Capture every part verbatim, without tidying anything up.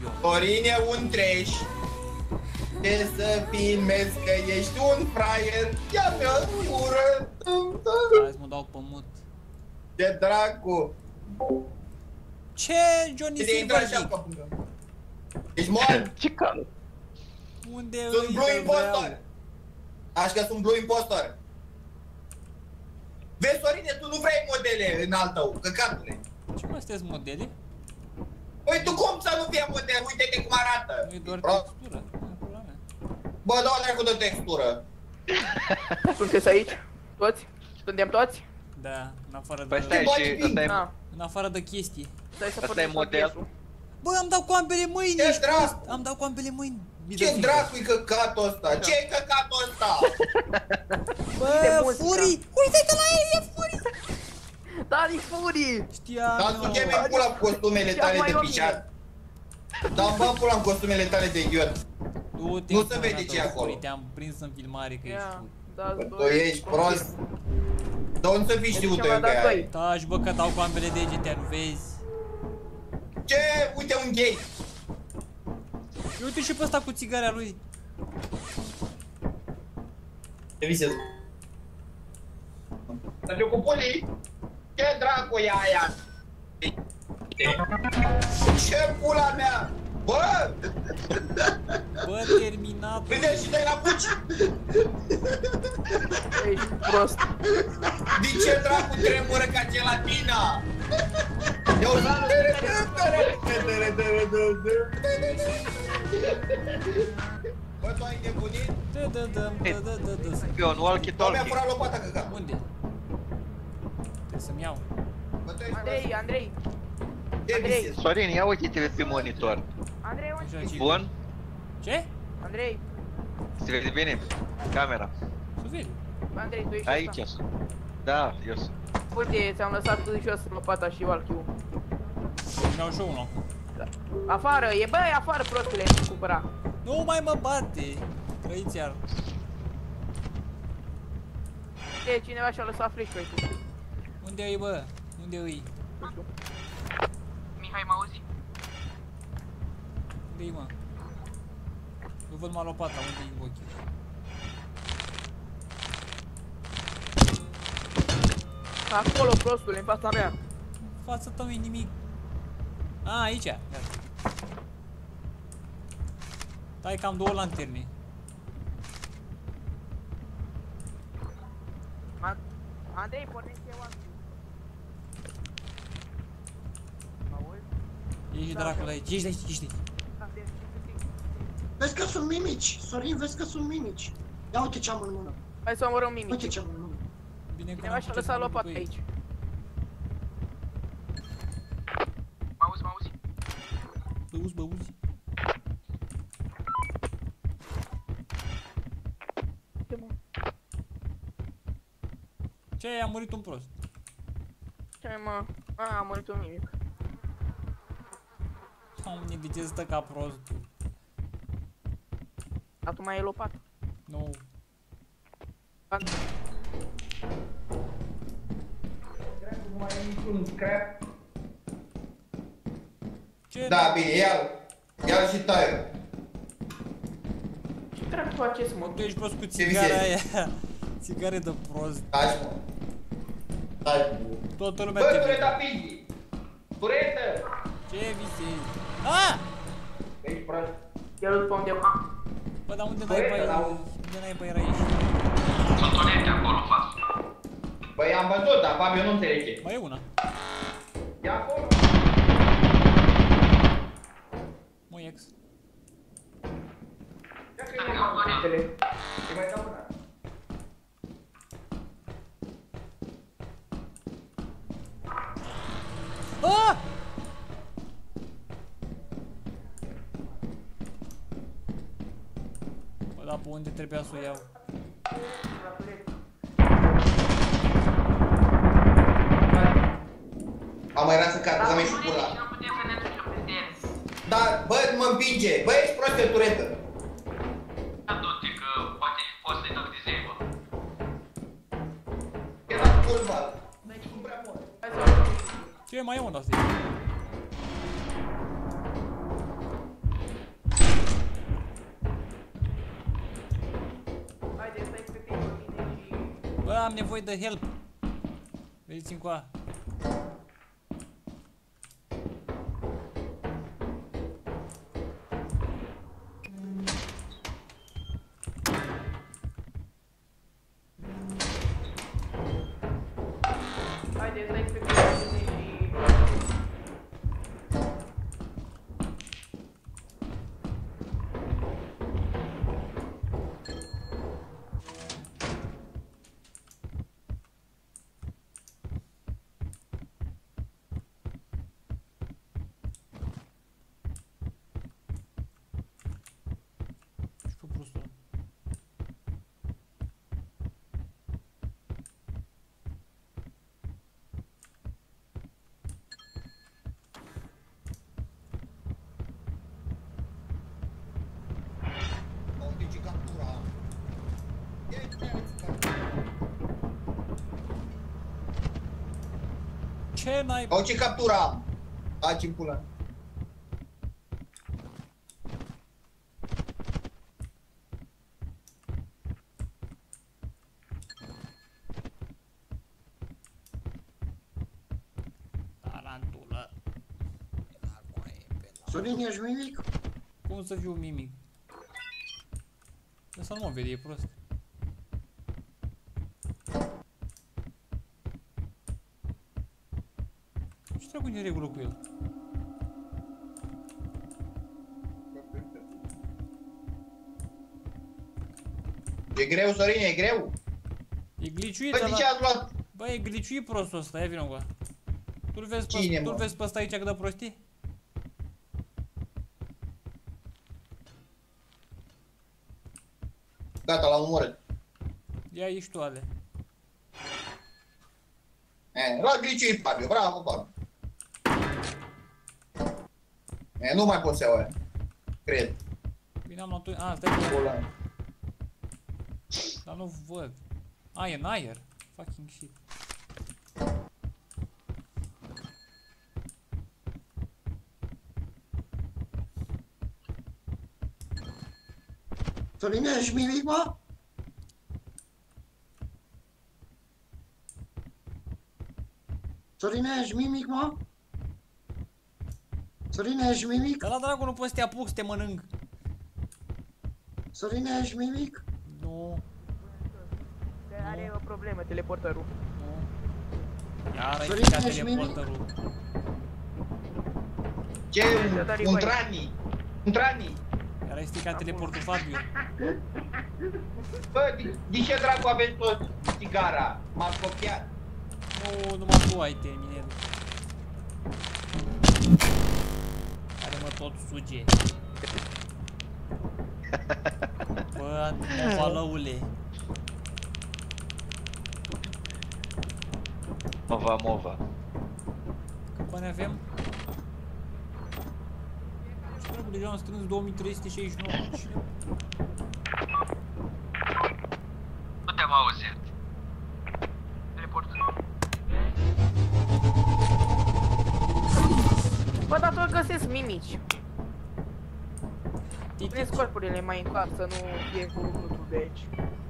eu. Sorin e un trash. Ce să filmez că ești un fraier. Ia mea ură. Hai să mă dau pe mut. Ce dracu. Ce, Johnny Ce te intră așa Silverdick? pe pungă? Ești mort? Ce cal? Unde Sunt îi blue să impostor. vreau? Așa că sunt blue impostor. Vezi, Sorine, tu nu vrei modele în al tău, căcatule. Ce mă, sunteți modele? Păi tu cum să nu fie model? Uite-te cum arată. Nu-i doar Bro. textură. Nu e problema mea. Bă, dau dracu de textură. Sunteți aici? Toți? Suntem toți? Da, în afară Păi de... stai și ăsta e, Da. În afară de chestii. Stai să Asta punem e model. pachetul. Bă, am dat cu ambele mâini, Ce ești dracu? prost. Am dat cu ambele mâini. Ce dracu-i căcatul ăsta? Ce-i căcatul ăsta? Bă, muzică. Furii! Uite-te la el, e Furii! Dani Furii! Știam, Dar eu. nu chemi în pula cu costumele tale de pișat. Dar bă pula în costumele tale de idiot. Du-te, Nu se mă, vede la ce e tău, acolo. Furii, te-am prins în filmare că ești Ia, Furii. dați Tu doi. ești prost. Dar unde să fii știut Deci eu am că dat ai? doi. Taci, bă, că dau cu ambele degete, nu vezi? Ce? Uite un gay. Și uite și pe ăsta cu țigarea lui. Ce visez? Să fiu cu pulii? Ce dracu e aia? Ce pula mea? Bă! Bă, terminat. Vede și dai la puci! Ești prost. De ce dracu tremură ca gelatina? Eu Bă, tu ai nebunit? Dă, dă, dă, dă, dă, dă, dă. Pion, Bă, mi-a walkie-talkie. furat lopata, căca. Unde? Trebuie să-mi iau. Bă, tu ești Andrei, Andrei. Ce Andrei. visezi? Sorin, ia uite-te pe monitor. Andrei, unde? Așa, ce- Bun? Ce? Andrei. Se vede bine? Camera. Să vezi. Bă, Andrei, tu ești Aici ăsta. sunt. Da, eu sunt. Uite, ți-am lăsat jos lopata și walkie-ul. Mi-au și eu unul acum. Afară, e bă, e afară prostule, nu cumpăra. Nu mai mă bate. Trăiți iar. E, cineva și-a lăsat flashlight-ul. Unde e, bă? Unde e? Nu știu. Mihai, mă auzi? Unde e, mă? Nu văd mai lopata, unde e ochii? Acolo, prostule, în fața mea. În fața ta nu-i nimic. A, aici. Gata. Stai că am două lanterne. A- Andrei, pornește walkie-ul. Mă auzi? Ești dracul aici. Ești aici, ești aici. Andrei, ce zic? Vezi că sunt mimici, Sorin, vezi că sunt mimici. Ia uite ce am în mână, Hai să omorâm uite mimici. ce am în mână. Bine că Cineva n-am și-a putut lăsat să mă lopata duc cu ei. aici. Mă auzi, mă auzi? Băuzi, băuzi. Ce mă? Ce ai, a murit un prost. Ce mă? A, a murit un mimic. Doamne, de ce stă ca prostul? Dar tu mai ai lopată. Nu. Ce? Da, bine, ia-l. Ia-l și taie. Ce dracu faceți, mă? Mă, tu ești prost cu Ce țigara visezi? aia. Țigare de prost. Taci, mă. Taci. Toată lumea Bă, te tureta vede. pigi! Turetă! Ce visezi? Ah! Ești prost. Ia-l pe undeva. Bă, dar unde Băi, n-ai pe dar au- unde n-ai pe era ieșit? Sunt tunete acolo în față. Băi, am văzut, dar Fabio nu înțelege. Mai e una. E acolo. Mă, ex. Ia că e mai muntele. E mai dau una. Ah! Bă, dar pe unde trebuia să o iau? Am mai ras în cap, că mi-e și pula. Nu putem să ne ducem pe teren. Da, bă, mă împinge. Bă, ești prost de turetă. Da, du-te, că poate poți să-i dau disable. E la curva. Nu prea pot. Hai să Ce mai e una asta? da, am nevoie de help. Veniți încoa. Haide, stai pe tine și... Și cu prostul. Uite ce captura am. E, Ce n-ai... Au ce captura am. Faci-mi pula. Tarantulă. Sorin, ești mimic? Cum să fiu mimic? Ăsta nu mă vede, e prost. Ce dracu e regulă cu el? E greu, Sorin, e greu. E gliciuit Bă, de ăla. ce ați luat? Bă, e gliciuit prostul ăsta, ia vină cu ăla. Tu-l vezi pe Cine, tu-l mă? vezi pe ăsta aici că dă prostii? Gata, l-am omorât. Ia ieși tu ale. E, l-a gliciuit Fabio, bravo, Fabio. E, nu mai pot să iau aia. Cred. Bine am luat tu... A, stai că... Pula. Dar nu văd. A, e în aer. Fucking shit. Sorin, ești mimic, mă? Sorin, ești mimic, mă? Sorin, ești mimic? Dar la dracu nu poți să te apuc să te mănânc. Sorin, ești mimic? Nu, Are o problemă, teleporterul. nu. Iar ai Sorin, stricat ești mimic? teleporterul. Ce? Un, un trani. Un trani. Iar ai stricat teleportul Fabio. Bă, de, de ce dracu aveți tot țigara? M-ați copiat. Nu, numai tu ai terminat. Care mă tot suge. Bă, movalăule. Mova, mova. Cât bani avem? Ce dracu, deja am strâns două mii trei sute șaizeci și nouă. Cine? Nu te-am auzit. Teleporter. Bă, dar tot găsesc mimici. Titici. Puneți corpurile mai în cap să nu fie cu glutul de aici.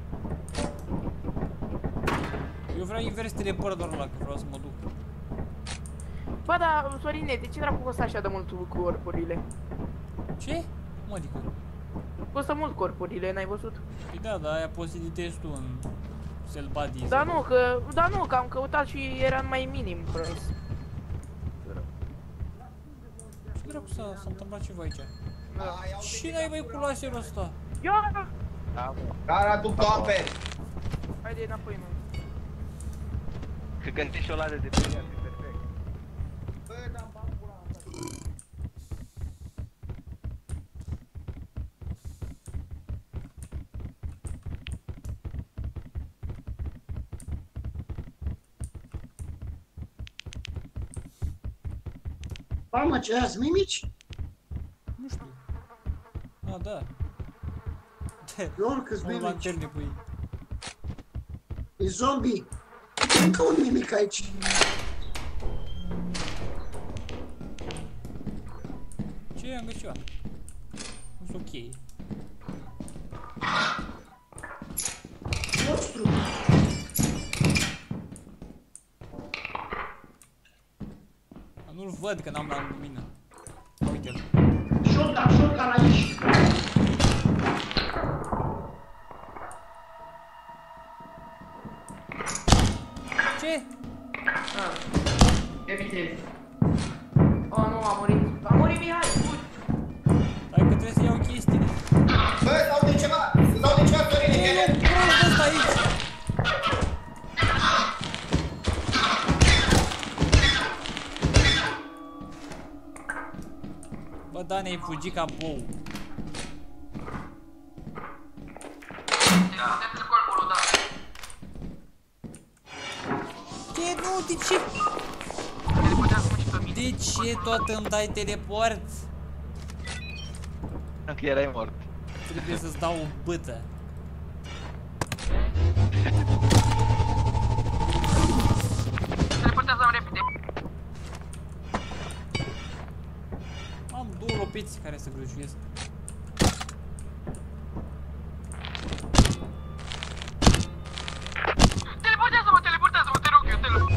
Eu vreau invers teleportul ăla, că vreau să mă duc. Bă, dar, Sorine, de ce dracu costă așa de mult corpurile? Ce? Cum adică? Costă mult corpurile, n-ai văzut? Păi da, dar aia poți să editezi tu în Cell Buddies. Da nu, că, da nu, că am căutat și era mai minim preț. Ce dracu s-a s-a întâmplat ceva aici? Da. Cine ai băi cu laserul ăsta? Ia! Da, mă. Cara tu tope. Haide înapoi, mă. Că găsești o ladă de brilliant, e perfect. Bă, dar-mi bag pula asta. Mamă, ce azi mimici? Nu știu. A, da. Eu câți Au mimici? lanterne pe ei. E zombie. Încă un mimic aici. Ce am găsit ceva? Nu sunt ok. Monstru. văd că n-am la lumină. Uite-l. Shotgun, shotgun aici. Ce? Ah. Evident. Oh, nu, a murit. A murit Mihai, fugi. Hai că trebuie să iau chestiile. Bă, s-au de ceva! S-au de ceva, Sorine! E un prost ăsta aici! Bă, Dani, ai fugit ca bou. Da. Te acolo, da. Ce? Nu, de ce? Teleportează-mă și pe mine. De ce tot îmi dai teleport? Că erai mort. Trebuie să-ți dau o bâtă. Teleportează-mă repede. Am două lopeți care să grăjuiesc. Teleportează-mă, teleportează-mă, te rog eu, te rog.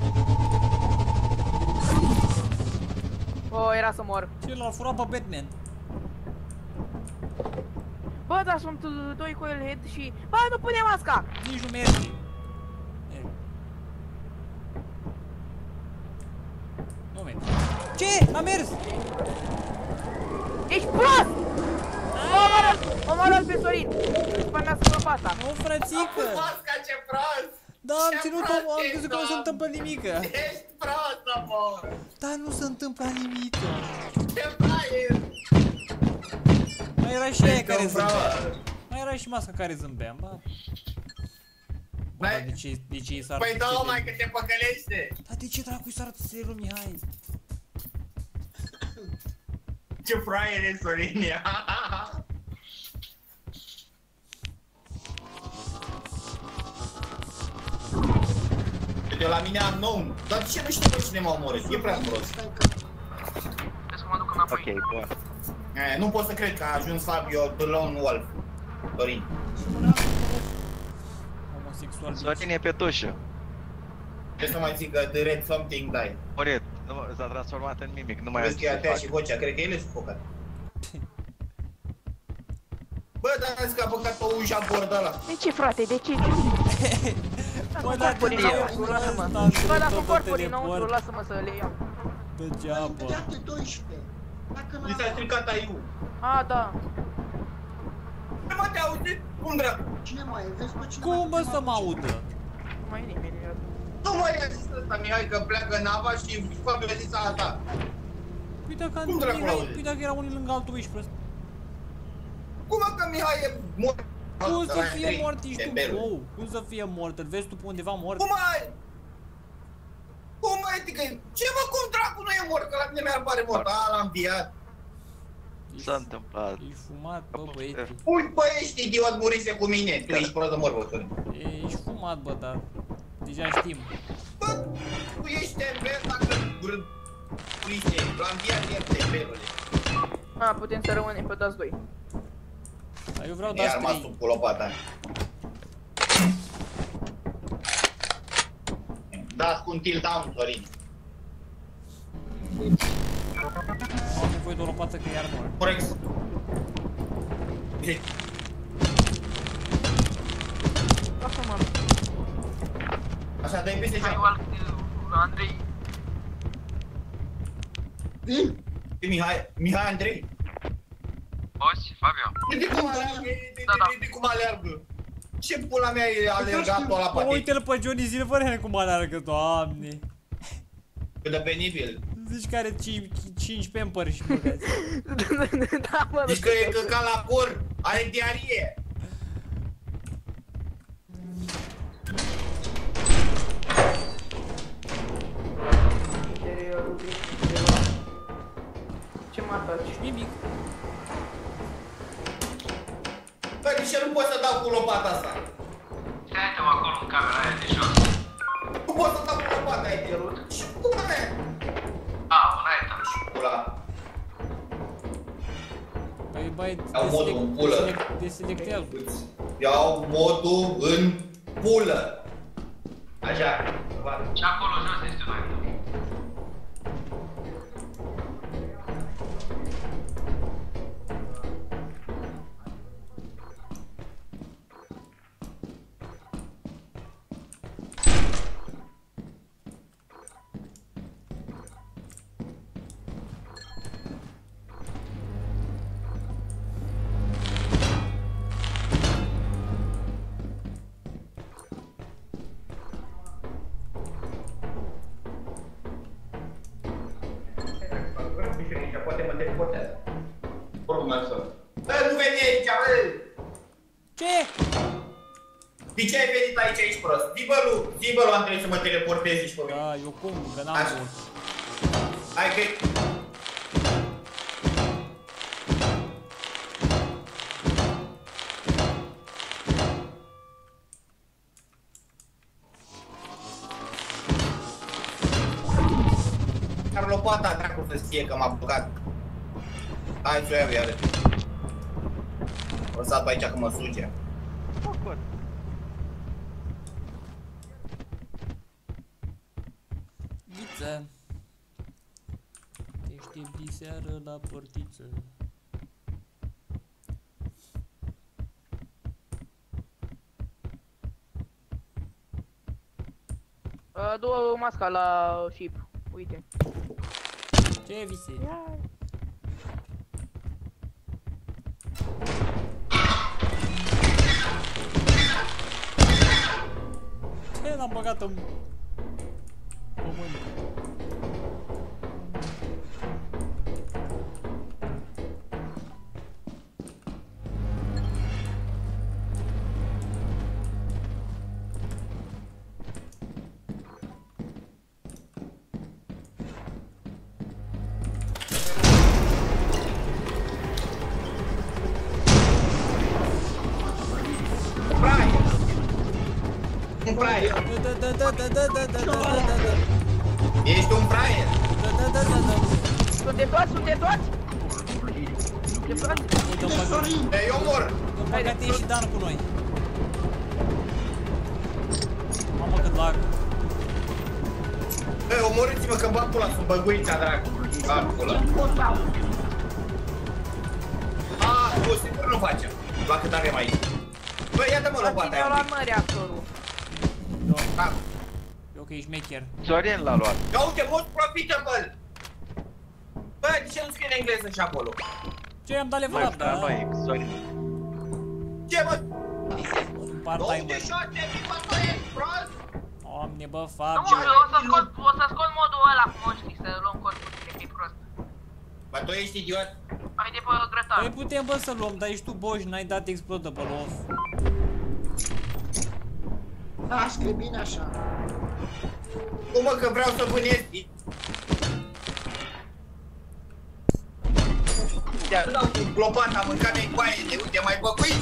Oh, era să mor. Ce l-a furat pe Batman? Bă, dar sunt uh, doi coil head și... Bă, nu pune masca! Nici nu merge. E. Nu merge. Ce? A mers! Ești prost! Omoară-l! Omoară-l pe Sorin! Îți spamească lopata! Nu, frățică! Masca, ce prost! Da, am Ce ținut-o, prost am ești, crezut că nu se Dom! întâmplă nimică. Ești prost, amor! Dar nu se întâmplă nimică. Ce fraier! Mai era și aia Ești care un zâmbea. frauă. Mai era și masca care zâmbea, bă. Bă, Mai- dar de ce, de ce i s-ar Păi da, mai că te păcălește! Dar de ce dracu i s-ar țelul, Mihai? Ce fraier e Sorinia! Eu la mine am nou. Dar de ce nu știu pe cine m-a omorât? E prea prost. Stai că... Trebuie să mă duc înapoi. Ok, bun. E, nu pot să cred că a ajuns Fabio The Lone Wolf. Sorin. Homosexual. Sorin e pe tușă. Ce să mai zic că The Red Something Die. Murit. Nu- S-a transformat în mimic, nu mai Vezi că e are atea ce și să vocea, cred că el e sufocat. Bă, dar azi că a băgat pe ușa bordă ăla. De ce, frate? De ce? Bă, dar Corpuri de ce înăuntru, lasă-mă. ăsta a Bă, dacă tot corpuri teleport? înăuntru, lasă-mă să le iau. Degeaba. Dă-te doisprezece. Dacă Mi s-a n-a... stricat aiu. A, da. Bă, mă, te auzi? Cum dracu? Cine mai e? Vezi pe cine Cum mai mă să mă audă? Nu mai e nimeni. Nu mai e zis ăsta, Mihai, că pleacă nava și Fabio a zis ala ta. Păi dacă, Cum dracu Mihai, l-auzi? păi dacă era unul lângă altul, ești prost. Cum mă că Mihai e mort? Cum să Ăla e fie Andrei, mort, ești tu? tembelul. Oh, cum să fie mort? Îl vezi tu pe undeva mort? Cum ai? Cum ai, adică, ce mă, cum dracu nu e mort? Că la mine mi-ar pare mort. A, l-am înviat. S-a întâmplat. Ești fumat, bă, băiete. Ui, bă, ești idiot, murise cu mine. Tu ești prost de mor, bă, Sorin. Ești fumat, bă, dar deja știm. Bă, tu ești tembel dacă brâd. Uite, l-am înviat ieri tembelule. A, putem să rămânem pe dați doi. Dar eu vreau Iar dați m-a trei. sub cu lopata. Dați cu un tilt down, Sorin. Am nevoie de o lopată că iar mor. Corex. Lasă-mă. Așa, dai peste Ai geam. alt Andrei. Vin? Mihai, Mihai Andrei. Boss, Fabio. Uite cum aleargă, uite Da, da. uite cum aleargă. Ce pula mea e alergat-o la Bă, patet. uite-l pe Johnny Silverhand cum aleargă, doamne. Cât de penibil. Zici că are cinci pamperi și băgați. Da, mă, Zici că e căcat la cor, are diarie. interiorul. Ce mă ataci? Nimic. Bă, de ce nu pot să dau cu lopata asta? Stai-te-mă acolo în camera aia de jos. Nu pot să dau cu lopata aia de râd. Și pula mea. A, una e ta. Pula. Păi, băi, Iau modul în pulă. deselec- deselectează. Îți iau modul în pulă. Așa. Și acolo jos este una e ta. Bă, nu veni aici, bă! Ce? De ce ai venit aici, ești prost? Zi-bă-lu, zi-bă-lu, am trebuit să mă teleportezi și pe mine. Da, eu cum, că n-am Așa. voie. Hai că... Dar lopata, dracu, să știe că m-a blocat. Hai să o iau iară. O lăsat pe aici că mă suge. Ghiță. Te aștept diseară la portiță. Uh, Du masca la ship. Uite. Ce vise? Ce l-am băgat în pământ? Un fraier! Da, da, da, da, da, da, da, da, da, da. Ești un fraier! Da, da, da, da, da. Suntem toți, suntem toți? Suntem toți? Uite, am băgat, Ei, eu mor! am băgat ei și Dan cu noi. Mamă, cât lag. Bă, omorâți-mă că-mi bag pula, sunt băguița, dracu. Bag pula. Aaa, o sigur nu facem. La cât avem aici. Bă, ia-dă-mă La lopata cine aia a un luat pic. mă reactorul? Da. Eu că ești mecher. Sorin l-a luat. Ia uite, most profitable! Bă, de ce nu scrie în engleză și acolo? Ce am dat level Mai up, fra da? noi, Sorin. Ce, mă? Part-timer. douăzeci și șapte mii, bă, tu ești prost? Doamne, bă, Nu, Fab. o să scot, o să scot modul ăla cu monștri, să luăm cod cu tine, că e prost. Bă, tu ești idiot? Hai de pe grătar. Păi putem, bă, să luăm, dar ești tu boș, n-ai dat explodable off. Da, scrie bine așa. Cum, mă, că vreau să vânezi? Te-a dau cu lopata, mâncare-i coaie, de unde mai băcui?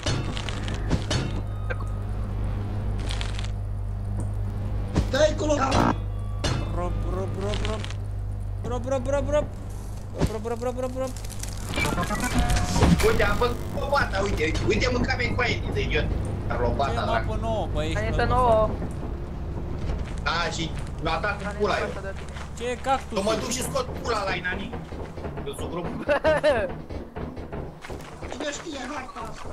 Dă-i cu lopata. Rop, rop, rop, rop. Rop, rop, rop, rop. Rop, rop, rop, rop, rop. Uite, am făcut lopata, uite, uite, uite mâncare-i coaie, de idiot. Dar Ce lopata, dracu. mapă nouă, bă, ești Planetă bă, nouă. Da, și mi-a dat în pula eu. Planetă asta de tine. Ce e cactus? Că mă duc și scot pula la inani. Eu sunt grup. Cine știe harta asta?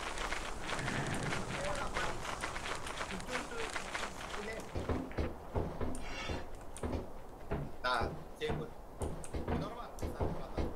Da, sigur. E normal, s-a întâmplat asta.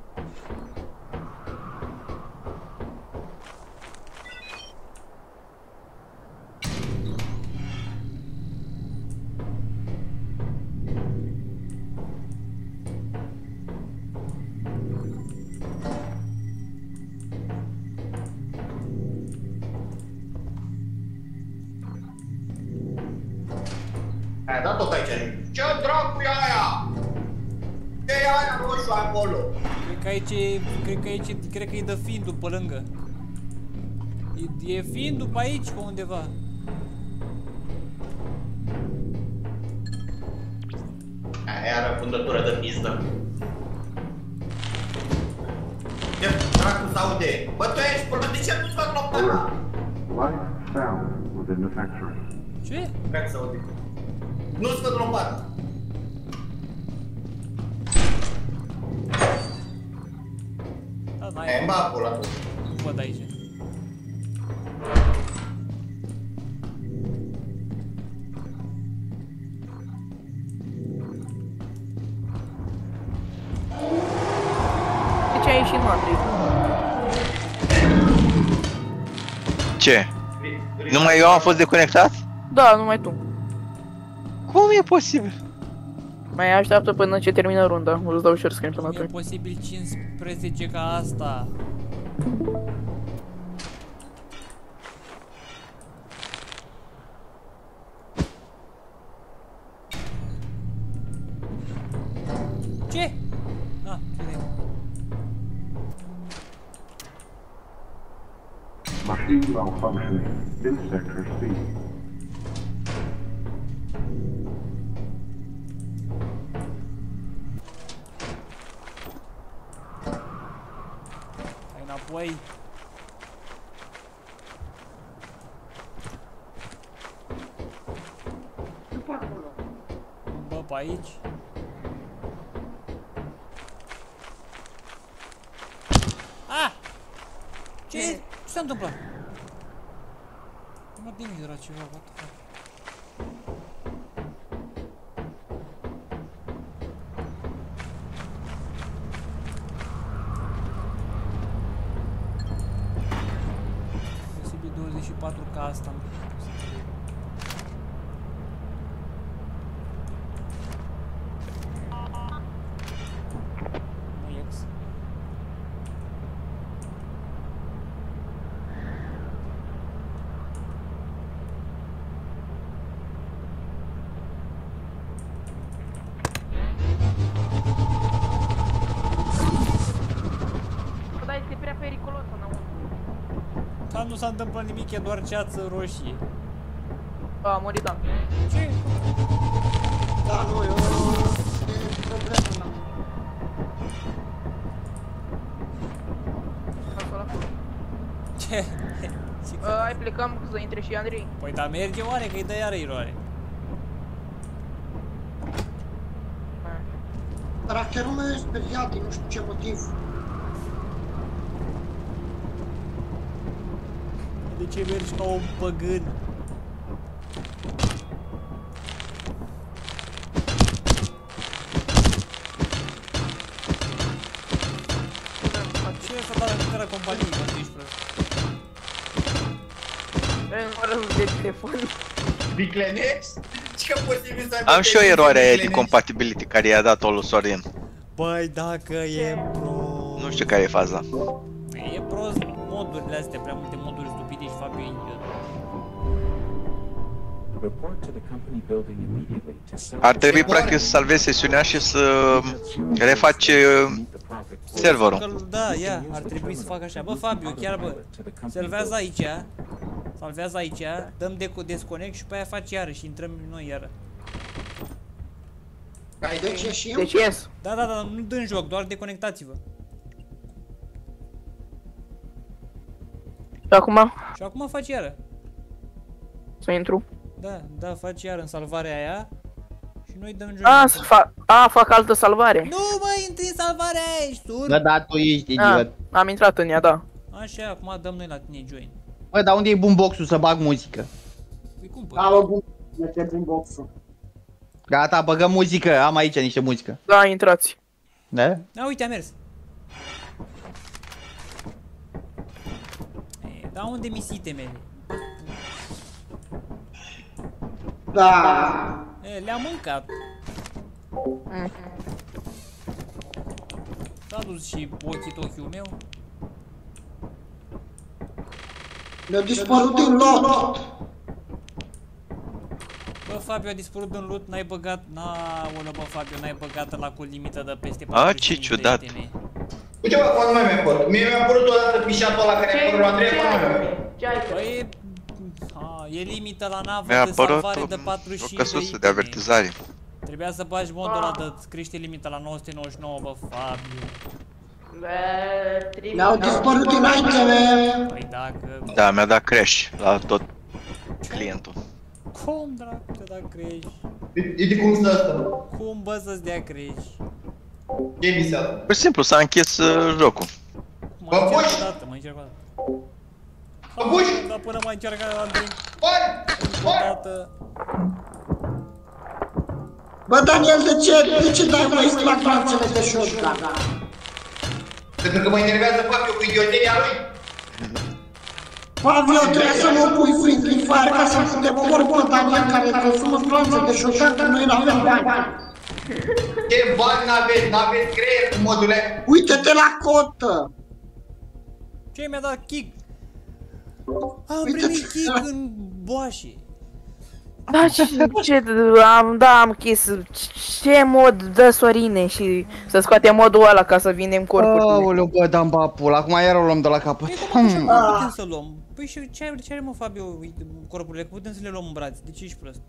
Ai dat tot aici. Ce dracu e aia? Ce e aia roșu acolo? Cred că aici e, cred că aici, cred că e de Findu pe lângă. E, e Findu pe aici, pe undeva. Aia era fundătură de pizdă. Ce dracu s-aude? Bă, tu ești până de ce nu-ți fac lopata? Light sound within the factory. Ce? Cred că s-aude. Nu-ți fac lopata. Da, n-ai. E, mă apă la tot. Nu văd aici. De ce ai ieșit, mă, Andrei? Ce? Numai eu am fost deconectat? Da, numai tu. Cum e posibil? Mai așteaptă până ce termină runda, o să dau share screen până Cum e atunci. posibil cincisprezece ca asta? Ce? Ah, ce Machine malfunction in Sector C. Hai înapoi. Bă, pe aici. Ah! Ce? Ce s-a întâmplat? Mă, bine era ceva, what the fuck? Posibil douăzeci și patru ca asta. Nu ex. Bă, dar este prea periculos înăuntru. Dar nu s-a întâmplat nimic, e doar ceață roșie. A, a murit, da. Ce? Da, nu, eu... E problemă, da. Acolo, acolo. Ce? Ce? Uh, hai plecăm să intre și Andrei. Păi da, merge oare că-i dă iară iroare. Trackerul meu e speriat, din nu știu ce motiv. De ce mergi ca un păgân? Ce s-a dat la câteva companii când ești prost? Vrei numărul de telefon? Biclenex? Ce că posibil să aibă Am și o eroare aia de Biclenex? compatibility care i-a dat-o lui Sorin. Băi, dacă e prost... Nu știu care e faza. E prost modurile astea, prea multe moduri stupide și Fabio e idiot. Report to the company building immediately to sell. Ar trebui practic să salvezi sesiunea și să refaci uh, serverul. Că, da, ia, ar trebui să fac așa. Bă, Fabio, chiar bă, salvează aici, salvează aici, dăm de desconect și pe aia faci iară și intrăm noi iară. Deci ieșim? Deci ies. Da, da, da, nu dă în joc, doar deconectați-vă. Și acum? Și acum faci iară. Să intru. Da, da, faci iară în salvarea aia și noi dăm în joc. A, să fac, a, fac altă salvare. Nu, mă, intri în salvarea aia, ești sur. Bă, da, tu ești A, idiot. am intrat în ea, da. Așa, acum dăm noi la tine join. Bă, dar unde e boombox-ul să bag muzică? Îi cumpăr. Da, mă, bun, mete boombox-ul. Gata, băgăm muzică, am aici niște muzică. Da, intrați. Da? Da, uite, a mers. E, da, unde mi itemele? Da. E, le-am mâncat. S-a dus și ochii meu. Mi-a dispărut din lot. Bă, Fabio, a dispărut în loot, n-ai băgat, n-aolă, bă, Fabio, n-ai băgat la cu limită de peste A, patruzeci ce de ciudat. iteme. Uite, bă, cum nu mai mi-a apărut. Mie mi-a apărut odată pișatul ăla care a apărut la Andrei, cum nu mai mi-a. Ce ai? Băi, a, e limită la navă Mi-a de apărut salvare de o, patruzeci și o cinci de căsuță de iteme. avertizare. Trebuia să bagi modul ăla de crește limita la nouă sute nouăzeci și nouă, bă, Fabio. Mi-au dispărut din iteme. Păi dacă... Da, mi-a dat crash la tot clientul. Cum, dracu, te da crești? Uite cum stă asta, bă. Cum, bă, să-ți dea crești? Ce mi s-a? Pur și simplu s-a închis uh, jocul. Mai încerc Băbuși! o dată, mai încerc o dată. Băbuși! Da, până mai încearcă Andrei Băi! încă o Băi! dată. Bă, Daniel, de ce, de ce dai mă extrag lanțele de shotgun? Pentru că mă enervează Fabio cu idiotenia lui. Fabio, trebuie să mă pui friendly fire ca să putem omori pe Daniel care consumă lanțe de shotgun, că noi n-avem bani. Ce bani n-aveți? N-aveți creier cu module? Uite-te la cotă! Ce mi-a dat kick? Am Uite-te primit kick la- în boașe. Da, ce, ce, am, da, am închis. Ce mod dă Sorine și să scoatem modul ăla ca să vindem corpurile. Aoleu, bă, dam bapul, acum iar o luăm de la capăt. Păi cum așa cum putem să luăm? Păi și ce, ce are mă Fabio uite, corpurile? Că putem să le luăm în brațe, de ce ești prost?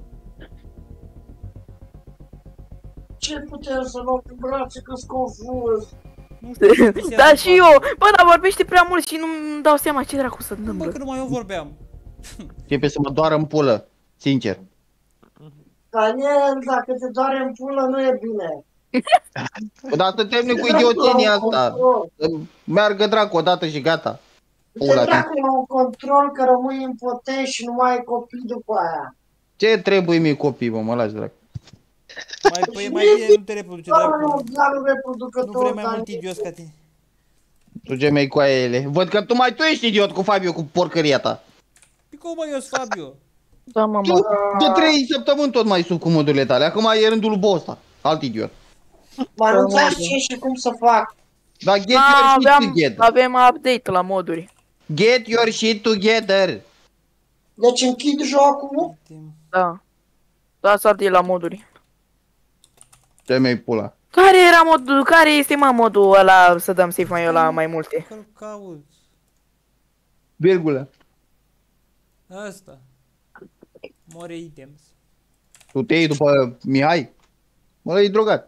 Ce putem să luăm în brațe că-s confuz? Nu știu, ce se Da, ia și de eu, bă, dar vorbește prea mult și nu-mi dau seama ce dracu se Bă, întâmplă. că numai eu vorbeam. Începe să mă doară în pulă, sincer. Daniel, dacă te doare în pulă, nu e bine. O dată termin cu idiotenia asta. Să meargă dracu odată și gata. Te Pula ta. dracu la un control că rămâi impotent și nu mai ai copii după aia. Ce trebuie mie copii, mă, mă lași dracu. Mai, păi mai bine nu te reproduce, Doar un dracu. organ Nu reproducător, vrei mai mult Daniel. idios ca tine. Tu ce mai cu ele? Văd că tu mai tu ești idiot cu Fabio, cu porcăria ta. Păi cum mă, eu sunt Fabio? Da, mă, Tu mă. de trei săptămâni tot mai sub cu modurile tale. Acum e rândul lui Bosta. Alt idiot. Mă anunțați ce și cum să fac. Dar get Da, your shit aveam, together. avem update la moduri. Get your shit together. Deci închid jocul. Da. Da, s-a update la moduri. Ce mai pula? Care era modul, care este mă modul ăla să dăm safe mai eu la mai multe? Că-l caut. Virgulă. Asta. More items. Tu te iei după Mihai? Mă, e drogat.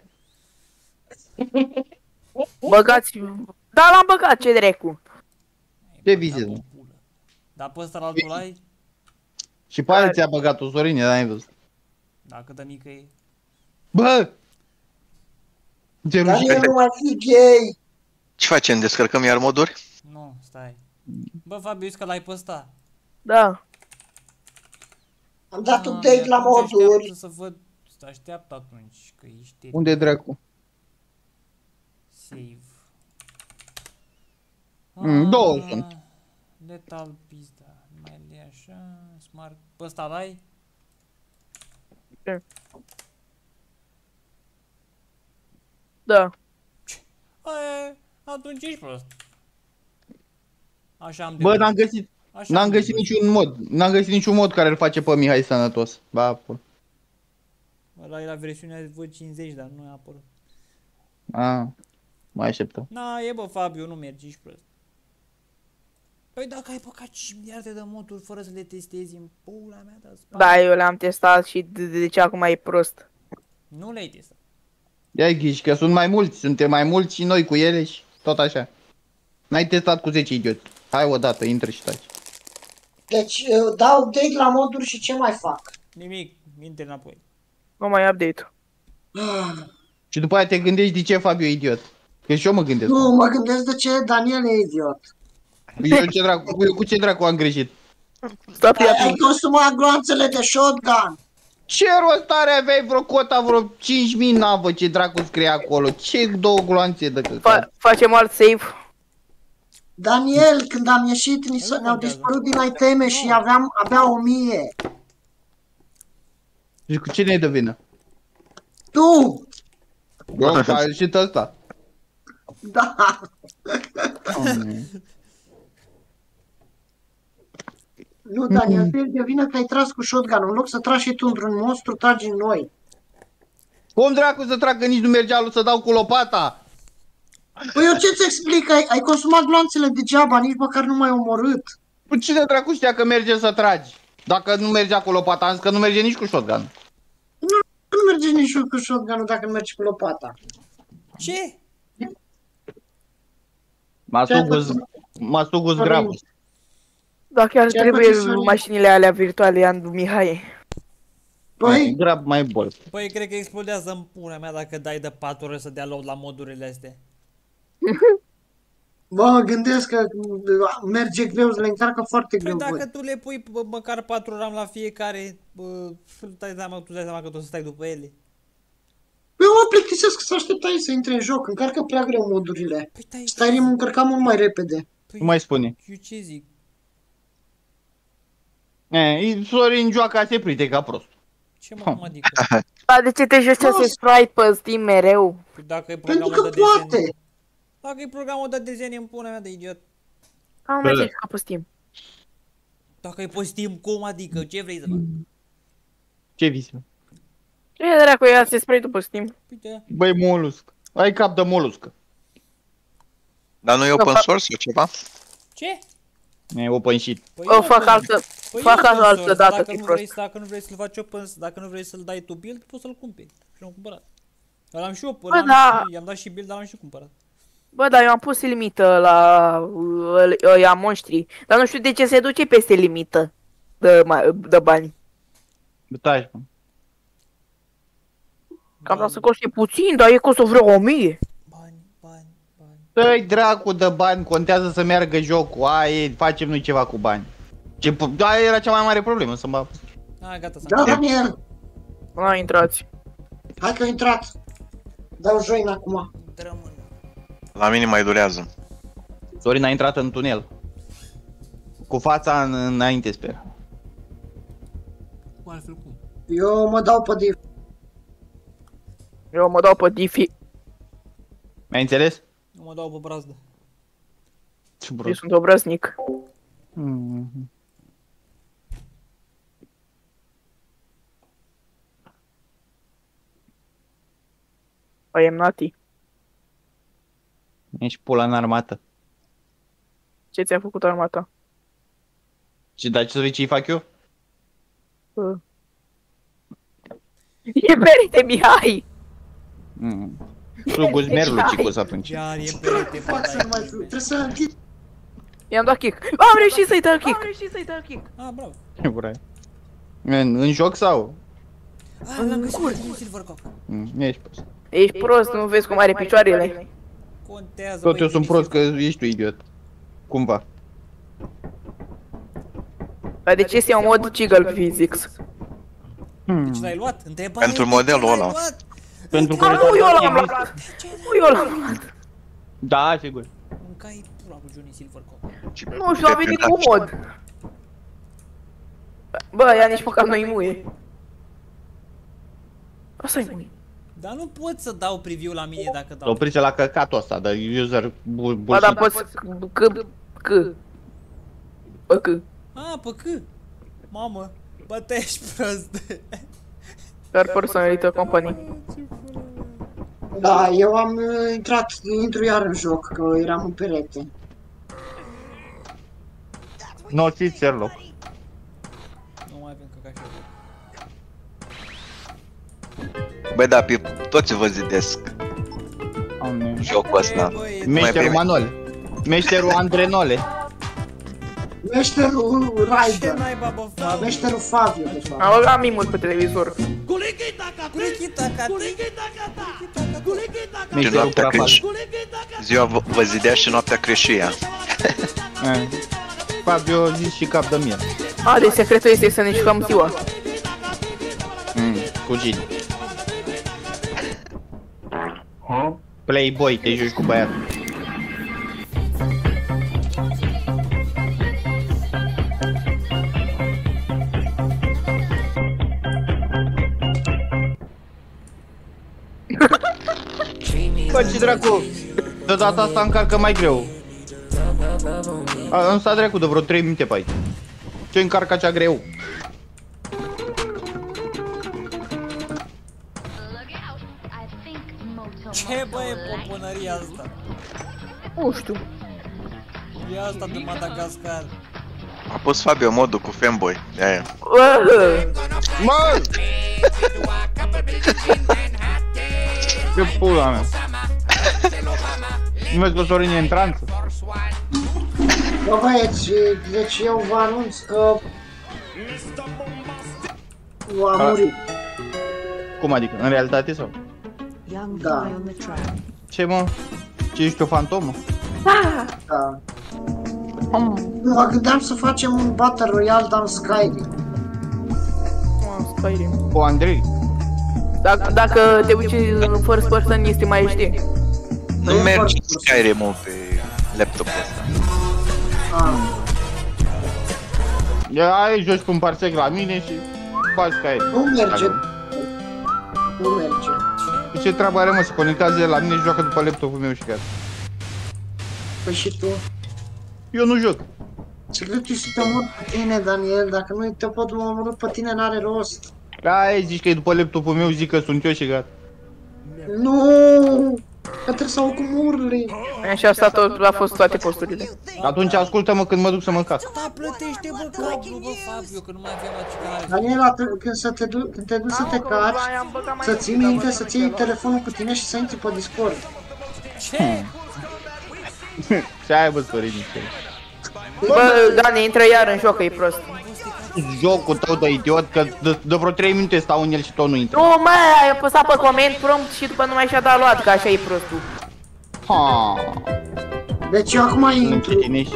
Băgați, da, l-am băgat, ce dracu. Ce vizezi, mă? Dar pe ăsta la altul ai? Și pe aia ți-a băgat-o Sorine, dar n-ai văzut. Da, cât de mică e. Bă! Ce rușine. Daniel, nu mai fi gay. Ce facem? Descărcăm iar moduri? Nu, stai. Bă, Fabio, că l-ai pe ăsta. Da. Am dat Ah, update la atunci așteaptă moduri. să văd. Să așteaptă atunci, că ești... Unde dracu? Save. Mm, două Ah, sunt. Lethal pista. Mai le așa. Smart. Pe ăsta l-ai? Da. E, atunci ești prost. Așa am de Bă, gând. n-am găsit, Așa n-am am de găsit gând. niciun mod. N-am găsit niciun mod care îl face pe Mihai sănătos. Ba, pula. Ăla e la versiunea V cincizeci, dar nu a apărut. A, mai așteptăm. Na, e bă, Fabio, nu mergi, ești prost. Păi dacă ai păcat cinci miliarde de moduri fără să le testezi în pula mea de spate. Da, eu le-am testat și de, de ce acum e prost. Nu le-ai testat. Ia-i ghiși că sunt mai mulți, suntem mai mulți și noi cu ele și tot așa. N-ai testat cu zece idioți. Hai odată, intră și taci. Deci uh, dau update la moduri și ce mai fac? Nimic, intre înapoi. Nu mai update. Și după aia te gândești de ce Fabio e idiot. Că și eu mă gândesc. Nu, mă gândesc de ce Daniel e idiot. Eu, ce dracu, eu cu ce dracu am greșit? Stop, Ai, ia ai consumat gloanțele de shotgun. Ce rost are, aveai vreo cota, vreo cinci mii navă, ce dracu scrie acolo? Ce două gloanțe de căcat? Fa facem alt save. Daniel, când am ieșit, ni s- ne-au dispărut din iteme și aveam abia o mie. Și cu cine e de vină? Tu! Eu, a ieșit ăsta. Da. Nu, Daniel, tu ești de vină că ai tras cu shotgun. În loc să tragi și tu într-un monstru, tragi în noi. Cum dracu să trag că nici nu mergea lui să dau cu lopata? Păi eu ce-ți explic? Ai, ai consumat gloanțele degeaba, nici măcar nu m-ai omorât. Păi cine dracu știa că merge să tragi? Dacă nu mergea cu lopata, am zis că nu merge nici cu shotgun. Nu merge nici cu shotgun dacă nu mergi cu lopata. Ce? M-a Ce-ai sugus, făcut? m-a sugus Sorin? grav. Dacă chiar Ce-ai trebuie făcut, Sorin? mașinile alea virtuale, Andu Mihai. Păi, Grab mai bol. Păi cred că explodează în pula mea dacă dai de patru ore să dea load la modurile astea. bă, mă gândesc că merge greu, le încarcă foarte Păi greu. dacă bă. tu le pui bă, măcar patru ram la fiecare, bă, tu dai seama, tu dai seama că tu o să stai după ele. Eu mă plictisesc să așteptai să intre în joc, încarcă prea greu modurile. Păi dai, Skyrim încărca mult mai repede. păi, Nu mai spune. eu ce zic? E, Sorin joacă se prite ca prost. Ce mă, cum adică? Dar de ce te joci Nu, acest Sprite pe Steam mereu? Păi dacă e Pentru programul că de poate. desenii. Dacă e programul de desenii în pula mea de idiot. Am mai zis ca pe Steam. Dacă e pe Steam, cum adică? Ce vrei să fac? Ce visi, mă? Ce dracu e acest Sprite pe Steam? Uite. Băi, molusc. Ai cap de moluscă. Dar nu e open source sau ceva? Ce? E open shit. Păi O e fac open- altă, Păi fac e open altă source, dată, dacă e nu prost. vrei, dacă nu vrei să-l faci open, dacă nu vrei să-l dai tu build, poți să-l cumperi. Și l-am cumpărat. Dar l-am și eu, Bă, l-am da. și, i-am dat și build, dar l-am și cumpărat. Bă, dar eu am pus limită la uh, ăia monștri. Dar nu știu de ce se duce peste limită de, ma- de bani. Taci, mă. Cam vreau să coste puțin, dar e costă vreo o mie. Bani, bani, bani. Dă-i dracu de bani, contează să meargă jocul. Aia, facem noi ceva cu bani. Ce, da, era cea mai mare problemă, să mă... Ah, gata, s-a Da, încheiat. Daniel, Nu intrați. hai că a intrat. Dau join acum. Intrăm în... La mine mai durează. Sorin a intrat în tunel. Cu fața în, înainte, sper. Cum altfel cum? Eu mă dau pe div. Eu mă dau pe Diffy. Mi-ai înțeles? Nu mă dau pe brazdă. Ce Eu prost. sunt obraznic. Mhm. I am nati. Ești pula în armată. Ce ți-a făcut armata? Și dar ce să vezi ce-i fac eu? Uh. E perete, Mihai! Mm. Sugus merlu, cicus atunci. Chiar e în perete, bă, Fac să nu mai dar fiu. e... Trebuie să închid. I-am dat kick. Am reușit să-i dau kick! Am reușit să-i dau kick! Ah, bravo. Ce vrei? În, în joc sau? Ah, l-am găsit pe Silvercock. Mm, ești prost. Ești prost, nu vezi cum are picioarele? Contează, Tot băi, eu sunt Jimmy prost că ești tu idiot. Cumva. Dar de ce este un mod Jiggle Physics? Hmm. Ce l-ai luat? Întreba Pentru modelul ăla. Pentru că Ah, nu, eu l-am luat! Nu, eu l-am luat! Da, sigur. Mâncai pula cu Johnny Silvercock. Nu știu, a venit cu mod! Bă, ea nici măcar nu-i muie. Asta-i muie. Dar nu pot să dau preview la mine dacă dau. Opriți la căcatul ăsta, dar user bu- Ba, dar bullshit. poți... C... C... Bă, C... Ah, pe C. Mamă, bă, te ești prost. Car personalită company. Da, eu am uh, intrat, intru iar în joc, că eram în perete. Nu știți Sherlock. Nu mai avem căca și Băi, da, pe toți vă zidesc jocul ăsta. Meșterul Manole. Meșterul Andrenole. Meșterul Ce Raider. naiba, bă, Fabio? Meșterul Fabio, de fapt. Am luat mimul pe televizor. Și Meșterul noaptea Crafal. creș. Ziua vă, vă zidea și noaptea creșuia. Eh. Fabio zis și cap de miel. A, deci secretul este să ne jucăm ziua. Mm, cu Gini. Playboy, te joci cu băiatul. Bă, ce dracu? De data asta încarcă mai greu. A, am stat dracu de vreo trei minute pe aici. Ce încarcă cea greu? Ce, bă, e poponăria asta? Nu știu. E asta de Madagascar. A pus Fabio modul cu fanboy. De-aia. Bă, Mă! Ce pula mea? Nu vezi că Sorin e în tranță? Bă, băieți, deci eu vă anunț că... a murit. Cum adică? În realitate sau? Da, Ce mă? Ce ești o fantomă? da. Mă gândeam să facem un Battle Royale, dar în Skyrim. Skyrim. Cu Andrei? Dacă, dacă te uiți în first person este mai H D. Nu merge Skyrim-ul pe laptopul ăsta. Ah. Ia, ai joci cu un parsec la mine și faci Skyrim. Nu merge. Nu merge. De ce treabă are, mă, să conectează la mine și joacă după laptopul meu și gata. Păi și tu? Eu nu joc. Secretul să te omor pe tine, Daniel, dacă nu te pot omorâ pe tine, n-are rost. Da, zici că e după laptopul meu, zic că sunt eu și gata. Nu! Că trebuie să aud cum urli. Și asta tot a fost toate posturile. Atunci ascultă-mă când mă duc să mă cac. Da, plătește, bă, cablu, bă, Fabio, că nu mai avem la ce. Daniela, când, să te du când te duci să te caci, să ții minte, să ții telefonul cu tine și să intri pe Discord. Ce? Ce ai, bă, Sorin? Bă, Dani, intră iar în joc, că e prost. Jocul tău de idiot, că de, de vreo trei minute stau în el și tot nu intră. Nu, mai ai apăsat pe coment prompt și după nu mai și-a dat luat, că așa e prostul. Ha. Deci eu acum intru.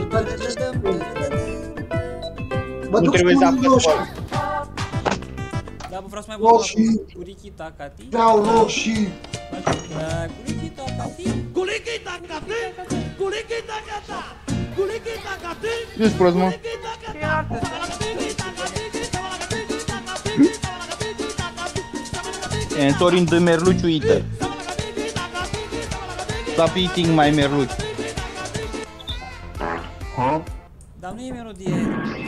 Bă, nu trebuie să apăs. Da, bă, vreau să mai bă Curiki Takati. Vreau roșii. Curiki Takati. Curiki Takati. Curiki Takata. Curiki Takati. Nu-ți prost, mă. E, Sorin de merluci, uite. Stop eating my merluci. Dar nu e melodie.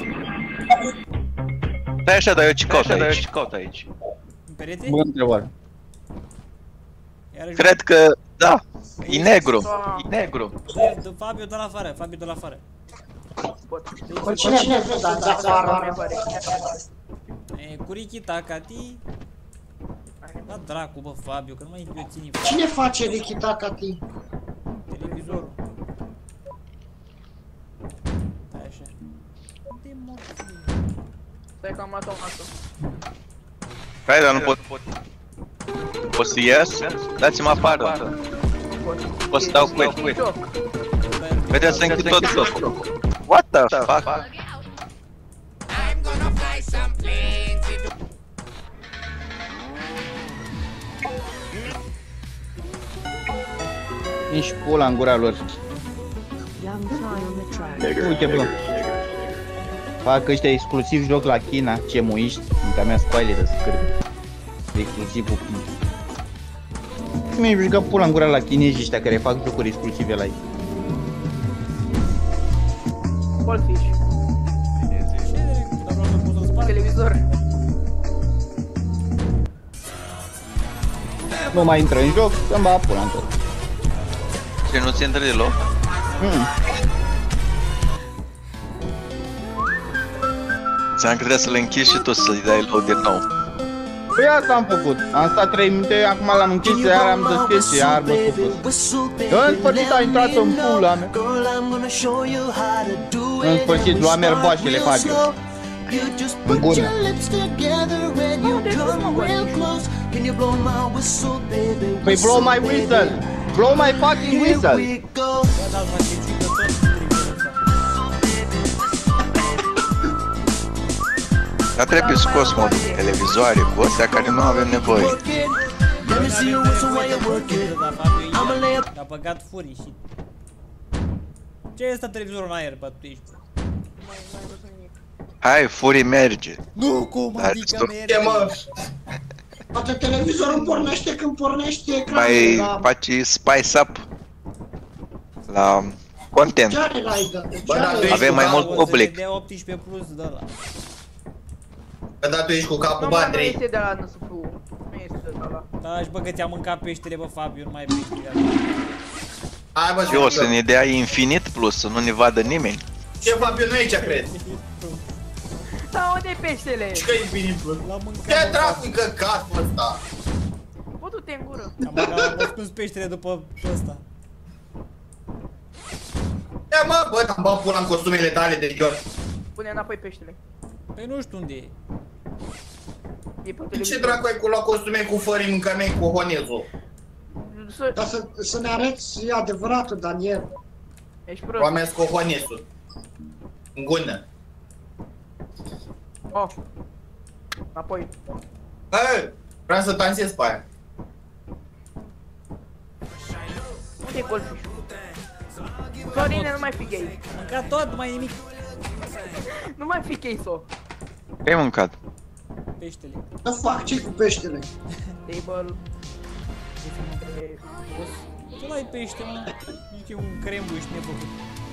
Stai așa, dar eu ce caut aici? Ce caut aici? În perete? Bună întrebare. Cred că, da, e negru. E negru. Dă, Fabio, dă la afară, Fabio, dă la afară. Păi cine vrea să dați afară? E, Curiki Takati. Da, dracu, bă, Fabio, că nu mai eu țin. Cine face Ricky Takati? Televizorul. Stai așa. De morți. Stai că am luat-o masă. Hai, dar nu pot. Pot să ies? Dați-mă afară. Pot să dau quit. Vedeți să închid tot jocul. What the fuck? Ești pula în gura lor. Uite, bă. Fac ăștia exclusiv joc la China, ce muiști, încă mea spoiler de scârbi. Exclusivul. Mi-ai jucat pula în gura la chinezii ăștia care fac jocuri exclusive la ei. Goldfish. Televizor. Nu mai intră în joc, să-mi bag pula în tot. Ce, nu ți intră deloc? Mm. Ți-am crezut să le închizi și tu să-i dai load din nou. Păi asta am făcut, am stat trei minute, acum l-am închis, iar am deschis și iar mă supus. În sfârșit a intrat în pula mea. În sfârșit, lua merboașele, Fabio. În gură. Păi blow my whistle! Blow my fucking whistle! Dar trebuie scos modul de televizoare cu astea care nu avem nevoie. A băgat furii și... Ce e ăsta televizorul în aer, bă, tu ești? Hai, furii merge. Nu, cum adică merge? Poate televizorul pornește când pornește ecranul. Mai faci spice up la content. Avem mai mult public. De optsprezece plus de ăla. Bă, dar tu ești cu capul Bandrei. Nu este de la N S F U. Nu este de la. Da, și bă, că ți-am mâncat peștele, bă, Fabio, nu mai e peștele. Hai, bă, Și o să ne dea infinit plus, să nu ne vadă nimeni. Ce, Fabio, nu e aici, cred? Da, unde e peștele? Ce că e infinit plus? Ce dracu-i căcatul ăsta? Bă, du-te în gură. Am băgat, am ascuns peștele după ăsta. Ia, mă, bă, am băut pula în costumele tale de idiot. Pune înapoi peștele. Păi nu știu unde e. E pe Ce televizor. dracu ai cu la costume cu fării mânca mei cu honezul? Dar să, să ne arăți adevăratul, Daniel. Ești prost. Oameni cu honezul. În gună. Oh. Înapoi. Bă, vreau să dansez pe aia. Unde e Goldfish? Sorine, nu mai fi gay. Mâncat tot, mai nimic. Nu mai fi gay, so. Ce ai mâncat? peștele. Să fac ce cu peștele? Table. Tu n-ai pește, mă. Nici e un crembuș nefăcut.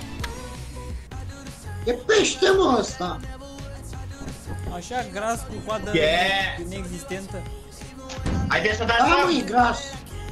E pește, mă, ăsta. Așa gras cu coadă Yeah. neexistentă. Haideți să Da, dați mă, e gras.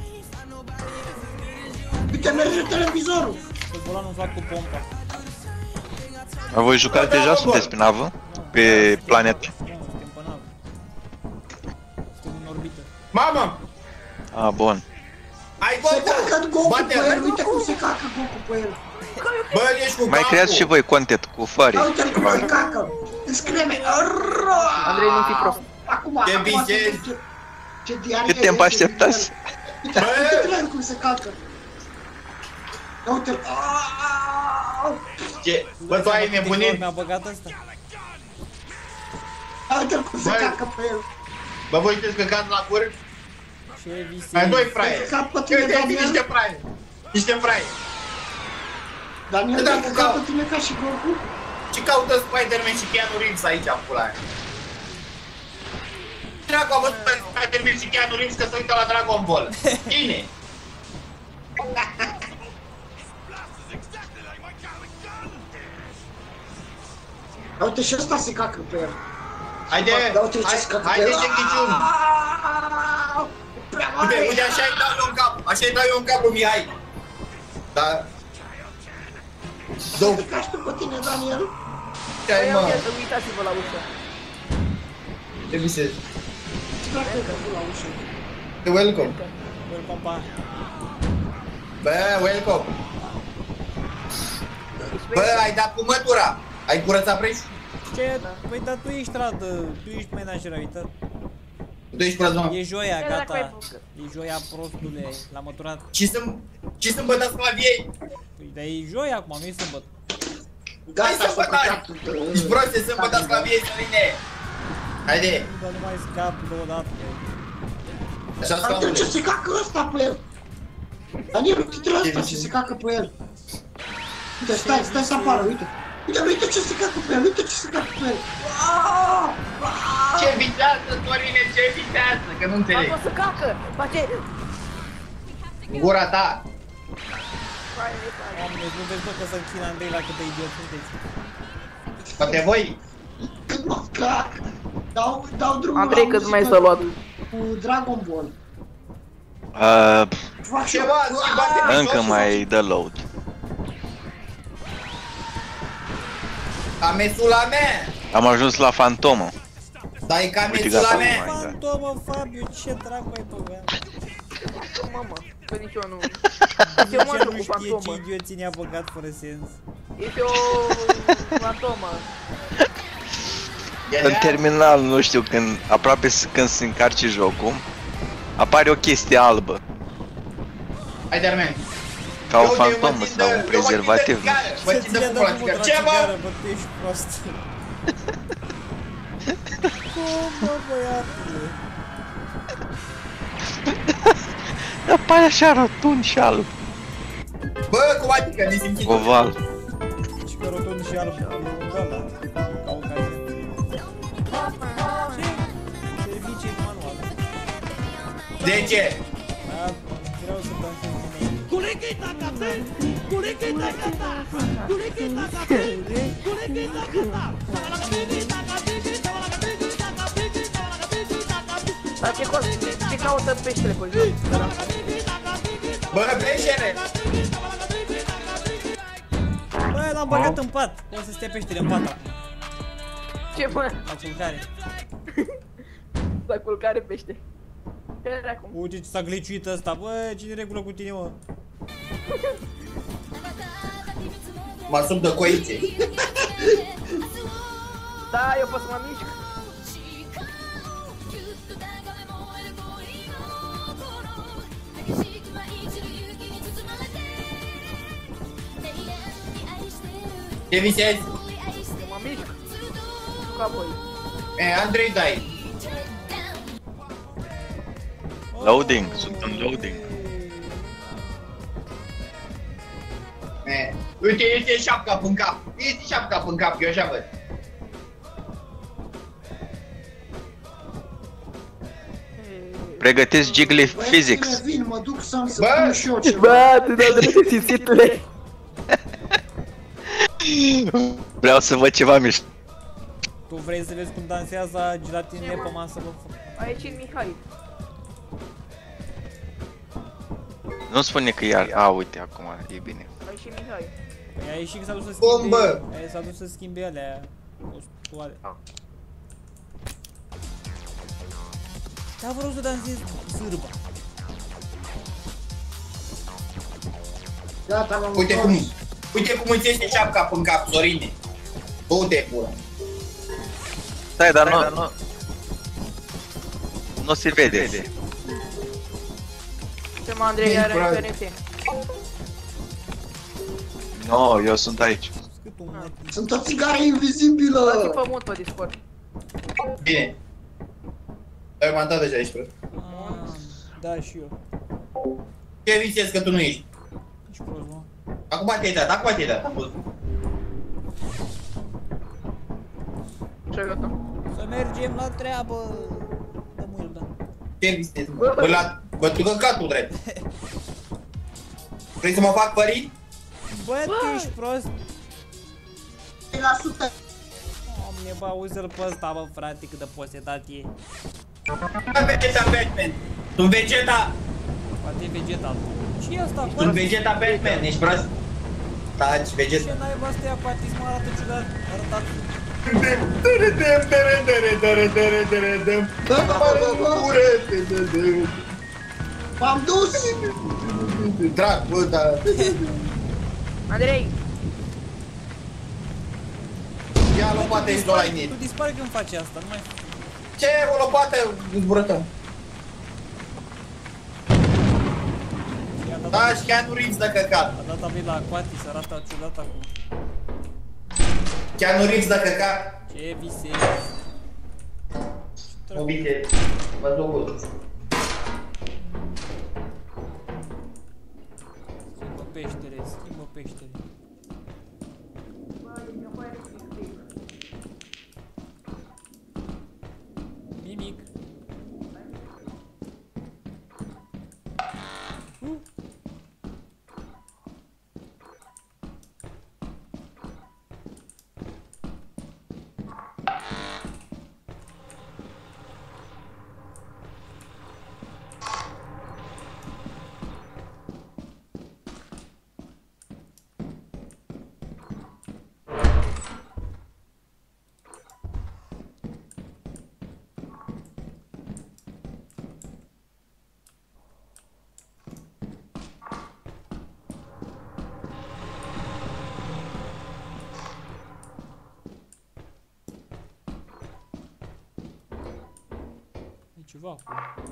Uite, merge televizorul. Fotbolanul fac cu pompa. Voi jucați deja? Sunteți pe navă? Pe planetă? Nu, suntem pe navă. Suntem în orbită. Mamă! Ah, bun. Ai Se Goku! cacă Goku pe Bate-l! el, uite cum se cacă Goku pe el. Bă, ești cu Mai capul! creați și voi content cu fari. Da, uite-l cum se cacă. Îți creme. Andrei, nu fi prost. Acum, Ce acum, visezi? ce- ce diarie Cât timp este, așteptați? uite, uite-l cum se cacă. Da, uite-l. Aaaa! Ce? Bă, tu ai nebunit? Mi-a băgat ăsta. Da, uite-l cum se Băi. cacă pe el. Bă, voi sunteți căcați la cur? Ce visezi? Ai doi fraieri! Se capă tine, Uite, Daniel. niște fraieri! Niște fraieri! Daniel, Da, dacă cu capă cap. tine ca și Goku. Ce caută Spider-Man și Keanu Reeves aici, în pula aia? Dracu a văzut pe Spider-Man și Keanu Reeves că se uită la Dragon Ball. Cine? Da, uite și ăsta se cacă pe el. Haide, Da, uite ce hai, se cacă pe haide el. ce ghiciun! Aaaa! Prea Uite, mare. uite, așa îi dau eu în cap, așa îi dau eu în cap lui Mihai. Da? Două. Te cași tu pe tine, Daniel? Ce ai, Păi, mă? ia, uitați-vă la ușă. Ce visezi? Ce dracu e capul la ușă? Te welcome. Welcome, pa. Bă, welcome. Bă, ai dat cu mătura. Ai curățat preș? Ce? Păi, dar tu ești stradă, tu ești menajer, ai uitat. Tu ești prost, mă. E joia, Ce dracu ai gata. făcut? E joia, prostule, l-am măturat. Și sunt, și sunt bătați claviei. Păi, dar e joia acum, nu e sâmbătă. Gata, Hai să s-a făcut bătați. capul. Ești prost, sunt bătați claviei, Sărine. Haide. Dar nu mai scap deodată. Așa Uite scaune. ce se cacă ăsta pe el. Daniel, uite-te la ăsta ce se cacă pe el. Uite, stai, stai să apară, uite. Uite, uite ce se cacă pe el, uite ce se cacă pe el. Aaaa! Aaaa! Ce vitează, Sorine, ce vitează, că nu Am înțeleg. fost să cacă. Face... Gura ta. Doamne, nu vezi, bă, că să închină Andrei la cât de idiot sunteți. Poate voi. Când mă cac, dau, dau drumul Andrei, la cât muzică mai s-a luat? Cu Dragon Ball. Uh, Fac și eu. Ceva, schimbate încă mai dă load. Ca mesula mea. Am ajuns la fantomă. Dar e ca Uite, mesula gata, mea. mai. Fantomă, Fabiu, ce dracu ai băgat? Mamă, că nici eu nu... Nici Eu mă el duc nu cu știe ce fantomă. idioții ne-a băgat fără sens. Ești o fantomă. În terminal, nu știu, când aproape s- când se încarce jocul, apare o chestie albă. Hai, Dermen. Ca o fantomă sau un prezervativ. Bă, Ce ți ți-le dă dă pula, drumul țigară. de la Ce, țigară, bă? bă, tu ești prost. Cum, bă, băiatule? Apare așa rotund și alb. Bă, cum adică, nesimțit? Oval. Și că rotund și alb, e un ăla, ca ocazie. Ce? Servicii manuale. De ce? Da, vreau să dansez din nou. Dar ce, co- ce caută peștele pe jos? Bă, peșere! Bă, l-am băgat în pat. O să stea peștele în pat acum, Ce, mă? la culcare. La culcare pește. Ce era acum? Uite ce s-a gliciuit ăsta, bă, ce-i regulă cu tine, mă? Mă sub de coițe. Da, eu pot să mă mișc. Ce visezi? Să mă mișc. Ca voi. E, Andrei, dai. Loading, sunt în loading. E, uite, este șapca în cap. Este șapca în cap, eu așa văd. Pregătiți Jiggly Băi, Physics. vin, mă duc să-mi să Bă! pun și eu ceva. Bă, tu de-a dreptul țitule. Vreau să văd ceva mișto. Tu vrei să vezi cum dansează gelatine pe masă, bă? Aici e Mihai. Nu spune că iar... A, uite, acum e bine. Aici e Mihai. Păi a ieșit că s-a dus să Bun, schimbe... bă! Aia s-a dus să schimbe alea... Costuale. Da, vreau să dansez zârba. Gata, m-am Uite cum, întors. uite cum îți iese șapca în cap, Sorine. Du-te, pula. Stai, dar nu... nu... Nu se vede. Ce mă, Andrei, are Bravo. P N T. No, eu sunt aici. Cât un măt. Sunt o țigară invizibilă. Dați pe mut pe Discord. Bine. Ai m-am dat deja aici, bă. Ah, da, și eu. Ce visezi că tu nu ești? Ești prost, mă. Acum te-ai dat, acum te-ai dat. Ce gata? Să mergem la treabă. Dă mâini, da. Ce visezi, mă? Bă, la... Bă, tu căcatul drept. Vrei să mă fac părit? Bă, tu ești prost. trei la sută. Doamne, bă, auzi-l pe ăsta, bă, frate, cât de posedat e. Bă, Vegeta Batman. Sunt Vegeta. Poate e vegetal. Ce e asta, Sunt bă? Vegeta Batman, ești prost? Taci, Ce Vegeta. naiba asta e apatism, arată ciudat, arătat. Bă, bă, bă, bă, bă. M-am dus. Drag, bă, da. Andrei, Ia lopată, ești doar ai Tu net. dispare când faci asta, nu mai... Ce o lopată, zburătăm? I-a dat, Da, și Keanu Reeves de căcat. a dat abia la Aquatis, arată ciudat acum. Keanu Reeves de căcat. Ce visezi? Nu bine, mă duc. Schimbă peștere, schimbă peștere. Nimic. Uh. E ceva acolo.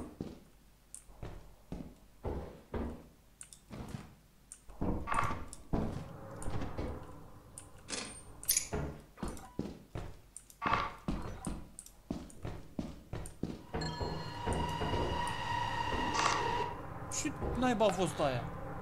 Ce naiba a fost aia?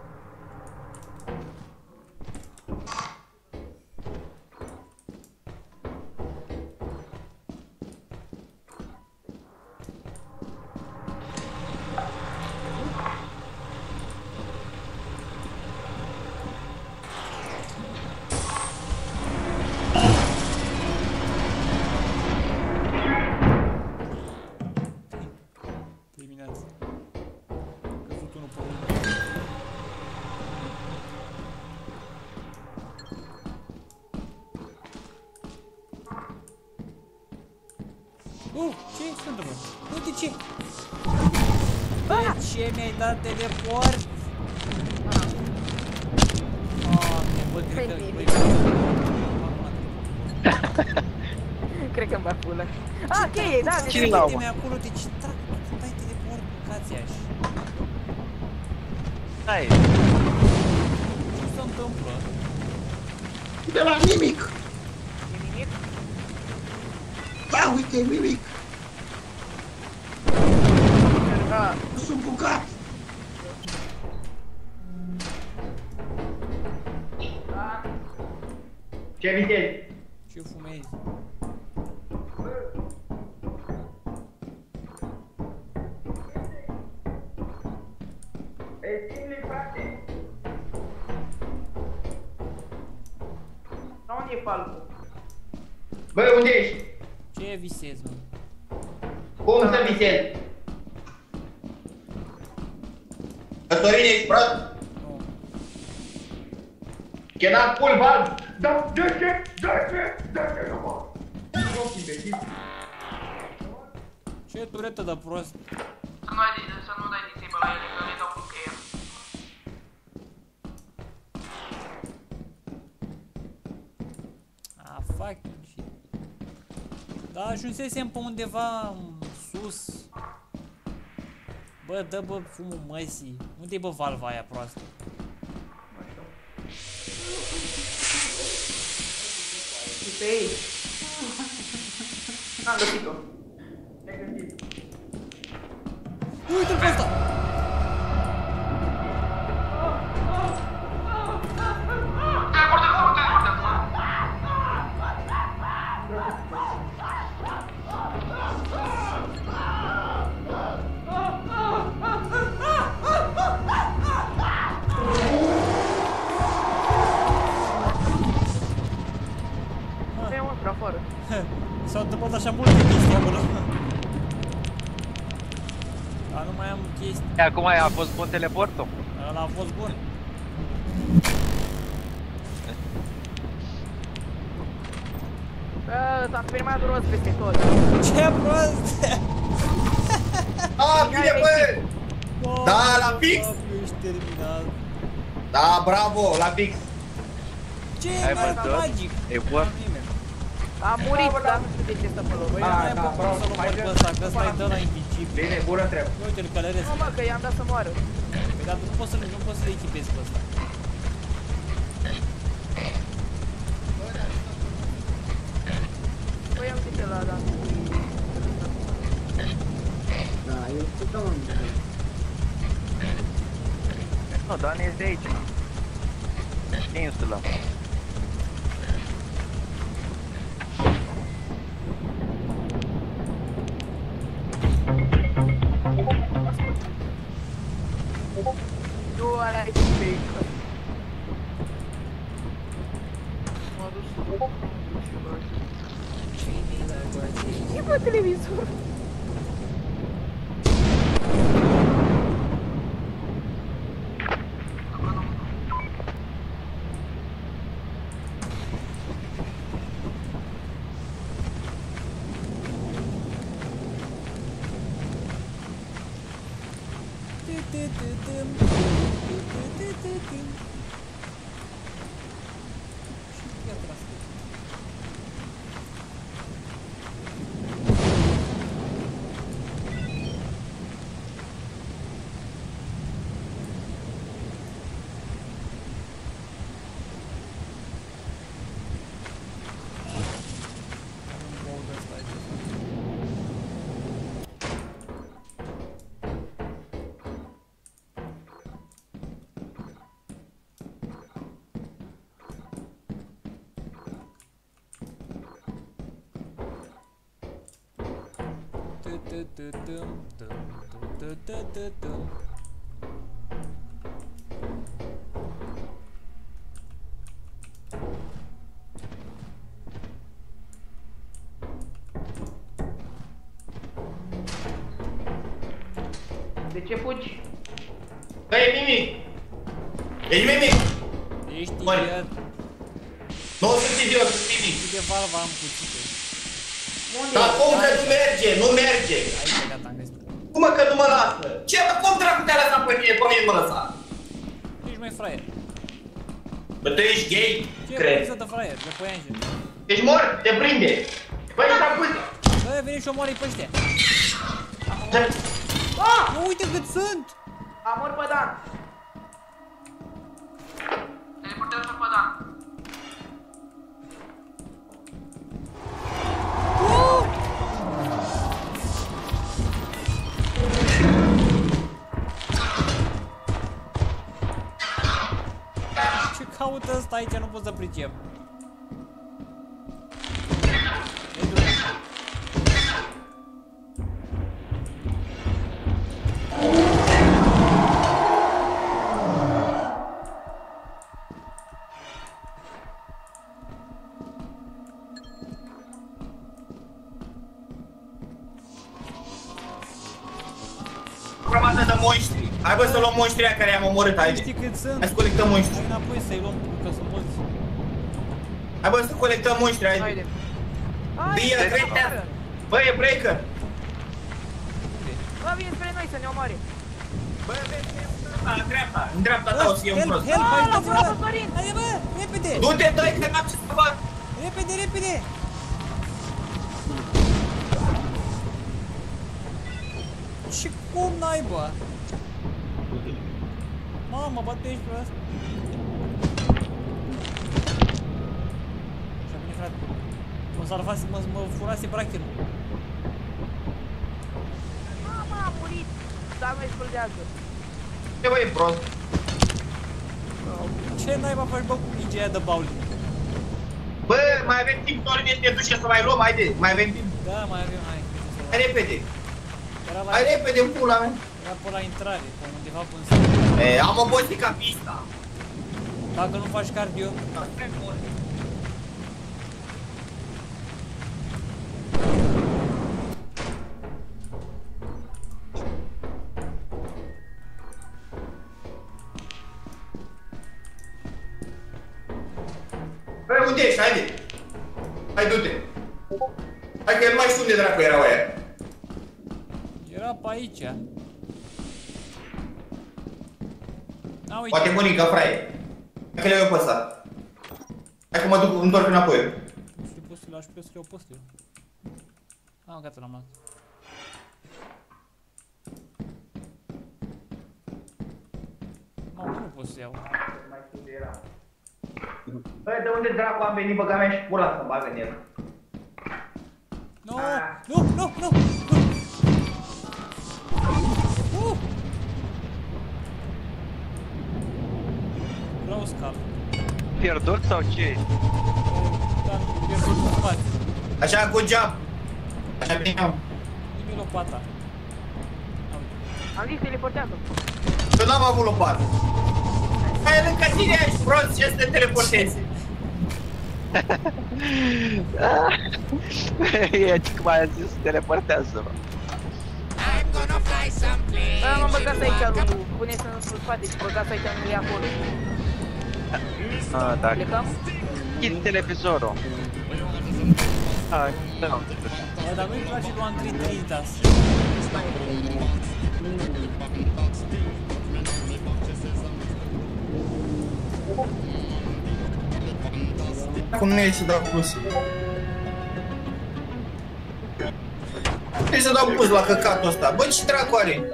Terminați. Căzut unul pe unul. Uh, ce se întâmplă? Uite ce! De ce mi-ai dat teleport? Doamne, bă, cred că... băi, cred că-mi bat pula. Ah, cheie, da, de Cine ce? l-au, mă? Acolo, de ce dracu să dai teleport cu cația și... Hai. Ce se întâmplă? De la nimic. E nimic? Da, uite, nimic. Da. Sunt bucat. Ce vitezi? Ce fumezi? unde e palmul? Bă, unde ești? Ce visezi, mă? Cum să visezi? Căsătorine, ești prost? Nu. Chenam pul, val! Da, dă-te, dă-te, dă-te, nu mă! Nu, imbecil. Ce turetă de prost? Să nu, ai, să nu dai disable la ele, că le dau cu cheia. Ah, fuck shit. Da, ajunsesem pe undeva sus. Bă, dă bă fumul măsii. Unde-i bă valva aia proastă? Și pe ei. N-am găsit-o. Uite-l pe ăsta! Ce e mă, afară? S-au întâmplat așa multe chestii acolo. Dar nu mai am chestii. Acum a fost bun teleportul? Ăla a fost bun. Bă, s-a sperimat rost peste tot. Ce prost! A, bine, bă! Da, la fix! Ești terminat. Da, bravo, la fix! Ce Ai e mai văzut? magic? E bun? A murit, dar nu știu de ce stă pe loc. Băi, Ah, nu mai da, pot bravo, să-l mai omor pe bine. ăsta, că ăsta îi dă la invincibil. Bine, bună treabă! Uite-l călăresc. Nu mă, că i-am dat să moară. Păi, dar nu poți să-l nu poți să-l echipezi pe ăsta. Băi, am zis la da. Da, eu știu că m-am Nu, Dani este de aici. Ce insula? Nu, ăla e fake. M-a dus. Ce bă televizor? De ce fugi? Bă, e Mimic! Ești Mimic! Ești Mări. idiot. Nu o să fii idiot, sunt Mimic! De valva am cuțite. Dar cum că nu merge, nu merge! Aici, gata, am găsit. Cum mă că nu mă lasă? Ce, bă, cum dracu te-a lăsat pe mine? Pe mine mă lăsa? Ești mai fraier. Bă, tu ești gay? Ce Cred. e de fraier? De păianjen. Ești mort, te prinde! Băi, ești acuză! Bă, vine și omoară-i pe ăștia. Ah! Bă, uite cât sunt! Amor pe Dan. Teleportează pe Dan. Ce caută ăsta aici? Nu pot să pricep. monștri. Hai bă să luăm monștrii aia care i-am omorât, haide. Știi cât sunt? Hai să colectăm monștri. Hai înapoi să-i luăm, că sunt mulți. Hai bă să colectăm monștri, haide. Haide. Bine, cretează. Bă, e breaker. Bă, vine spre noi să ne omoare. Bă, vezi, în dreapta, în dreapta ta o să fie un prost. Help, help, Ah, ajutați-mă! l-am Florin. Haide bă, repede! Du-te, dă-i, că n-am ce să fac. Repede, repede! Și cum naiba? Mamă, bate-și pe asta. Și-a venit frate. Mă salvase, mă, mă furase brachierul. Mama, a murit. Da, mă explodează. Ce bă, e prost? Ce naiba faci bă cu I G aia de bowling? Bă, mai avem timp, Florin, te duce să mai luăm, haide, mai avem timp. Da, mai avem, hai. Hai repede. Era la, Hai repede, în pula mea. era pe la intrare, pe undeva pe în spate. E, am obosit ca pista. Dacă nu faci cardio, Bă, unde ești? Haide. Hai, du-te. Hai că el mai știu unde dracu erau aia. era pe aici. A, uite. Poate Monica, fraie. Hai că le-au eu pe ăsta. Hai că mă duc, întorc înapoi. Nu știu, poți să le lași pe eu să le iau pe ăsta eu. Ah, gata, l-am luat. Mamă, nu pot să iau. Bă, de unde dracu am venit, băga mea și pula să bagă în el. Nu, nu, nu, nu, nu. Uh. Vreau scal. Pierdut sau ce? Da, pierdut în spate. Așa, good job. Așa bine am. Dă-mi lopata. Am zis, teleportează. Eu n-am avut lopată. Hai lângă tine, ești prost, ce să te teleportezi? E, ce cum ai zis, teleportează-mă. Da, m-am băgat aici, lui. Puneți în spate și băgați aici, nu e acolo. Ah, da. Plecăm? Închid televizorul. Hai, da. Bă, dar nu-i place lui Andrei Trinitas. Acum nu e să dau plus. Trebuie să dau plus la căcatul ăsta. Bă, ce dracu are?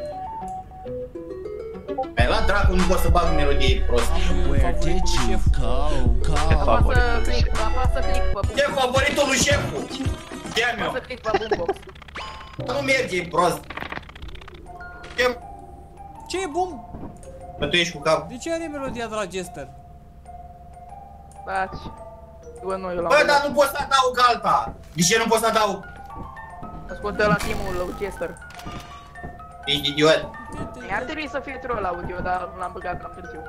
Mai la dracu nu pot să bag melodie prost. Where did you go? Apasă click, apasă click pe Ce favoritul lui șeful? Ce-am eu? apasă click pe boombox. Nu merge, e prost. Ce? Ce e bum? Bă, tu ești cu cap. De ce are melodia de la Jester? Baci. Bă, nu, eu l-am Bă, dar nu pot să adaug alta. De ce nu pot să adaug? ascultă la team-ul lui Chester. Ești idiot. Ar trebui să fie troll audio, dar l-am băgat cam târziu.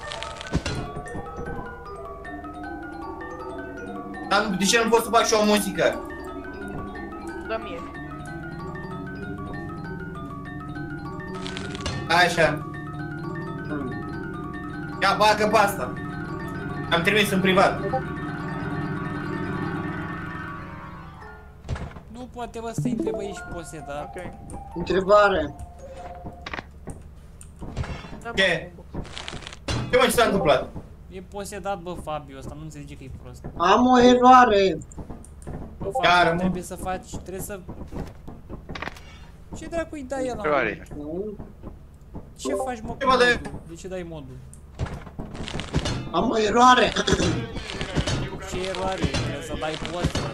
Dar de ce nu pot să fac și o muzică? Dă mie. Așa. Ia, bagă pe asta. Am trimis în privat. Nu poate, bă, să intre, bă, ești poseda. Ok. Întrebare. Ce? Ce mă, ce s-a întâmplat? E posedat, bă, Fabio, ăsta nu înțelege că e prost. Am o eroare. Bă, Iară, Fabio, mă. trebuie să faci, trebuie să... Ce dracu-i dai ăla? Eroare. Ce faci, mă, cu Ce mă dai? modul? De ce dai modul? Am o eroare. Ce eroare? Trebuie să dai post.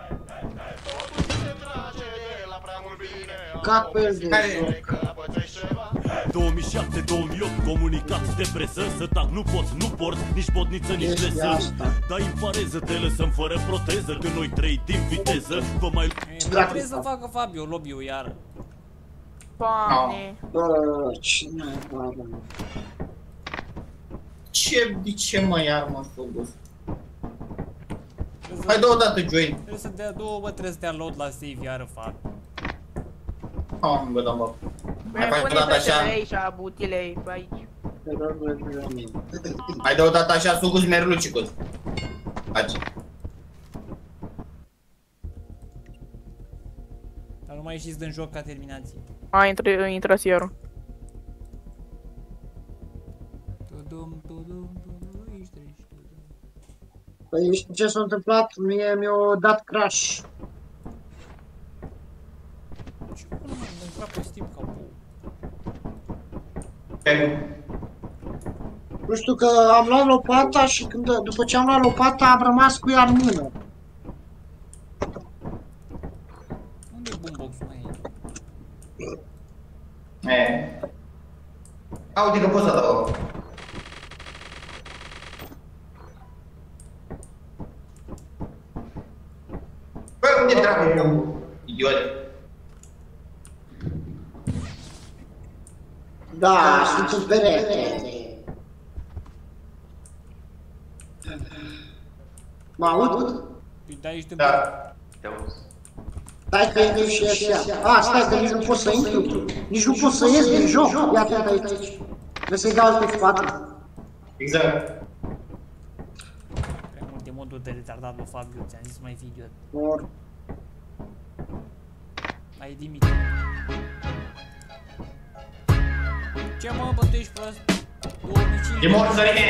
Cac pe el de Care? două mii șapte două mii opt comunicat de presă. Să tac nu pot, nu port, nici botniță, nici Ești presă. asta. Dai în pareză, te lăsăm fără proteză. Când noi trei din viteză vă mai... E, bă, trebuie să facă Fabio lobby-ul iară. Doamne. Bă, cine e bară? Ce, de ce mă iar, mă, Fobos? Trebuie să- Hai, dă o dată join. Trebuie să dea două, bă, trebuie să dea load la save iară, Fabio. Am, bă, da, bă. Mai faci o dată așa? Aici, butile pe aici. Mai dă o dată așa sucus merlucicus. Faci. Dar nu mai ieșiți din joc ca terminații. A, intră, intră iară. Tudum, tudum, tudum, aici treci, tudum. Păi știi ce s-a întâmplat? Mie mi-a dat crash. Ce bă, nu m-am intrat pe Steam ca bou. Nu știu că am luat lopata și când, după ce am luat lopata am rămas cu ea în mână. Unde e boombox-ul mai aici? E. Auzi că poți să dau. Bă, unde dracu? Idiot. Da, sunt în perete. Mă aud? Îi dai ești în Da. Te auzi. Stai că e și așa. A, stai că nici nu pot să intru. Nici nu pot să ies din joc. Ia atent aici. Trebuie să-i dau pe spate. Exact. Prea multe moduri de retardat lui Fabiu, ți-am zis mai fi idiot. Or. Mai e Dimitri. Ce mă, bă, tu ești prost? două mii cinci. E mort, Sărine!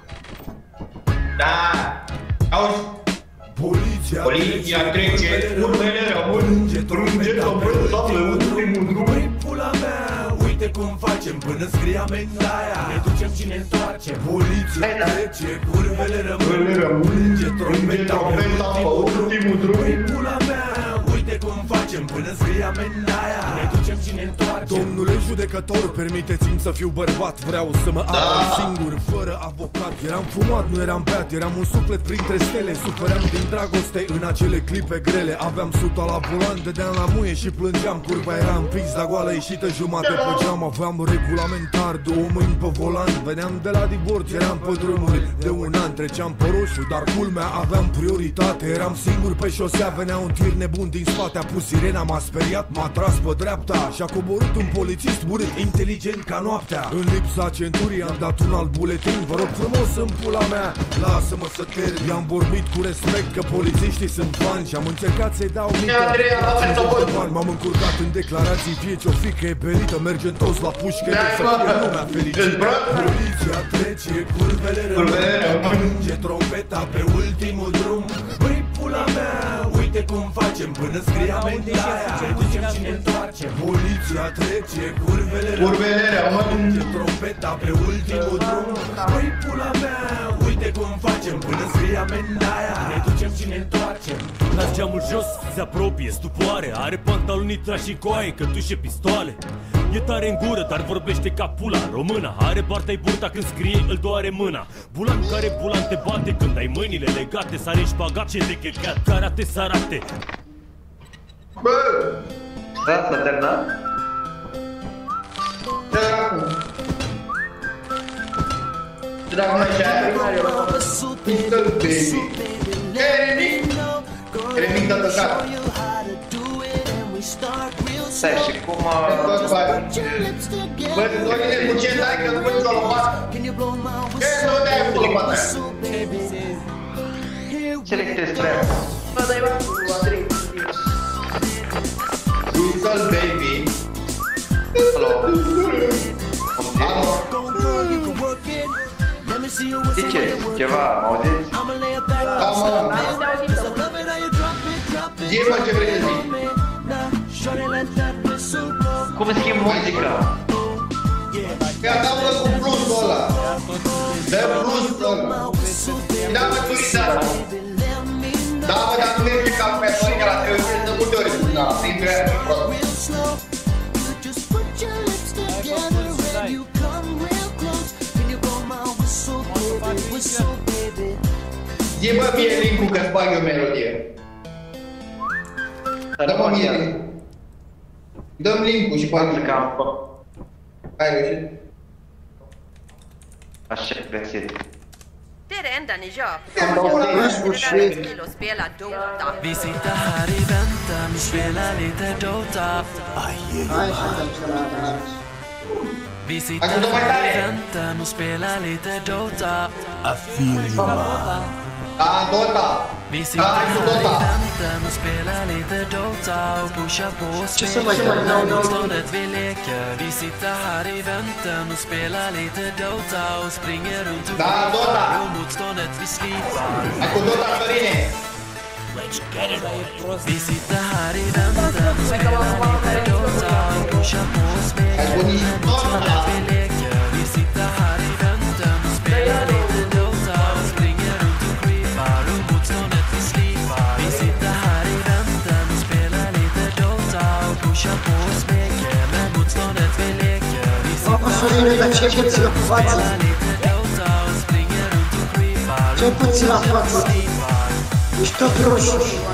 Da! Auzi? Poliția, Poliția trece, urmele rămân, trânge trompeta pe ultimul drum. Băi, pula mea, uite cum facem până scrie amendaia. Ne ducem și ne întoarcem. Poliția trece, curvele rămân, trânge trompeta pe ultimul drum. Băi, pula mea, uite cum facem până scrie amendaia. Ne ducem și ne întoarcem. Domnule judecător, permiteți-mi să fiu bărbat. Vreau să mă apăr singur, fără avocat. Eram fumat, nu eram beat, eram un suflet printre stele. Sufeream din dragoste în acele clipe grele. Aveam suta la volan, dădeam la muie și plângeam. Curba era împins la goală, ieșită jumate pe geam. Aveam regulamentar, două mâini pe volan. Veneam de la divorț, eram pe drumuri de un an. Treceam pe roșu, dar culmea aveam prioritate. Eram singur pe șosea, venea un tir nebun din spate. A pus sirena, m-a speriat, m-a tras pe dreapta și-a coborât un polițist urât, inteligent ca noaptea. În lipsa centurii am dat un alt buletin. Vă rog frumos în pula mea, lasă-mă să termin. I-am vorbit cu respect că polițiștii sunt fani și am încercat să-i dau mică. M-am încurcat în declarații, fie ce-o fi că e belită. Mergem toți la pușcă, să fie lumea fericită. Poliția trece, curvele rămân, plânge trompeta pe ultimul drum. Băi, pula mea, uite cum facem până scrie amendaia. Ne ducem și ne întoarcem. Poliția trece, curvele rămân, plânge trompeta pe ultimul drum. Băi, pula mea, uite cum facem până scrie amendaia. Ne ducem și ne întoarcem. Las geamul jos, se apropie, stupoare. Are pantalonii trași și coaie, cătușe, pistoale. E tare în gură, dar vorbește ca pula română. Are partea-i burta când scrie, îl doare mâna. Bulan care bulan te bate când ai mâinile legate. Sare în șpagat, ce de checat, karate sarate. Bă! Da, s-a terminat? Da, acum. Dragă mă, ce ai? Pistol baby. Eremic! Eremic dă tăcat. Stai, și cum... Bă, Dorine, cu ce dai că nu pui o lopată? Ce nu dai cu lopata aia? Ce le crezi treaba? Bă, dai bă, cu Andrei. Pistol baby. Alo? Alo? Zice, ceva, m-auziți? Da, mă. Zi, mă, ce vrei să zic? Cum schimb muzica? Ia, dă-mă cu plusul ăla. Dă plusul ăla. Da-mă turita. Da-mă, dar nu merge ca pe Sonica la televizor de multe ori. Da, printre aia de prost. Zi, bă, mie link-ul că-ți bag eu melodie. Dă-mă mie link-ul. Dă-mi link-ul și bag eu. Hai, reușit? Așa, găsit. Te är det enda ni gör. sfârșit. Och spela Dota. Vi sitter här i väntan och spelar lite Dota. Hai și atunci la Adalas. Vi sitter här i väntan och spelar lite Dota. I feel you. Da, Dota. Vi sitter här i väntan och spelar lite Dota och pushar på och spelar motståndet vi leker. Vi sitter här i väntan och spelar lite Dota och springer runt och skjuter och motståndet vi slipar. Vi sitter här i väntan och spelar lite Dota och pushar på och spelar motståndet vi leker. Vi sitter här i väntan och spelar lite Dota och springer runt och skjuter och motståndet vi slipar. Vi sitter här i väntan och spelar lite Dota och pushar på och spelar med motståndet vi leker. Vi sitter här i väntan och spelar lite Dota och springer runt och skjuter och motståndet vi slipar. Ești tot roșu.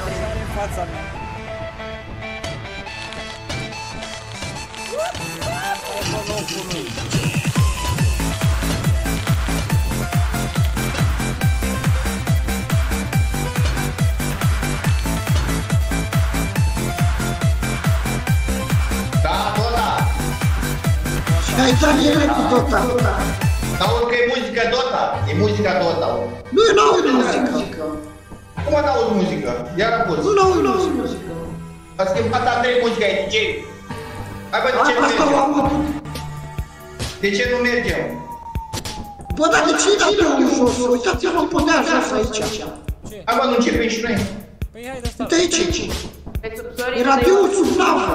Da, Dota. Și ai intrat direct cu Dota. N-aud că e muzică Dota. E muzica Dota. Nu, eu n-aud muzică. Cum n-aud muzică? Iar a pus. Nu, n-aud muzică. A schimbat Andrei muzica, e D J. Hai bă, de ce nu mergem? De ce nu mergem? Bă, dar de ce e pe jos? Uitați-vă pe mea jos aici. Hai bă, nu începem și noi. Păi hai de asta. Uite aici. E radioul sub navă.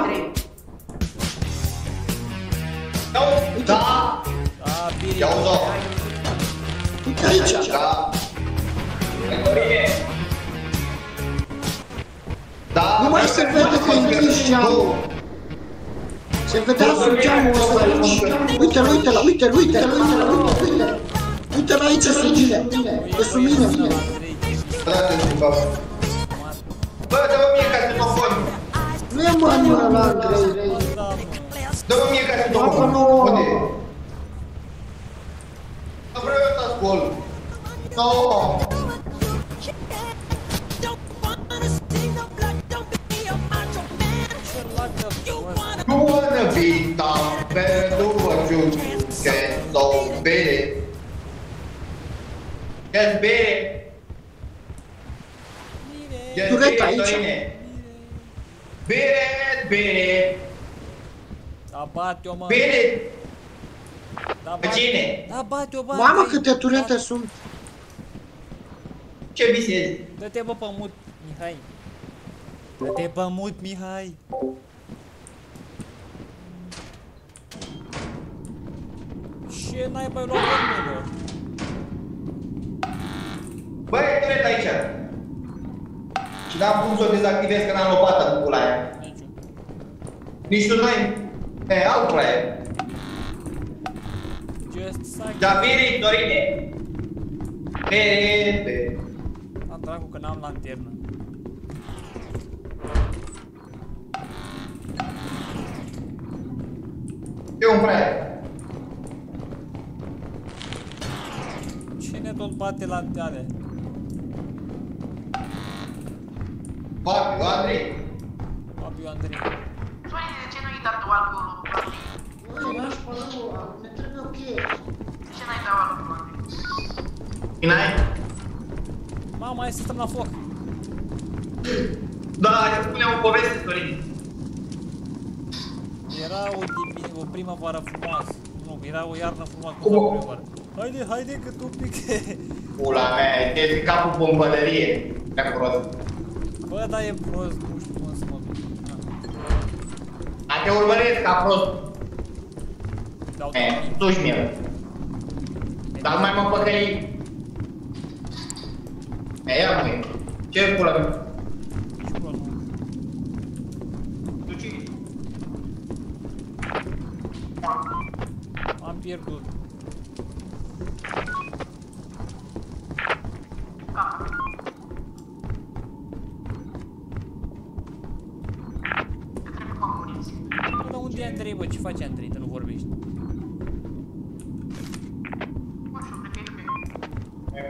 Da. Da, bine. Ia uzo. Uite aici. Da. Da. Nu mai se vede că e închis geamul. Se vedea sub geamul ăsta aici. Uite-l, uite-l, uite-l, uite-l, uite-l, uite-l. Uite-l aici sub mine. E sub mine. Bă, dă-mă mie cassetofon. Nu e mă mână la Andrei. Dă-mă mie cassetofon. Unde e? Nu vreau eu să ascult. No. You wanna be tough, better do what you can, so beat it. Just beat it. Just beat it, Soine. Beat it, beat it. Da, bate-o, mă. Beat it. Da, Pe cine? Da, bate-o, bate-o. Mamă, câte turete sunt. Ce visezi? Dă-te, bă, pe mut, Mihai. Dă-te pe mut, Mihai. Ce n-ai mai luat vorbe, Bă, e turet aici. Și n-am cum să o dezactivez că n-am lopată cu pula aia. Nici tu noi. E, altul aia. Da, bine, Dorine. Bine, bine. Am dracu că n-am lanternă. E un fraier. Cine tot bate lanterne? Fabiu, Andrei. Fabiu, Andrei. Soane, de ce nu-i dat tu alcoolul cu Andrei? Băi, n-aș pără, ne trebuie o cheie. De ce n-ai dat alcoolul cu Andrei? N-ai? Mama, hai să stăm la foc. Da, îți spuneam o poveste, Dorin. Era o, o primăvară frumoasă. Nu, era o iarnă frumoasă cu o primăvară. Haide, haide că tu pic. Pula mea, te fi capul pe pădărie. Prea prost. Bă, da, e prost, nu știu cum să mă duc. A te urmăresc ca prost. E, tu-și mie. Dar nu mai mă păcăli. E, ia măi. Ce pula mea? Nici prost, nu. Tu cine? Am pierdut. Până unde e Andrei, bă? Ce face Andrei? Că nu vorbești.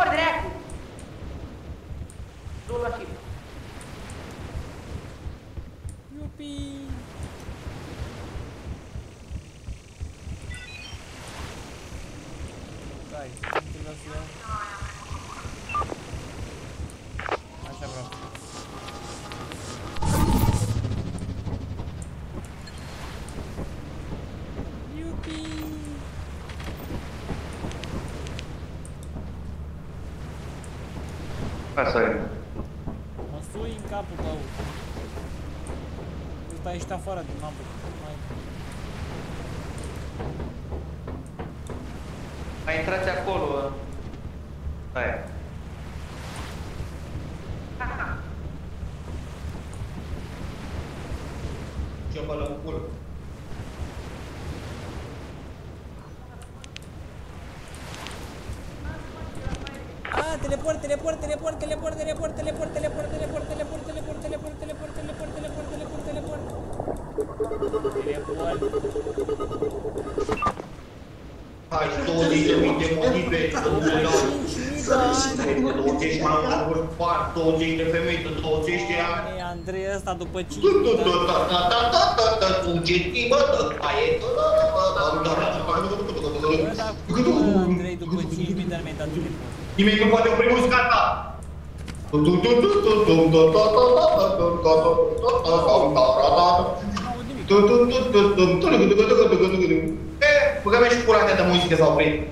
mor, dracu! Du la chip. Iupi! Stai, ce vreau să iau? Așa vreau. Iupi! Asta e. Mă sui în capul tău. Tu stai ești afară din mapă. Mai intrați acolo. Aia. Ce-o bălă în cur. Ah, teleport, teleport, teleport, teleport, teleport, teleport, teleport, teleport, teleport, teleport, teleport, teleport, teleport, teleport, teleport, teleport. Teleport. Hai, douăzeci de mii de motive, douăzeci mai mult, douăzeci de femei, douăzeci de ani. E Andrei ăsta după cinci. Andrei după cinci mii de ani mi-ai dat teleport. Nimeni nu poate opri muzica ta! E, băgă-mi și pula mea de muzică s-a oprit.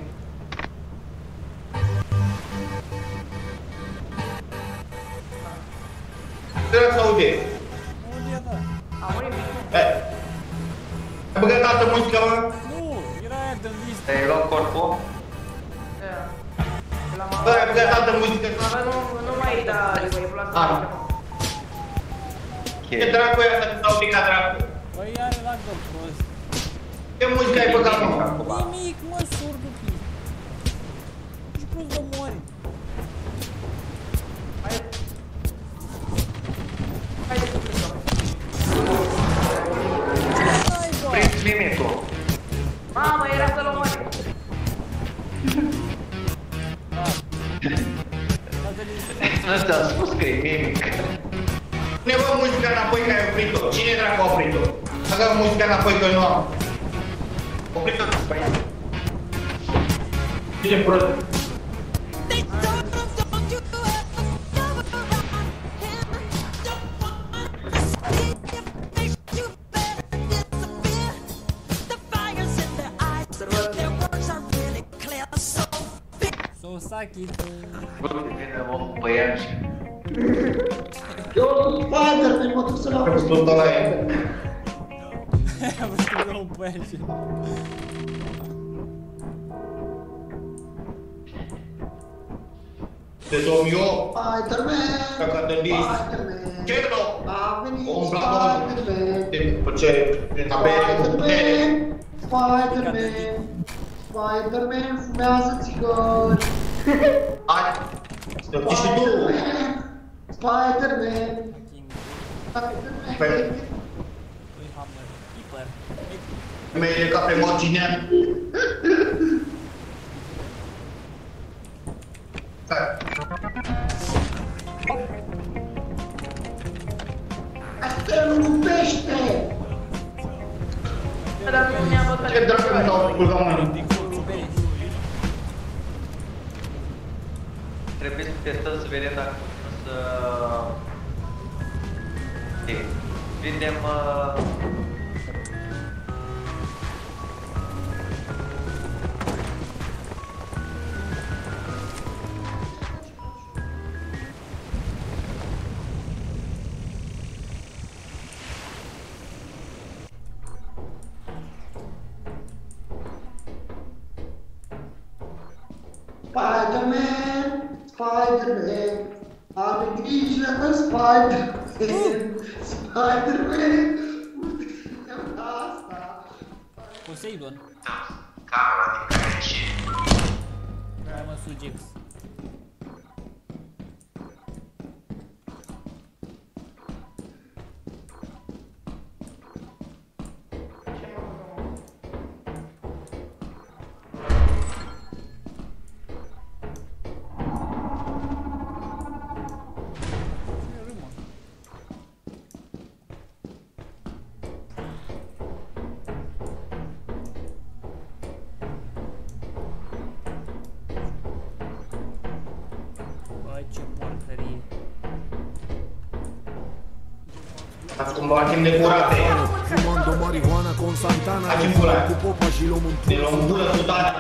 Trebuie să aude. Aude, da. E, ai băgat altă muzică, mă? Nu, era aia de listă. Te-ai luat corpul? Bă, ai băgat altă muzică. Nu mai da, e plasă. Ce dracu e asta că s-a oprit ca dracu? Băi, are lag de prost. Ce muzică ai băgat, mă? Nimic, mă, surdu fi. Ești prost de mori. Haide cu plicul. Prins limitul. Mamă, era să-l omori. Nu ți-a spus că e mimic. Pune bă muzica înapoi că ai oprit-o. Cine dracu a oprit-o? Bagă muzica înapoi că nu am. Oprit-o. Cine prost? Sosaki. Vine omul pe ea și... Eu sunt Spider-Man, mă duc să l-am Am spus ăla e. Am vrut să dau un pe aia și... De domn eu, Spider-Man, dacă te dis. Spider-Man, Ce rău? a venit Umbla domnul. Spider-Man, După ce, prin abere, cu putere. Spider-Man, Spider-Man fumează țigări. Hai, să te opri și tu. Spider-Man, Spider-Man. Lui Hammer, Keeper. Mi-e ca pe marginea. Stai. Asta nu rupește! Dar nu mi-a băgat. Ce dracu mi s-au făcut la mâini? Trebuie să testăm să vedem dacă putem să... Ok. Vindem... Uh... Spider-Man, Spider-Man, are grijă de Spider-Man, Spider-Man, asta. Poseidon. Camera din care și... Hai mă, Sugex. Acum facem de curate. Fumando marihuana con Santana. Facem curate. Cu popa și luăm în Ne luăm gură sudana.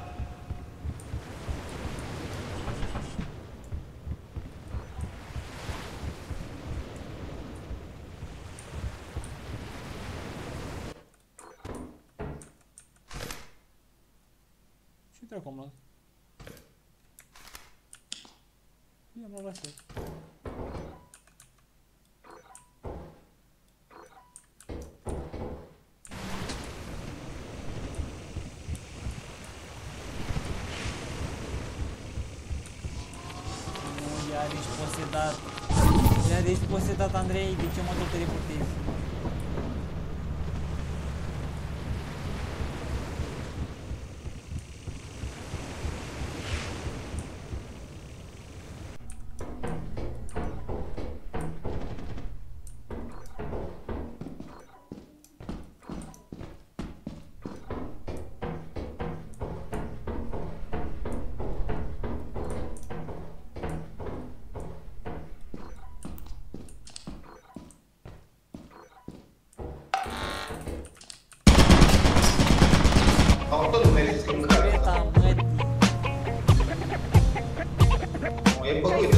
Ce dracu am luat? Ia mă lasă. Iar ești posedat. Iar ești posedat, Andrei, de ce mă tot teleportezi? Toată lumea e scâncată. Beta, mătii. Nu, e băguită.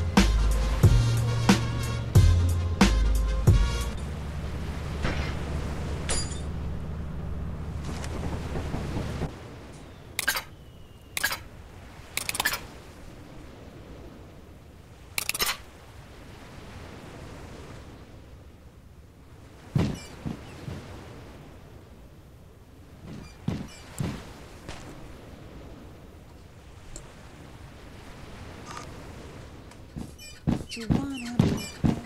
You wanna be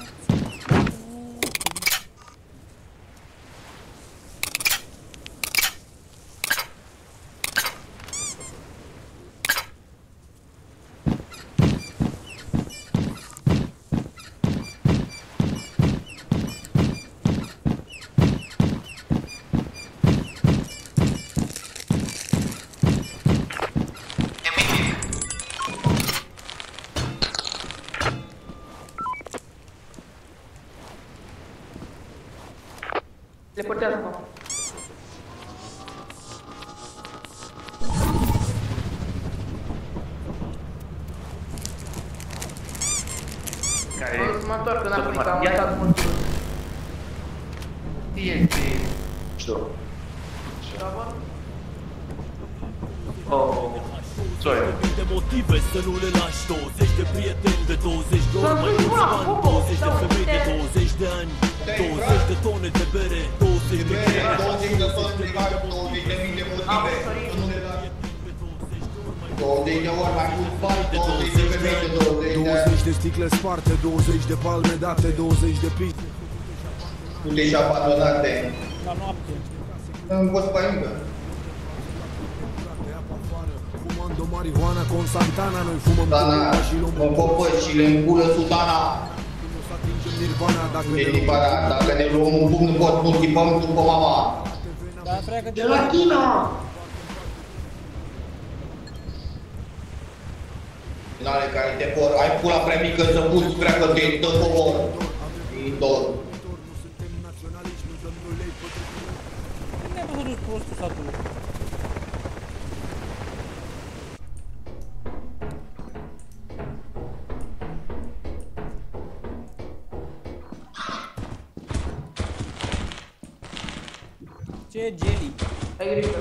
Teleportează-mă. Care O să mă întorc înapoi, că am Ia- uitat mult. este... Știu. Oh, sorry. de motive să nu le lași. Douăzeci de prieteni de douăzeci de ori mai mulți bani. Douăzeci de femei de douăzeci de ani. Douăzeci de tone de bere. Douăzeci de Bere, bere. douăzeci de tone de bere, douăzeci de mii de motive. douăzeci de ori mai mult bani, douăzeci de femei de douăzeci de ani. douăzeci de sticle sparte, douăzeci de palme date, douăzeci de pit. Uite și abandonate. la noapte. Nu poți pe încă. Fumando marihuana con Santana, noi fumăm Sutana, popa și luăm mă popă și le îngură sutana. să atingem nirvana dacă E ne tipara, dacă ne luăm un pumn, pot nu chipăm după mama. Dar pleacă de De la China! Finale care te por, ai pula prea mică să puți prea că te dă povor. Idol. Unde ai văzut prostul satului? Ce jelly? Ai grijă.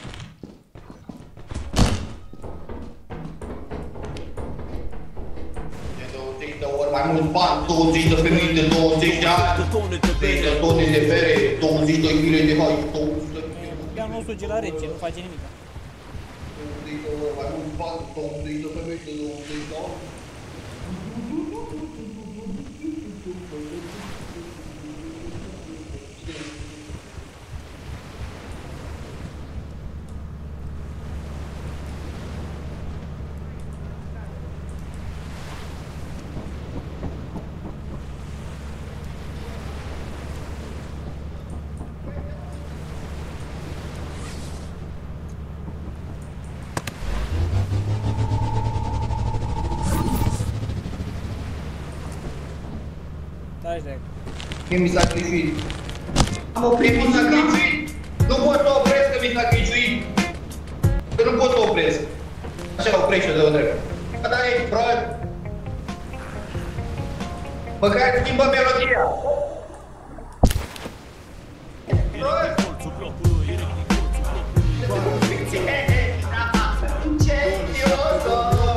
De douăzeci de ori mai mult bani, douăzeci de femei de douăzeci de ani, douăzeci de tone de bere, douăzeci de kg de hai, douăzeci de kg. Ia nostru gel la rece, nu face nimic. douăzeci de ori mai mult bani, douăzeci de femei de douăzeci de ani. Stai, stai. Mie mi s-a criciuit. Am oprit, mi s-a criciuit. Nu pot să opresc că mi s-a criciuit. Că nu pot să opresc. Așa oprește de o drept. Bă, dar e prost. Măcar schimbă melodia. Prost. Ce idiot,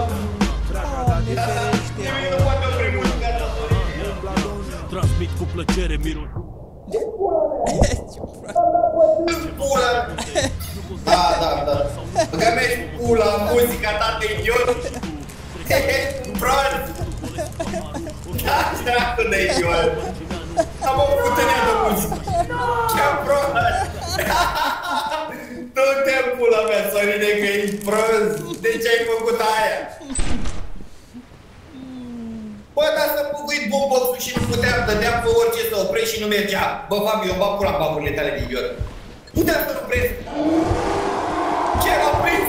transmit cu plăcere miros. Pula! Da, da, da. Băga mea și pula, muzica ta de idiot. Prost! Da, dracu de idiot. Am o puterea de muzică. Ce prost! Du-te pula mea, Sorine, că e prost. De ce ai făcut aia? Bă, dar să buguit boombox-ul și nu puteam, dădeam pe orice să oprești și nu mergea. Bă, Fabi, eu bag pula în baburile tale de idiot. Puteam să-l opresc. Ce l-a prins?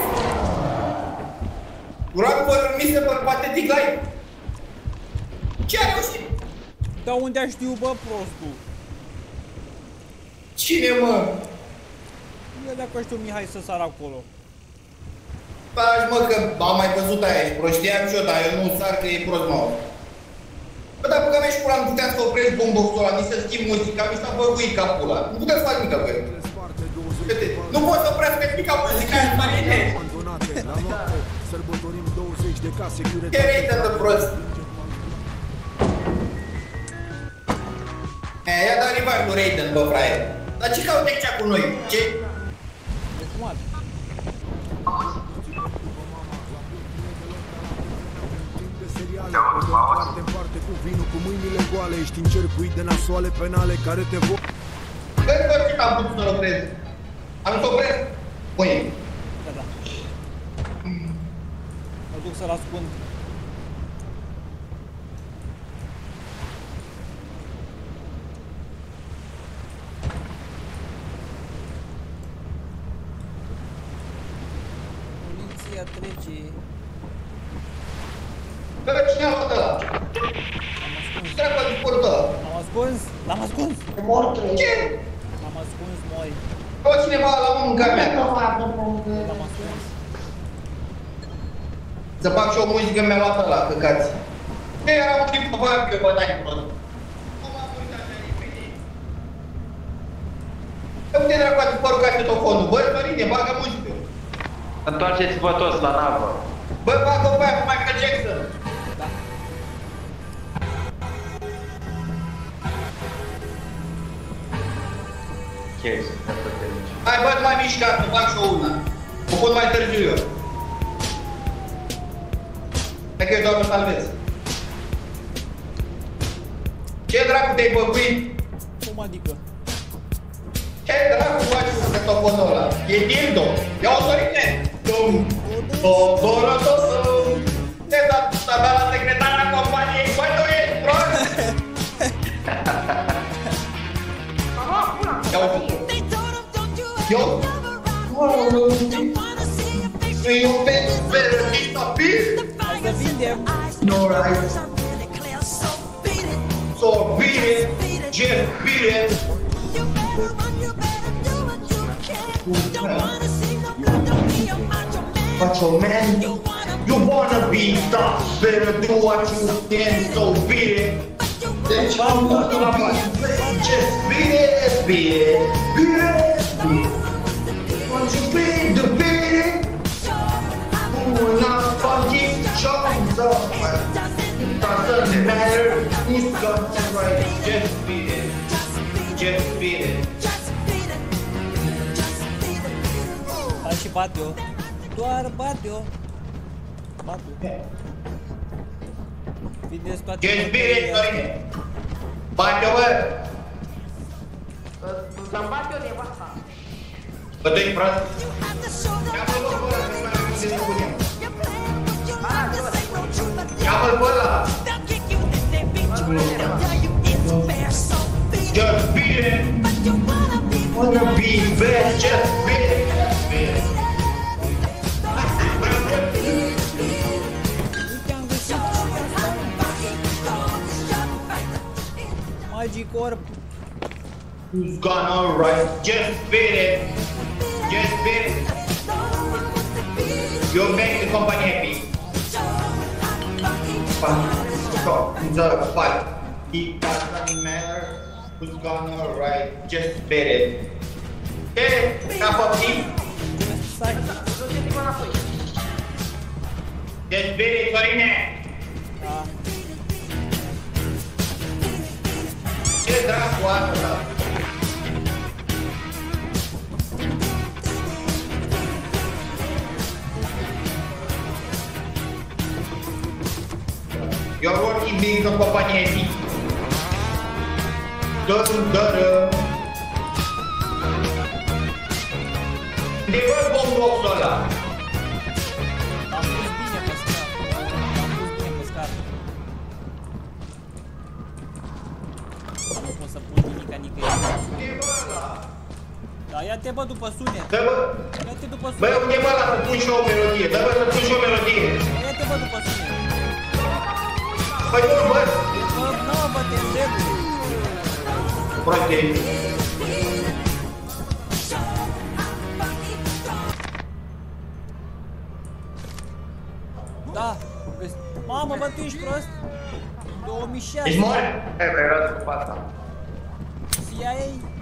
Urat pe râmise pe patetic live. Ce a reușit? Dar unde știu, bă, prostul? Cine, mă? Eu dacă știu Mihai să sar acolo. Faci, mă, că am mai văzut aia și proștiam și eu, dar eu nu sar că e prost, mă. Bă, dar băga mea și pula, nu puteam să opresc boombox-ul ăla, nici să schimb muzica, mi s-a băguit ca pula. Nu puteam să fac mică, bă. Nu pot să opresc mica muzica aia, Marine. Ce reită de prost. E, ia dat revive lui Raiden, bă, fraier. Dar ce caute aici cu noi? Ce? Parte în parte cu vinul, cu mâinile goale, ești în circuit de nasoale penale care te vor... Cred că ce am putut să-l opresc? Am să opresc? Mâine. Da, da. Mă duc să-l ascund. Poliția trece. Bă, cine a luat ăla? Ce treabă de sportul ăla? L-am ascuns? L-am ascuns! E mort, ce? L-am ascuns, moi. Bă, cineva la mă mânca mea. L-am ascuns. Să fac și o muzică, mi-a luat ăla, căcați. Ce era un clip pe vaia, că bă, dai prost. Uite dracu de porca cetofonul. Bă, Sorine, bagă muzică. Întoarceți-vă toți la navă. Bă, bagă-o pe aia cu Michael Jackson. Da. Ok, hai, bă, nu mai mișca, să fac și o una. O pot mai târziu eu. Hai că eu doar mă salvez. Ce dracu te-ai băguit? Cum adică? Ce dracu faci cu cetofonul ăla? E dildo. Ia-o, Sorine! Dum, dum, dum, dum, dum. Te dat, s-a dat la secretara companiei. Bă, tu ești prost! Ia-o. Eu? Eu pe verănița pis? Hai să vindem! Alright. So beat it, just beat it. Macho man, you wanna be tough, better do what you can, so beat it. Deci am văzut la bani. Just beat it, beat it, beat it, beat it. Once you beat the beat it, we're not fucking chumps up. Doesn't matter, it's got to right. Just beat it, just beat it. Hai și bat eu. Doar bat eu. Bat eu. Vindeți toate... Just beat it, Sorine. Bate-o, bă! Să-mi bat eu nevasta. Bă, tu ești prost? Ia-mă-l bă, bă, că mai am zis cu el. Ia-mă-l bă, ăla! Just beat it! Wanna be bad, just beat it! Beat it! Magicorp. Who's gonna write? Just spit it. Just spit it. You make the company happy. Stop the fight. It doesn't matter who's gonna write. Just spit it. Okay, cup of tea. Just spit it, Sorine. Ce dracu asta? You're working big în companie zi. Dă-mi, dă-ră. De bă bomboxul ăla. Am pus bine pe scar. Am pus bine pe scar. Nu pot să pun nimica nicăieri. Da, ia-te bă după sunet. Dă bă. Ia-te după sunet. Bă, unde bă ăla să pun și o melodie. Dă bă să pun și o melodie. Ia-te bă după sunet. Păi bă, bă. Bă, nu, bă, te îndrept. Proste. Da. Mamă, bă, tu ești prost? două mii șase. Ești mort? Hai, bă, era să cu asta. C I A.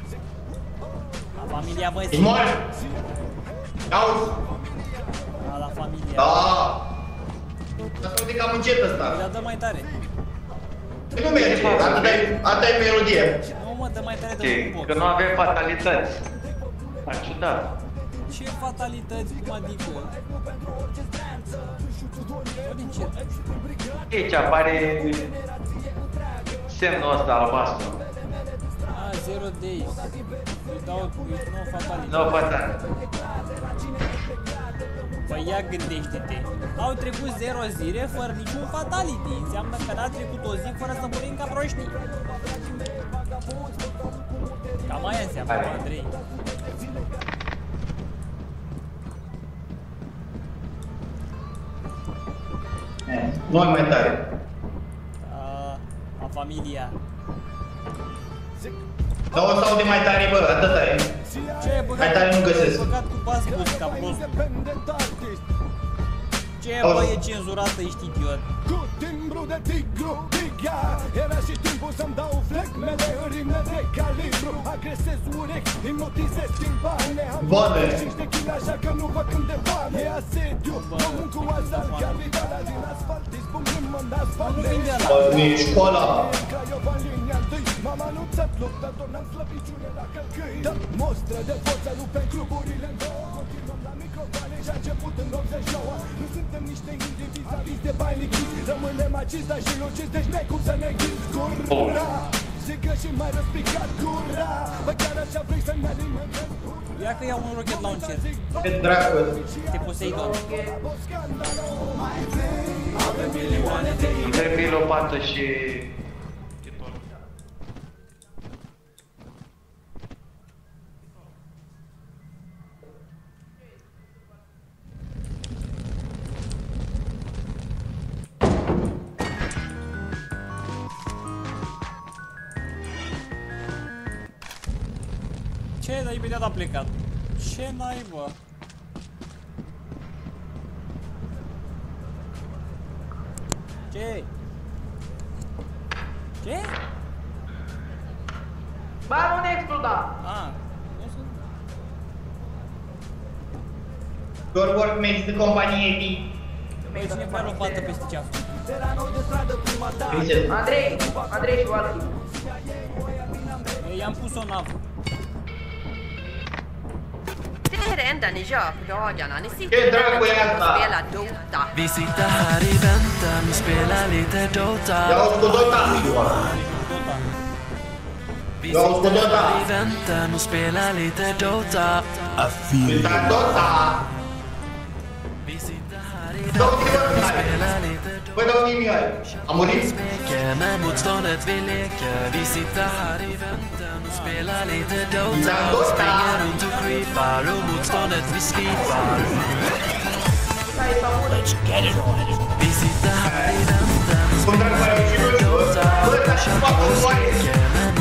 La familia, bă, ești mort? Auzi? Da, la familia. Da. Dar să uite cam încet ăsta. Dar dă mai tare. Păi nu merge, atâta e melodie. Nu mă, dă mai tare de un box. Că nu avem fatalități. A ciudat. Ce fatalități, cum adică? Aici apare semnul ăsta albastru. Ah, zero days. Without, with no fatality. No fatality. Păi ia gândește-te. Au trecut zero zile fără niciun fatality. Înseamnă că n-a trecut o zi fără să murim ca proștii. Cam aia înseamnă, Andrei. Nu ai mai tare. A, a familia. Sau o să aude mai tare, bă, atâta e. Ce e băgat? Mai tare nu găsesc. Băgat cu basbus ca prostul. Ce bă, e cenzurată, ești idiot. Cu timbru de tigru, tigea. Era și timpul să-mi dau flecmele în rime de calibru. Agresez urechi, hipnotizez timpane. Bane. cinci de kg, așa că nu văd când de bani. E asediu, român cu azar. Capitalea din asfalt, dispunând în asfalt. Bă, nu e școala. M-am anunțat luptător, n-am slăbiciune la călcâi. Dă mostră de forță, rupe cluburile în două. Continuăm la microfone și a început în optzeci și nouă. Nu suntem niște indivizi aviți de bani lichizi. Rămânem acizi, dar și lucizi, deci n-ai cum să ne ghiți. Gura, zică și mai răspicat gura. Bă, chiar așa vrei să ne alimentăm. Ia că iau un rocket launcher. Ce dracu. Te Poseidon. Trebuie lopată și... Ce? Dar imediat a plecat. Ce naiba? Ce? Ce? Ba, nu ne exploda! Ah, nu sunt... Your work makes the company happy. Băi, cine vrea lopată peste ceaf? Andrei! Andrei și Walchi! I-am pus-o în apă. Det är det enda ni gör på dagarna. Ni sitter där och spelar Dota. Vi sitter här i väntan och spelar lite Dota. Jag har på Dota. Vi sitter här i väntan och spelar lite Dota. Dota. Vi sitter här i väntan och spelar lite Dota. Păi dau nimic ai. Am murit? Med motståndet vi leker. Vi sitter här i väntan och spelar lite Dota. Och springer runt och creepar och motståndet vi slipar. Let's get it on. Vi sitter här i väntan och spelar lite Dota. Och kämpar och skriker med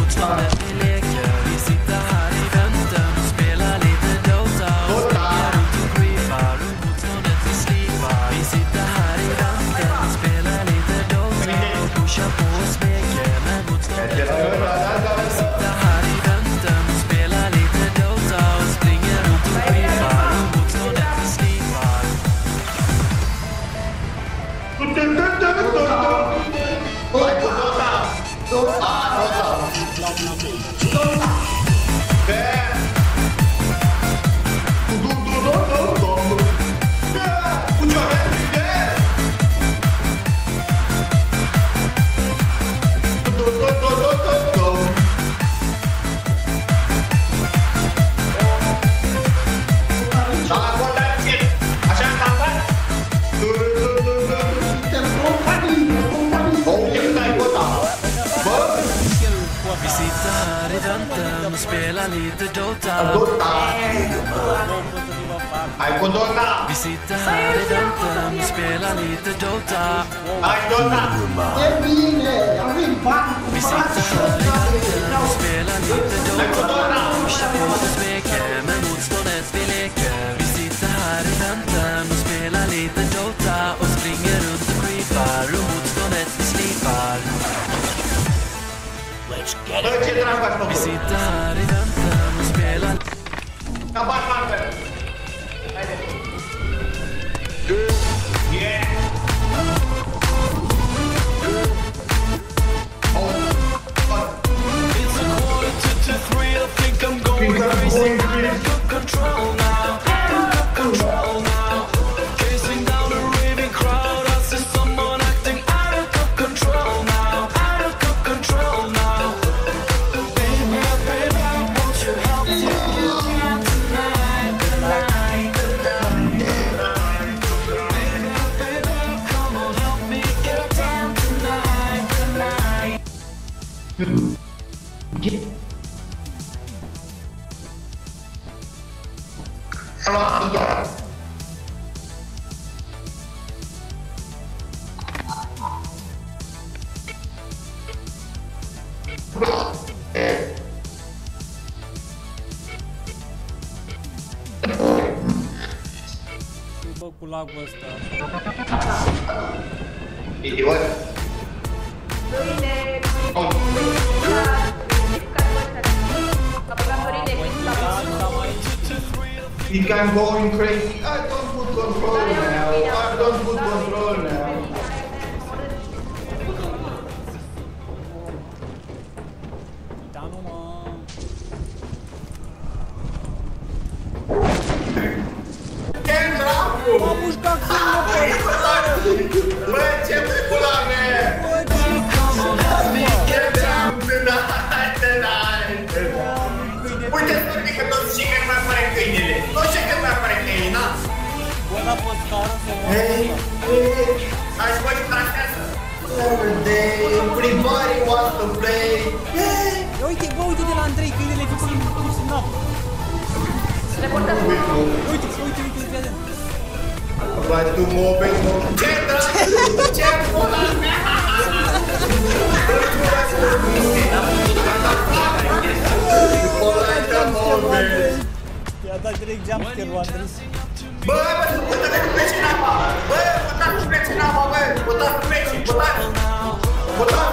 tot, a, ăsta. Vi sitter här i väntan och spelar lite Dota. Vi sitter här i väntan och spelar lite Dota. Vi sitter här i väntan och spelar lite Dota. Mot smeker med motståndet vi leker. Vi sitter här i väntan och spelar lite Dota och springer runt och creepar och motståndet vi slipar. Vi sitter här i väntan och spelar. It's a quarter to three, I think I'm going crazy. Out of control now, out of control now. Chasing down a raving crowd, I see someone acting out of control now, out of control now. Baby, baby, won't you help me get down tonight, tonight, tonight. Baby, baby, come on, help me get down tonight, tonight. Bă, cu lagul ăsta. Idiot. He can go in crazy. I don't put control now. I don't put control now. Da, nu mă. Ce dracu! M-a mușcat câinele pe Bă, ce pula mea! Get down tonight, tonight. Uite-ți că toți și când mai apare câinele. Toți și când mai apare câinele, na? Bă, n-a fost cară să mă. Hei, hei, hai să faci trasează. Everybody wants to play. Ia uite, bă, uite de la Andrei, câinele e făcut în semnat. Uite, uite, uite, uite, vedem. Vai tu mobe, ce dracu, ce pula mea! I-a dat direct jumpscare lui Andrei. Bă, bă, uite-te cum pleci în apa! Bă, uitați cum pleci în apa, bă! Uitați cum pleci, uitați! Uitați!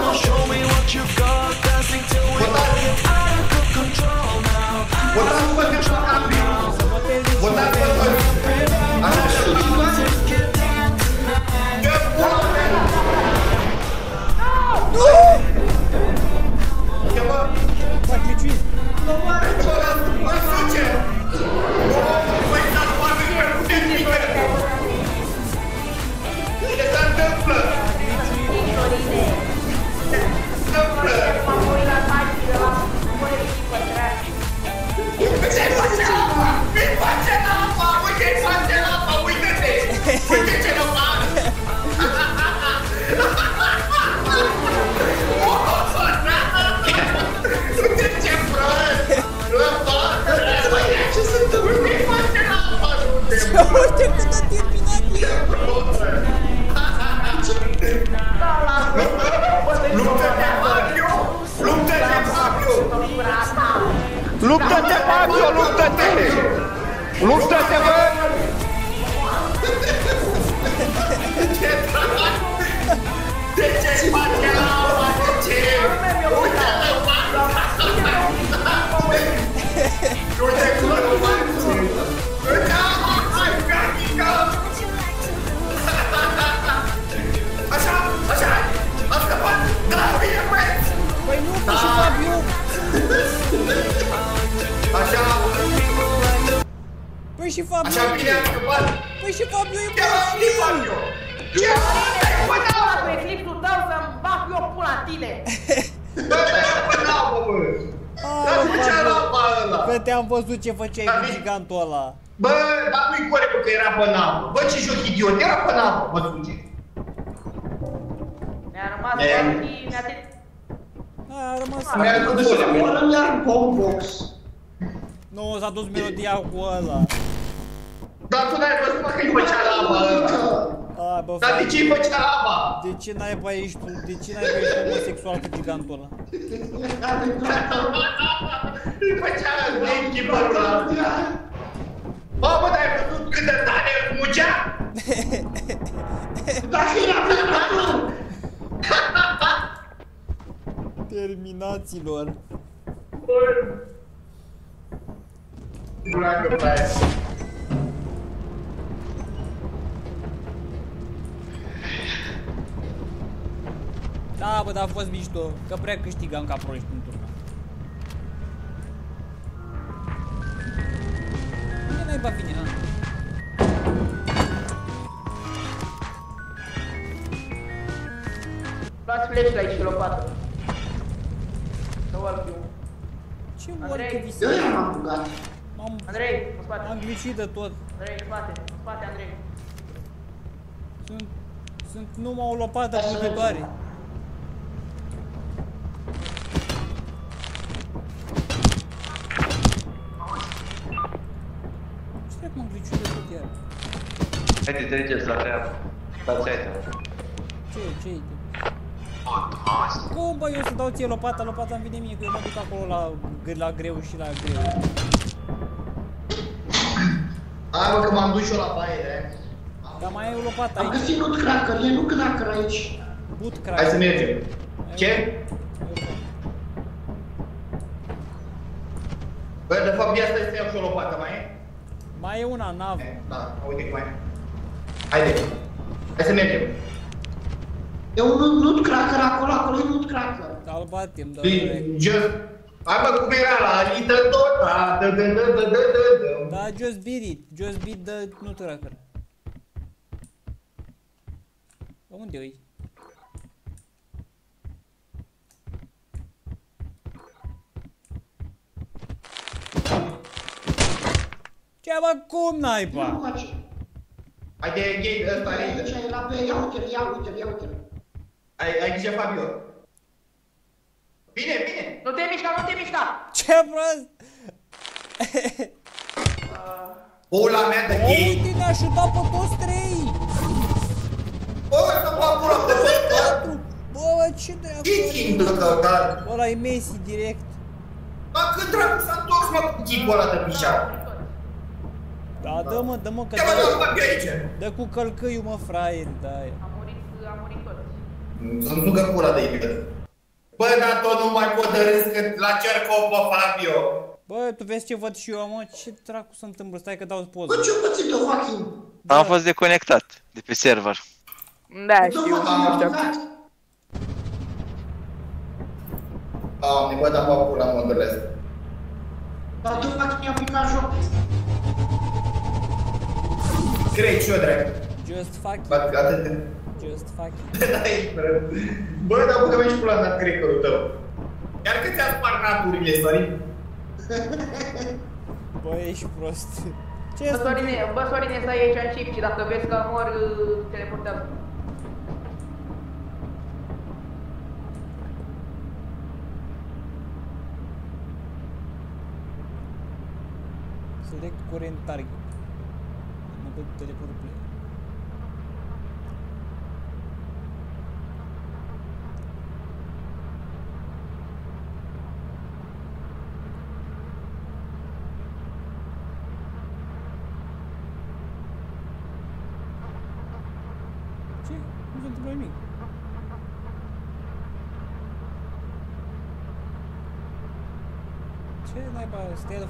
Uitați cum pleci în campi! Uitați cum pleci! Așa și uitați! Ce pula mea! Nu! Ce bă? S-a gliciuit. Nu mă, mă suce! Băi, s-a spart în mea, puteți mică! Ce se întâmplă? Ce se întâmplă? Ce-i face apa? Ce-i face apa? Uite-i face apa, uite-te! Uite ce ne fac! Uite ce prost! Ce se întâmplă? Ce face apa? Uite cât a terminat Ce prost! Luptă-te, Fabio! Luptă-te, Fabio! Luptă-te, Fabio, luptă-te! Luptă-te, bă! Ce dracu! De ce-i face apa? De ce? Uite-te, Fabio! Uite cum îl faci! Uite, hai, practică! Așa, așa! A scăpat! Da, bine, băieți! și Fabio. Așa bine am scăpat. Păi și Fabio e Ce bun. Fabio? Ce Bă, da, cu eclipsul tău să-mi bag eu pula în tine! Bă, era pe navă, bă! Dar cu ce lapa ăla? Că te-am văzut ce făceai cu gigantul ăla. Bă, dar nu-i corect că era pe navă. Bă, ce joc idiot, era pe navă, mă duce. Mi-a rămas Bucky, mi-a te... A rămas. Mi-a rămas ăla, mi-a rămas bombox. Nu, s-a dus melodia cu ăla. Dar tu n-ai văzut, mă, că-i făcea lava ăla. A, bă, Dar de ce-i făcea lava? De ce n-ai ești tu, de ce n-ai ești homosexual cu gigantul ăla? Îi făcea echipărul ăla. Bă, bă, dar ai văzut cât de tare îl smugea? Dar și era plecat. Terminaților. Buracă pe aia. Da, bă, dar a fost mișto, că prea câștigam ca proști în turna. Unde n-ai ba vine, ha? Luați flashlight și lopată. Să urc eu. Ce Andrei, urcă visă? Eu i-am apucat. Andrei, în spate. Am glitchit de tot. Andrei, în spate, în spate, Andrei. Sunt, sunt numai o lopată plutitoare. Ce trebuie m-am glitchit de tot iar? Haide, treceți la treabă. Stați aici. Ce, ce e? Cum bă, eu să dau ție lopata, lopata îmi vine mie, că eu mă duc acolo la, la greu și la greu. Hai bă, că m-am dus și eu la baie, de. Dar mai ai o lopată aici. Am găsit loot cracker, e nu cracker aici. Boot cracker. Hai să mergem. Ce? Bă, de fapt, ia stai să iau și o lopată, mai e? Mai e una, nav. Da, uite cum e. Haide. Hai să mergem. E un loot cracker acolo, acolo e loot cracker. Da-l batem, da. Just... Hai bă, cum era la Little Dota, dă dă dă dă dă dă. Da, just beat it, just beat the nutcracker. Unde e? Ce bă, cum naiba? Haide, gate ăsta, aici e la pe, ia uite-l, ia uite-l, ia uite-l. Ai, ai grijă, Fabio. Bine, bine. Nu te mișca, nu te mișca! Ce prost! Pula mea de gay. Uite, ne-a ajutat pe toți trei! Bă, să mă apură de patru! Bă, ce dracu? Kick-in de căutat! Ăla e Messi direct. Dar cât dracu s-a întors, mă, cu kick-ul ăla de pișar? Da, dă-mă, dă-mă, că Ia mă, dă-mă, Fabio, aici! Dă cu călcâiul, mă, fraier, da. A murit, a murit tot. Să-mi ducă pula de iubită. Bă, dar tot nu mai pot de râs că la cercou pe Fabio. Bă, tu vezi ce văd și eu, mă? Ce dracu se întâmplă? Stai că dau poză. Bă, ce-o pățit-o, fucking? Am fost deconectat de pe server. Da, știu, nu știu. Doamne, bă, dar mă pula modurile astea. Dar tu, fucking, mi-a picat joc. Cred și eu, dracu. Just fucking. Bă, atât de... Just fucking. Bă, dar bă, că mi-ai și pula în cracker-ul tău. Iar că ți-a spart naturile, Sorin? Bă, ești prost. Ce Bă, Sorine, bă, Sorine, stai aici în chip și dacă vezi că mor, teleportează. Select current target. Mă dă teleportul play. Ce? Nu se întâmplă nimic. Ce naiba, stealth?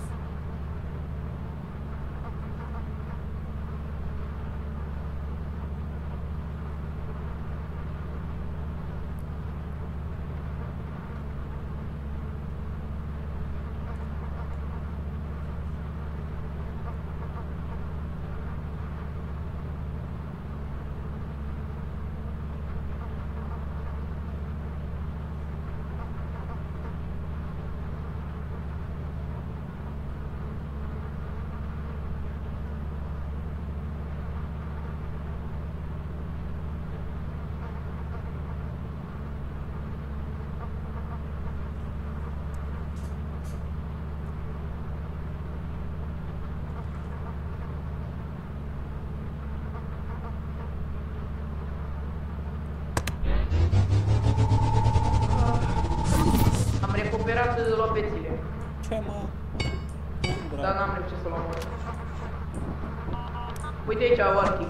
recuperat lopețile. Ce mă? Dar n-am reușit să luăm. Uite aici, Warki.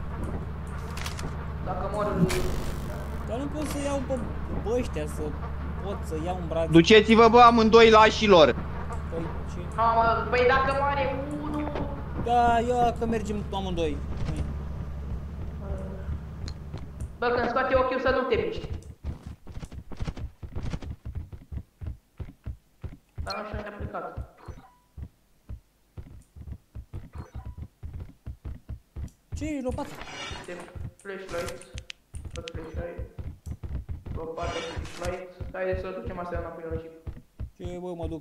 Dacă mor... Dar nu pot să iau pe bă ăștia, să pot să iau în brațe. Duceți-vă, bă, amândoi lașilor. Păi ce? Mamă, păi dacă moare unul... Da, ia că mergem amândoi. Bă, când scoate ochiul să nu te miști. Dar nu știu unde a plecat. Ce e lopata? Flashlight. Tot flashlight. Lopata, flashlight. Hai să ducem astea înapoi la jeep. Ce bă, mă duc.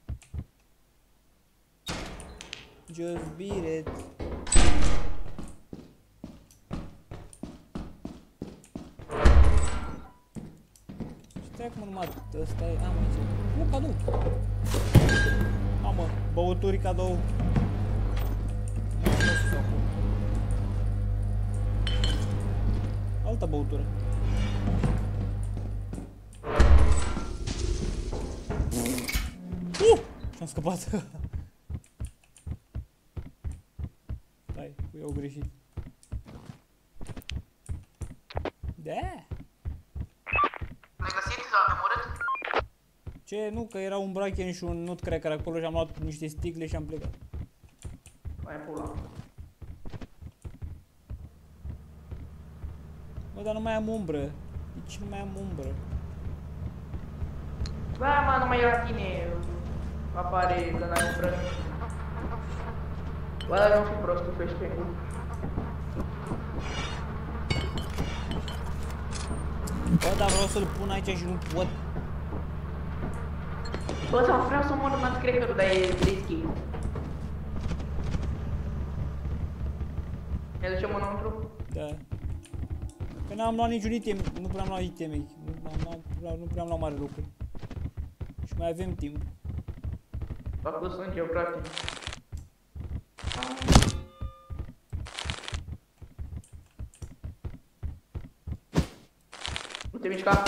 Just beat it. Stai cum numai ăsta e, am aici. Nu, cadou. Mamă, băuturi cadou. Alta băutură. Uh! Și-am scăpat. Stai, cu eu greșit. Da. L-ai găsit sau am murit? Ce? Nu, că era un brachen și un nut cracker acolo și am luat niște sticle și am plecat. Mai pula. Bă, dar nu mai am umbră. De ce nu mai am umbră? Bă, mă, numai la tine apare când ai umbră. Bă, dar nu fi prost cu flashbang-ul. Bă, dar vreau să-l pun aici și nu pot. Bă, sau vreau să mor în crackerul, dar e risky. Ne ducem înăuntru? Da. Că n-am luat niciun item, nu prea am luat iteme, nu, nu, nu, nu prea am luat mare lucruri. Și mai avem timp. Acolo sunt eu, frate. Nu te mișca.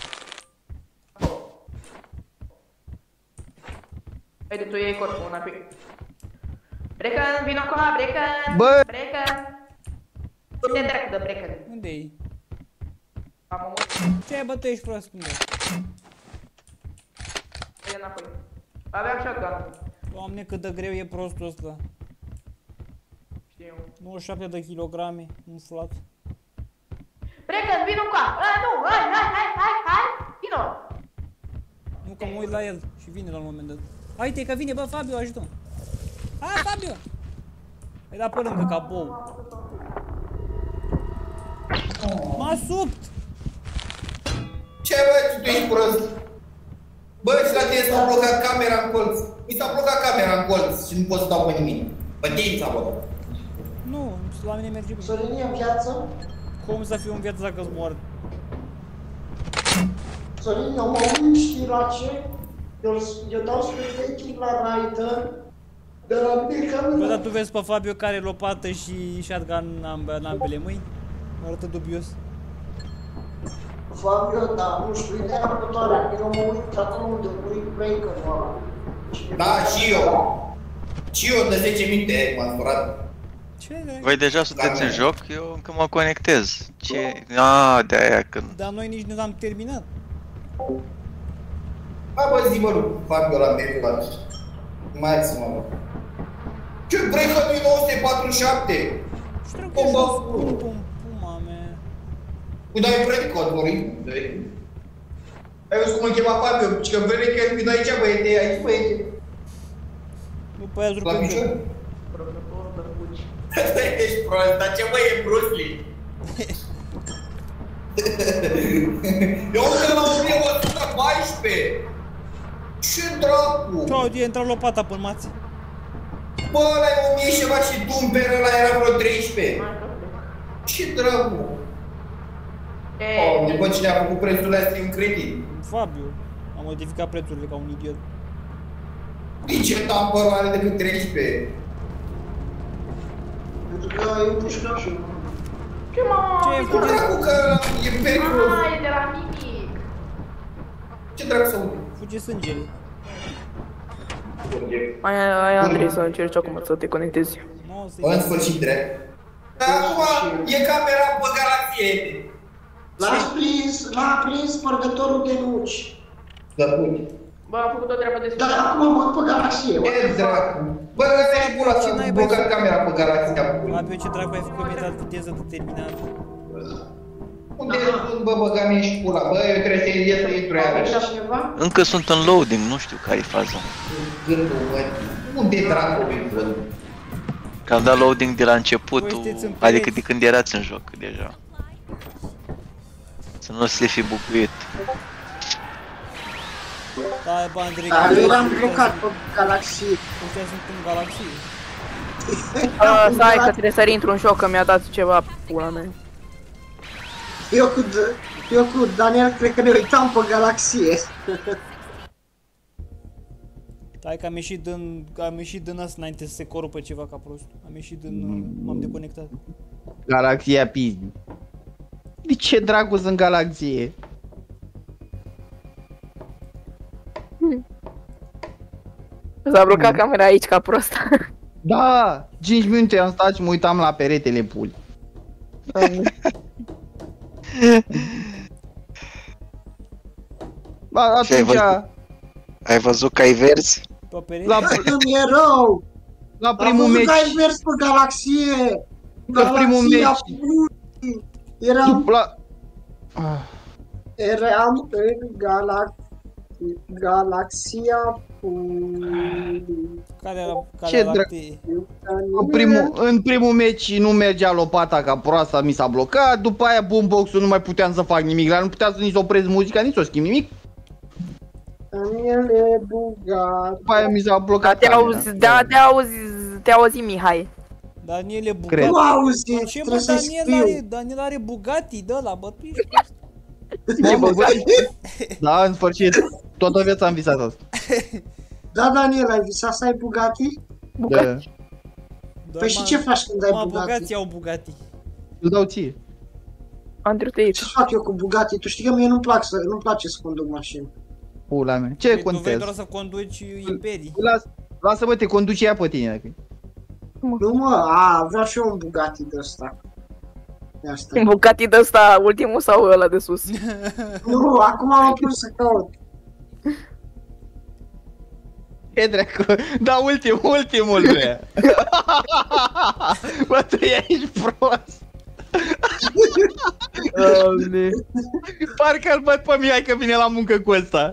Haide, tu iei corpul înapoi. Brecan, vino acolo, Brecan! Bă! Brecan! Unde dracu de Brecan? Unde-i? Am omorât. Ce, bă, tu ești prost, unde? Haide înapoi. Aveam shotgun. Doamne, cât de greu e prostul ăsta. Știu. nouăzeci și șapte de kilograme, umflat. Brecan, vino cu a! Nu, hai, hai, hai, hai, hai! Vino! Nu, că mă uit la el și vine la un moment dat. Haide că vine, bă, Fabio, ajută-mă. Hai, Fabio! Hai da pe lângă, ca bou. M-a subt! Ce bă, tu ești prost? Bă, și la tine s-a blocat camera în colț. Mi s-a blocat camera în colț și nu pot să dau pe nimic. Pe tine s-a blocat. Nu, la mine merge bine. Sorin e în viață? Cum să fiu în viață dacă-s mort? Sorin, eu mă uit, știi la ce? Eu, eu dau spre click la Ryder, de la mine camera... Bă, dar tu vezi pe Fabio care are lopată și shotgun în, amb în ambele mâini? Mă arătă dubios. Fabio, da, nu știu, ideea următoarea, eu mă uit acolo unde uit breaker-ul ăla. Da, și eu. Și eu de zece minute m-am supărat. Ce? Voi deja sunteți în joc? Eu încă mă conectez. Ce? Ah, de-aia când... Dar noi nici nu am terminat. Hai bă, zi mă, lui Fabio la mediu, mai zi mă, bă. Ce breaker-ul e nouă sute patruzeci și șapte? Și trebuie să spun pum, puma mea. Cu dai break-code, Florin. Ai văzut cum îl chema Fabio? Și că break-code vin aici, băiete, aici, băiete. Nu, pe aia la picior? Ești prost, dar ce bă, e Bruce Lee? Eu încă la o mie o sută paisprezece! Ce dracu? Ce auzi, e intrat lopata pe-n mațe. Bă, ăla e o mie și ceva și Dumper ăla era vreo treisprezece. Ce dracu? Oh, bă, cine a făcut prețurile astea în credit? Fabio. A modificat prețurile ca un idiot. De ce tampărul are decât treisprezece? Pentru că e un pușcașul. Ce mă? Ce e cu dracu că e periculos? Ah, e de la nimic. Ce dracu să aude? Fuge sângele. Hai, hai, Andrei, să încerci acum să te conectezi. Bă, în sfârșit, drept. Dar acum e camera pe galaxie. L-a prins, l-a prins spărgătorul de nuci. Da, pune. Bă, am făcut o treabă de Dar acum mă pe galaxie. E dracu. Bă, ăsta-i pula să blocat camera pe galaxia. Abi, ce dracu ai făcut mi-a dat viteză determinată. Unde sunt, bă, băga mie și pula, bă, eu trebuie să ies să intru iarăși. Încă sunt în loading, nu știu care e faza. Gândul, bă, unde dracu îi văd? Că am dat loading de la începutul, adică de când erați în joc deja. Să nu se fi bucuit. Da, bă, Andrei, Dar eu eram blocat pe galaxie. Ăștia sunt în galaxie. Uh, stai că trebuie să intru în joc, că mi-a dat ceva pula mea. Eu cu, eu cu Daniel cred că ne uitam pe galaxie. Stai că am ieșit din, am ieșit din asta înainte să se corupă ceva ca prost. Am ieșit din, m-am deconectat. Galaxia pizzi. De ce dracu sunt galaxie? S-a blocat camera aici ca prost. Da, cinci minute am stat și mă uitam la peretele puli. Ba, atunci... Ai văzut că ai verzi? La, Îmi e rău! la primul Am văzut meci... că ai mers pe galaxie! La primul Galaxia meci... pui. Eram... La... Eram în galaxia... Galaxia pui. Care era Ce dracu? În primul, în primul meci nu mergea lopata ca proasta, mi s-a blocat, după aia boombox-ul nu mai puteam să fac nimic, dar nu puteam să nici opresc muzica, nici să o schimb nimic. Daniel e bugat. După aia mi s-a blocat Te camera. auzi, da, te auzi, te auzi Mihai. Daniel e Cred. Bugatti. Nu auzi, Ce trebuie mă, să-i Daniel scriu. are, Daniel are Bugatti, dă la bă, tu ești prost. Bă, bă, bă. Da, în sfârșit, toată viața am visat asta. Da, Daniel, ai visat să ai Bugatti? Da. Da, Păi și mă, ce faci când ai mă, Bugatti? bogații au Bugatti. Îl dau ție. Andrei, te Ce fac eu cu Bugatti? Tu știi că mie nu-mi plac să, nu-mi place să conduc mașini. Pula mea. Ce Păi tu vrei contează? doar să conduci imperii. Las, lasă-mă, te conduce ea pe tine. Dacă... Nu mă, a, vreau și eu un Bugatti de ăsta. De asta. Bugatti de ăsta, ultimul sau ăla de sus? Nu, acum am pus să caut. E dracu, da, ultimul, ultimul vrea. Bă, tu ești prost. Doamne. Parcă îl văd pe Mihai că vine la muncă cu ăsta.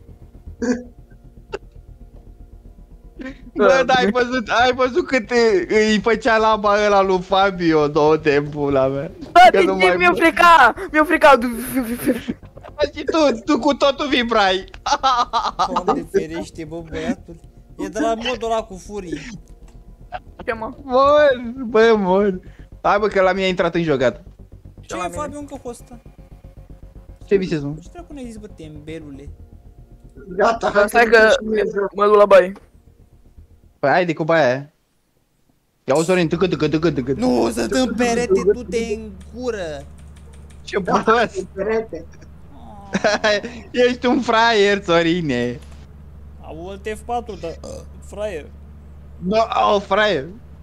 Bă, dar ai văzut, ai văzut cât îi făcea laba ăla lui Fabio două timpul la mea. Da, de ce mi-o frica? Mi-o frica. Și tu, tu cu totul vibrai. Doamne ferește, bă, băiatul. E de la modul ăla cu furii. Ce mă? Mor, bă, mor. Hai bă, că la mine a intrat în jocat. Ce e, Fabio, încă hosta? Ce visezi, mă? Ce dracu ne-ai zis, bă, tembelule? Gata, hai Stai că mă duc la baie. Păi haide cu baia aia. Ia-o, Sorin, tâcă, tâcă, tâcă, tâcă. Nu, să dăm perete, du-te în gură. Ce prost. perete. Ești un fraier, Sorine. Au Alt F patru, dar fraier. No, oh, fraier.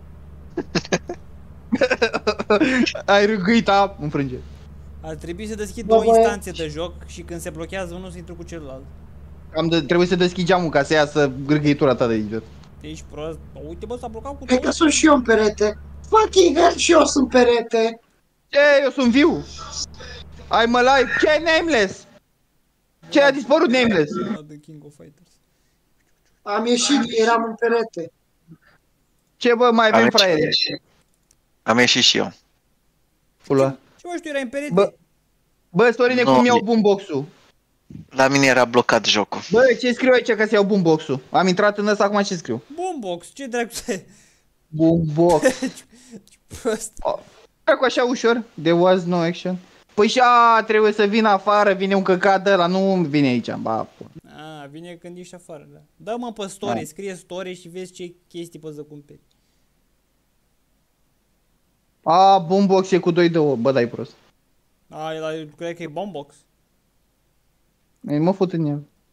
Ai râgâit, a, înfrânge. Ar trebui să deschid două instanțe de joc și când se blochează unul să intru cu celălalt. Am de, trebuie să deschid geamul ca să iasă grâgâitura ta de idiot. Ești prost. Uite, bă, s-a blocat cu Cred că sunt și eu în perete. Fucking hell, și eu sunt perete. Ce? Eu sunt viu. Ai mă live. Ce ai Nameless? Ce a dispărut Nameless? The King of Fighters. Am ieșit, eram în perete. Ce bă, mai avem fraiere? Am ieșit și eu. Pula. Ce mă știu, erai în perete? Bă, bă, Sorine, No, cum iau e- boombox-ul? La mine era blocat jocul. Bă, ce scriu aici ca să iau boombox-ul? Am intrat în ăsta, acum ce scriu? Boombox, ce dracu să... Boombox. Prost. Dracu, așa ușor. There was no action. Păi și a, trebuie să vină afară, vine un căcat de ăla, nu vine aici, ba, pula. A, vine când ești afară, da. Dă-mă pe story, Da. scrie story și vezi ce chestii poți să cumperi. A, boombox e cu doi de o, bă, dai prost. A, ăla, cred că e Boombox. Ei, mă fut în el.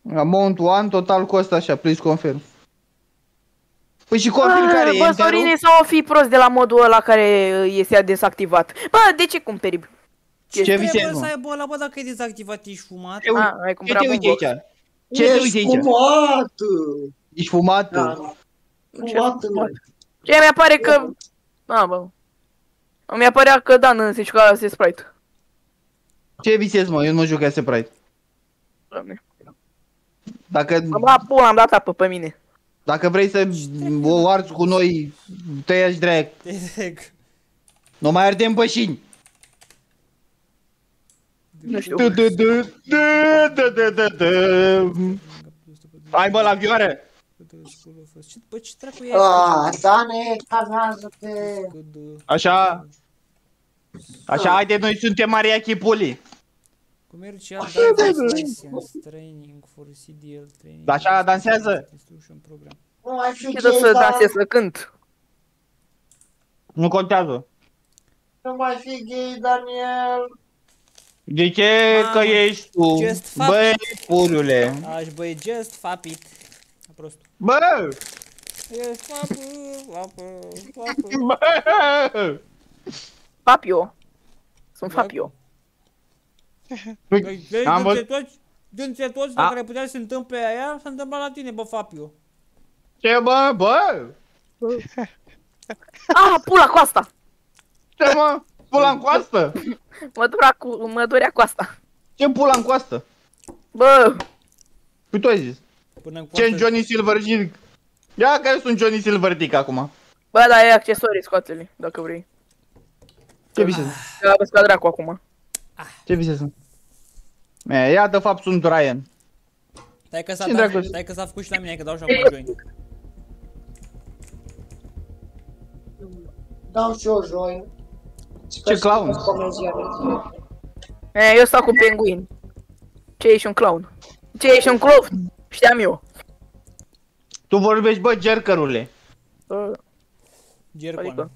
Amount unu, total costă așa, please confirm. Păi și confirm care e Bă, enterul? Sorine, sau o fi prost de la modul ăla care este dezactivat. Bă, de ce cumperi? Ce visezi, Să mă? aibă ăla, bă, dacă e dezactivat, ești fumat. Ce, A, ai ce cumpărat te un uiți box. aici? Ce te uiți Ești aici? fumat! Ești fumat? Da. Fumat, mă. Ce mi apare că... A, bă. Mi apărea că Dan se juca la Sprite. Ce visezi, mă? Eu nu mă juc S Pride. Doamne. Dacă, Am dat pula, am dat apă pe mine. dacă vrei să o arzi cu noi, te ia și drag. Nu mai ardem bășini. Nu știu. Du, du, du, du, du, du, du. Hai, bă, la vioară. Bă, ce dracu e? Ah, Dane, calmează-te. Așa. Așa, haide, noi suntem Maria Chipuli. Commercial Driver's License Training for C D L Training. Așa, dansează. Instruction Program. Nu mai fi Ce să gay, da? dansez, să cânt. Nu contează. Nu mai fi gay, Daniel. De ce că ești tu? Just fuck Băi, it. puriule. Aș băi, just fap it. Prostul. Bă! Just fap it, fap it, fap it. Bă! Fapio. Sunt Fapio. Am văzut. Dânse toți, dacă ar putea să se întâmple aia, s-a întâmplat la tine, bă, Fapio. Ce, bă, bă? Ah, pula coasta. Ce, mă? Pula în coastă? Mă durea cu, mă durea coasta. Ce pula în coastă? Bă. Păi tu ai zis. Ce Johnny Silver și... Ia că eu sunt Johnny Silverdick acum. Bă, dar e accesorii, scoate-le, dacă vrei. Ce visezi? Că aveți ca dracu acum. Ce visezi? E, ia de fapt sunt Ryan. Stai că s-a Ce dat, dracu? stai că s-a făcut și la mine, că dau și acum join. Dau și eu join. Ce clown? E, eu stau cu penguin. Ce, ești un clown? Ce, ești un clown? Știam eu. Tu vorbești, bă, gercărule. Gercon. Adică.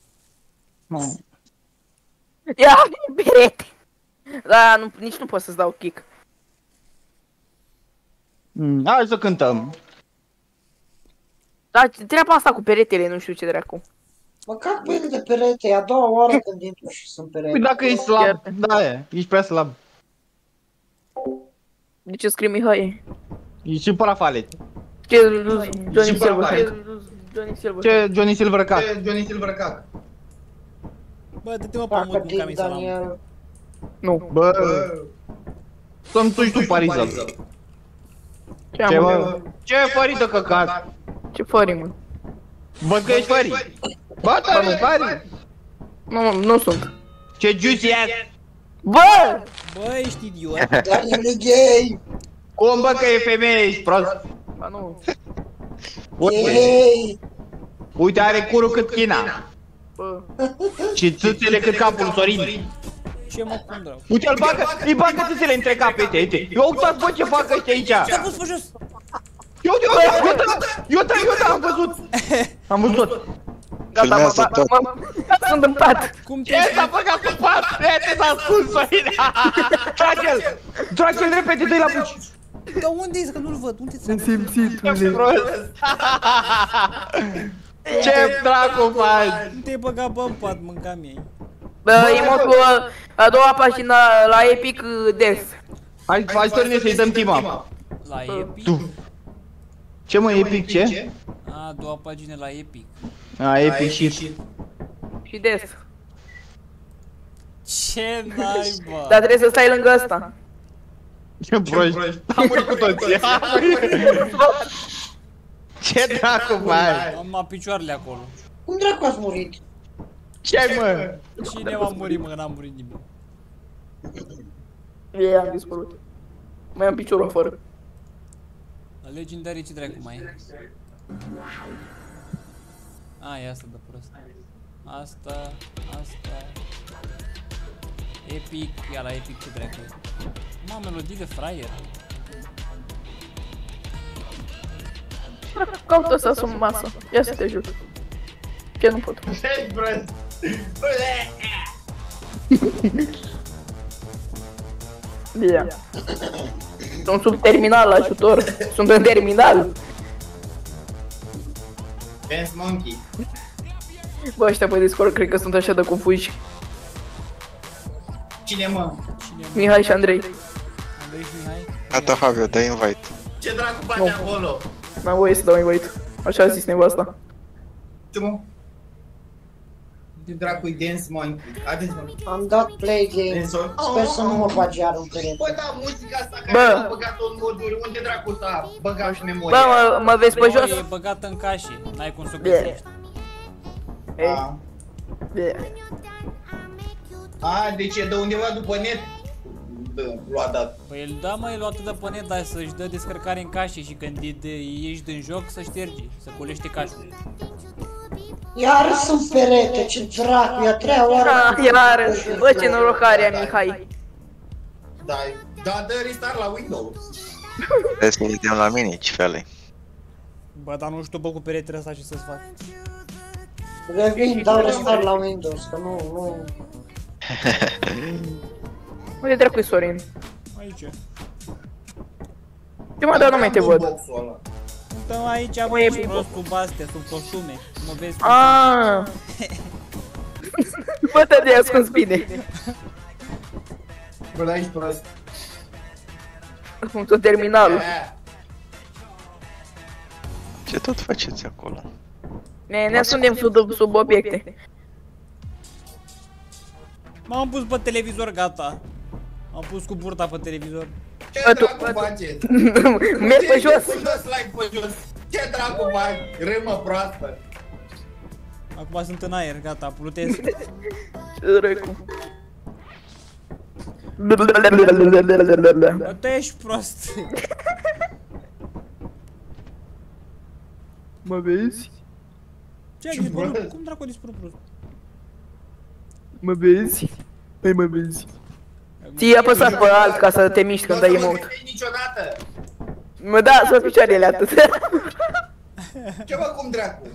Ia, perete. Da, nu, nici nu pot să-ți dau kick. Mm, hai să cântăm. Da, treaba asta cu peretele, nu știu ce dracu. Mă cac pe el de perete, e a doua oară când intru și sunt perete. Păi dacă ești slab, da, e, ești prea slab. De ce scrii Mihai? Ești și parafale. Ce, Johnny Silver? Johnny Silver. Ce Johnny Silver cac? Ce Johnny Silver cac? Bă, dă-te mă pe mult cu camisa la. Nu. Bă, să-mi tuși tu Pariza. Ce, mă? Ce fărită căcat? Ce fări, mă? Văd că ești fări. Bă, nu fări. Nu, nu sunt. Ce juicy ass. Bă! Bă, ești idiot. Daniel e gay. Cum, bă, că e femeie, ești prost? Ba nu. Gay. Uite, are curul cât China. Bă. Și țâțele cât capul Sorin. Ce mă, cum dracu? Uite, îl bagă, îi bagă țâțele între cap, uite, uite. Eu uitați, bă, ce fac ăștia aici. Ce-a pus pe jos? Eu, eu, eu, eu, eu, eu, am văzut. Am văzut. Gata, mă, mă, mă, sunt în pat. Cum te... Ce s-a băgat cu pat? Te s-a ascuns, Sorin. Trage-l. Trage-l repede, dă-i la buci. Dar unde ești? Că nu-l văd. Unde ți-a Ce prost. Ce dracu faci? Nu te-ai băgat, bă, în pat, mânca-mi-ai. Bă, e modul a doua pagină la Epic Death. Hai, hai, Sorine, să-i dăm team-up. La Epic? Tu. Ce, mă, Epic, ce? A, a doua pagină la Epic. A, Epic și... Și Death. Ce naiba? Dar trebuie să stai lângă ăsta. Ce proști. Am murit cu toți. Ce dracu faci? Am ma picioarele acolo. Cum dracu ați murit? Ce, mă? Cine m-a murit, mă, că n-am murit nimeni. Ei, am dispărut. Mai am piciorul afară. La legendary ce dracu mai e? A, e asta de prost. Asta, asta... Epic, ia la Epic ce dracu e? Mă, melodii de fraier. Caută ăsta sub masă. Ia să te jur. Că nu pot. Ce prost? Ia. Sunt sub terminal, ajutor. Sunt în terminal. Dance Monkey. Bă, ăștia pe Discord cred că sunt așa de confuși. Cine mă? Mihai și Andrei. Andrei și Mihai? Gata, Fabio, dă invite. Ce dracu bate acolo? N-am voie să dau invite. Așa a zis nevasta. Ce mă? Ce dracu-i Dance Monkey? Haideți mă. Am dat play game. Sper să nu mă bagi iar în perete. Bă, da, muzica asta Bă. care a băgat-o în moduri. Unde dracu s-a băgat memoria? Bă, mă, mă vezi pe jos? E băgată în cașe, n-ai cum să o găsești. A. A, deci e de undeva după net? Dă, l-a dat. Păi el da, mă, el o atât de pe net, dar să-și dă descărcare în cașe și când e de, ieși din joc să ștergi, să culește cașul. Iar sunt perete, ce dracu, e a treia oară. Ah, iar, bă, ce norocare a Mihai. Da, da, dă restart la Windows. Trebuie să vedem la mine, ce fel. Bă, dar nu știu, bă, cu peretele ăsta ce să-ți fac. Revin, dau restart la Windows, că nu, nu... Unde dracu-i Sorin? Aici. Ce mă, dar nu mai te văd. Stăm aici, Mă, bă, e și bine. prost sub astea, sub costume. Mă vezi cum... Aaaa. Bă, te-a de ascuns bine. Bă, da, ești prost. Cum tot terminalul. Ce tot faceți acolo? Ne, ne ascundem sub, sub obiecte. M-am pus pe televizor, gata. Am pus cu burta pe televizor. Ce Bă, tu- dracu faceți? Merg pe jos. Ce dați like pe jos? Ce dracu faci? Râmă proastă. Acum sunt în aer, gata, plutesc. Ce dracu. Bă, tu ești prost. Mă vezi? Ce ai dispărut? Cum dracu a dispărut prost? Mă vezi? Hai, mă vezi. Ții apăsat pe alt ca să te miști când dai emote. Nu o să mă niciodată. Mă da, să picioarele atât. Ce mă, cum dracu?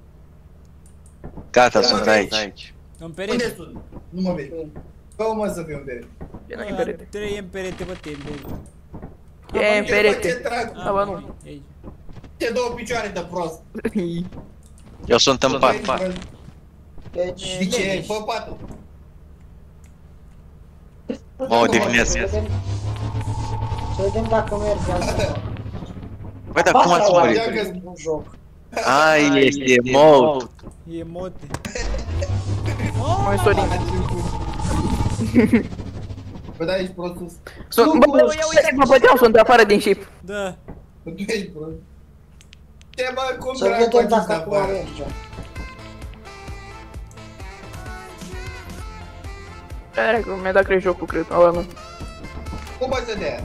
Gata, sunt aici. În Unde perete. sunt? Nu mă vezi. Bă, mă să fiu în perete. E n-ai în perete. Trei în perete, bă, te vezi. E în Ce perete. dracu? Da, bă, nu. Aici. Ce două picioare de prost. Eu sunt în pat. Deci... De ce? Fă patul. Mă odihnesc. Să vedem, să vedem dacă merge asta. Băi, dar cum ați murit? Un joc. Ai, este emote. E mote. Mai Sorin. Bă, da, ești prost sus. Sunt, bă, uite, uite, mă băteau, sunt afară din ship. Da. Bă, tu ești prost. Ce, bă, cum Să dracu vedem faci dacă asta acum afară? merge. Dracu, mi-a dat cred jocul, cred. Ăla nu. Cum bă să dea?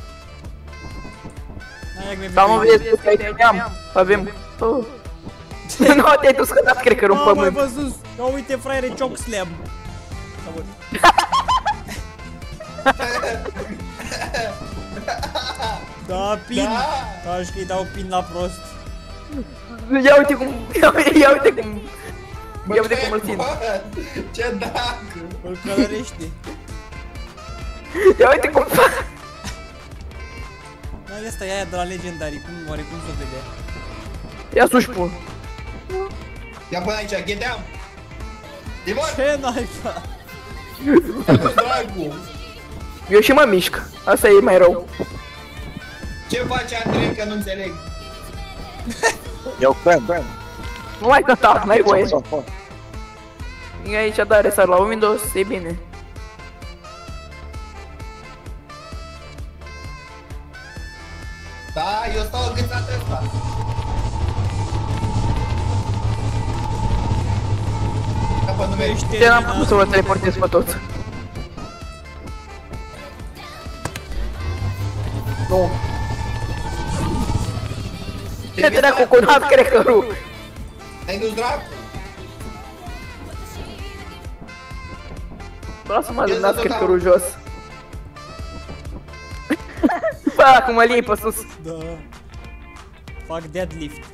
Dar mă vezi că ai neam. Avem... Oh. Nu, te-ai dus că dat, cred că, în Mamă, ai pământ. văzut? Ia uite, fraiere, choc slam. Da, pin. Da, și că-i dau pin la prost. Ia uite cum... Ia uite, ia uite cum... Ia uite cum îl țin. Ce dracu! Îl călărește. Ia uite cum fac. Da, asta e aia de la Legendary, cum, oare cum s-o vede? Ia sus pun. Ia până aici, get down! Dimon! Ce naiba? Dracu! Eu și mă mișc. Asta e mai rău. Ce face Andrei că nu înțeleg? Eu cred. Nu mai cânta, n-ai voie. E aici, da, resar la Windows, e bine. Da, eu stau înghețat ăsta. Capă nu mergi. Ce n-am putut să vă teleportez pe toți. Nu. Ce dracu cu nat cracker-ul? Ai dus dracu? Lasă-mă de nat cracker-ul jos. Bă, acum îl iei pe sus. Da. Fac deadlift.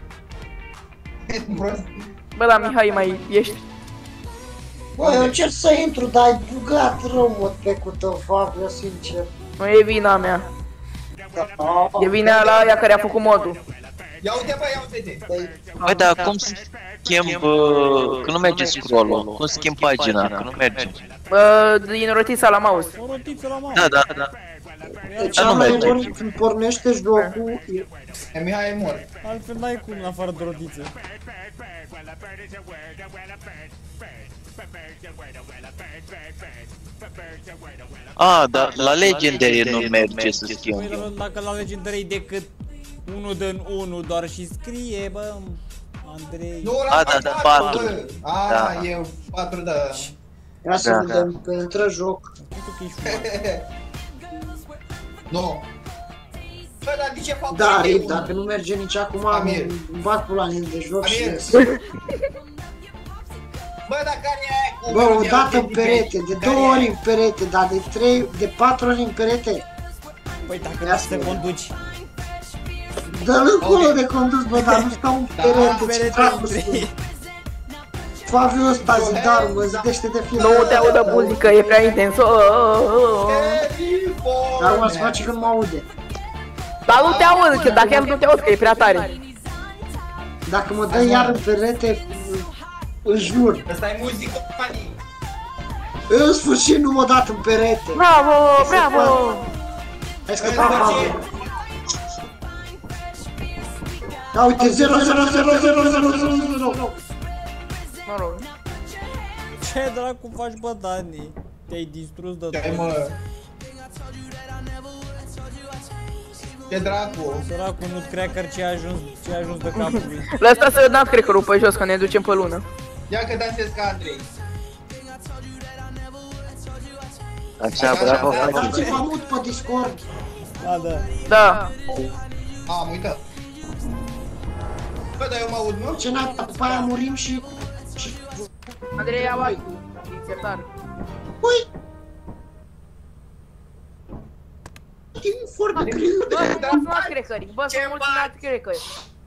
Bă, da, Mihai, mai ești? Bă, eu încerc să intru, dar ai bugat rău, mă, pe cu tău, Fabio, sincer. Nu e vina mea. E vine la aia care a făcut modul. Ia uite, bă, ia uite. Băi, dar cum schimb, uh, că nu merge scroll-ul, cum schimb pagina, că nu merge. Bă, din rotița la mouse. O rotiță la mouse. Da, da, da. Deci Dar nu mai merge. mult când pornește jocul, E Mihai e mort. Altfel n-ai cum în afară de rotiță. A, dar la Legendary nu merge să Păi schimb. la- dacă la Legendary decât unul din unu doar și scrie, bă, Andrei. Nu, A, la da, da, patru, patru. bă. A, Da. e patru, da. ia să Da, vedem că intră joc. Uite că ești fumat. Nu. Bă, dar de ce fac Da, foarte Rip, bun? dacă nu merge nici acum, Amir. îmi bat pula în de joc și Amir. ies. Bă, dar care e aia cu... Bă, o melodia dată lui în D J? perete, de Care două e? ori în perete, dar de trei, de patru ori în perete. Păi dacă Ia nu să te vedem. conduci. Dă-l încolo de condus, bă, dar nu stau în Da, perete, ce perete dracu între sunt. ei. Flaviu ăsta, Zidaru, mă zidește de fiecare. Nu te audă muzică, e prea intens. Oh, oh, oh. Dar acum se face când mă aude. Dar nu te aud, că dacă chiar nu te aud, că e prea tare. Dacă mă dă iar în perete, îl jur. Ăsta e muzică, pani. În sfârșit nu m-a dat în perete. Bravo, bravo. Hai scăpat Flaviu. Da, uite, zero, zero, zero, zero, zero, zero, zero. Mă rog. Ce dracu faci, bă, Dani? Te-ai distrus de Ce, tot. mă? Ce dracu? Săracul nu cracker ce a ajuns, ce a ajuns de capul lui. Lăsa să dat cracker-ul pe jos, că ne ducem pe lună. Ia că dansez ca Andrei. Așa, bravo, bravo. Dați-vă mut pe Discord. Da, da. Da. A, am uitat. Bă, dar eu mă aud, nu? Ce n-ai, după aia murim și... și... Andrei, ia bani. Insertare. Ui! E foarte greu. Bă, sunt mulți crackeri. Bă, sunt mulți alți crackeri.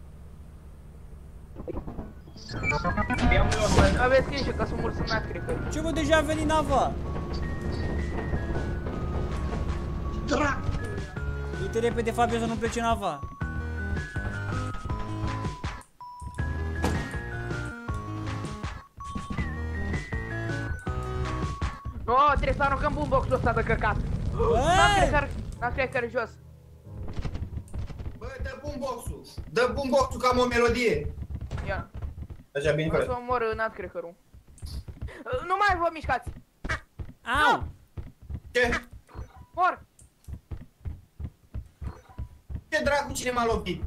Aveți grijă că sunt mulți alți crackeri. Ce, bă, deja a venit nava? Drac! Uite repede, Fabio, să nu plece nava. Nu, trebuie să aruncăm boombox-ul ăsta de căcat. N-am cracker, n-am cracker jos. Bă, dă boombox-ul. Dă boombox-ul că am o melodie. Ia. Așa, bine, O să frate. omor înalt cracker-ul. Nu mai vă mișcați. Au! Ce? Mor! Ce dracu, cine m-a lovit?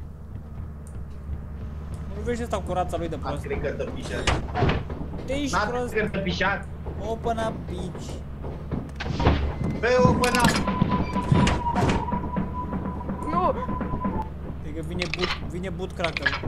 Nu vezi ăsta cu rața lui de Am prost. cred că dă pișat. Te ești N-am prost. cred că dă pișat. Open up, bitch. Bă, open up. Nu! Cred că vine boot, vine boot cracker.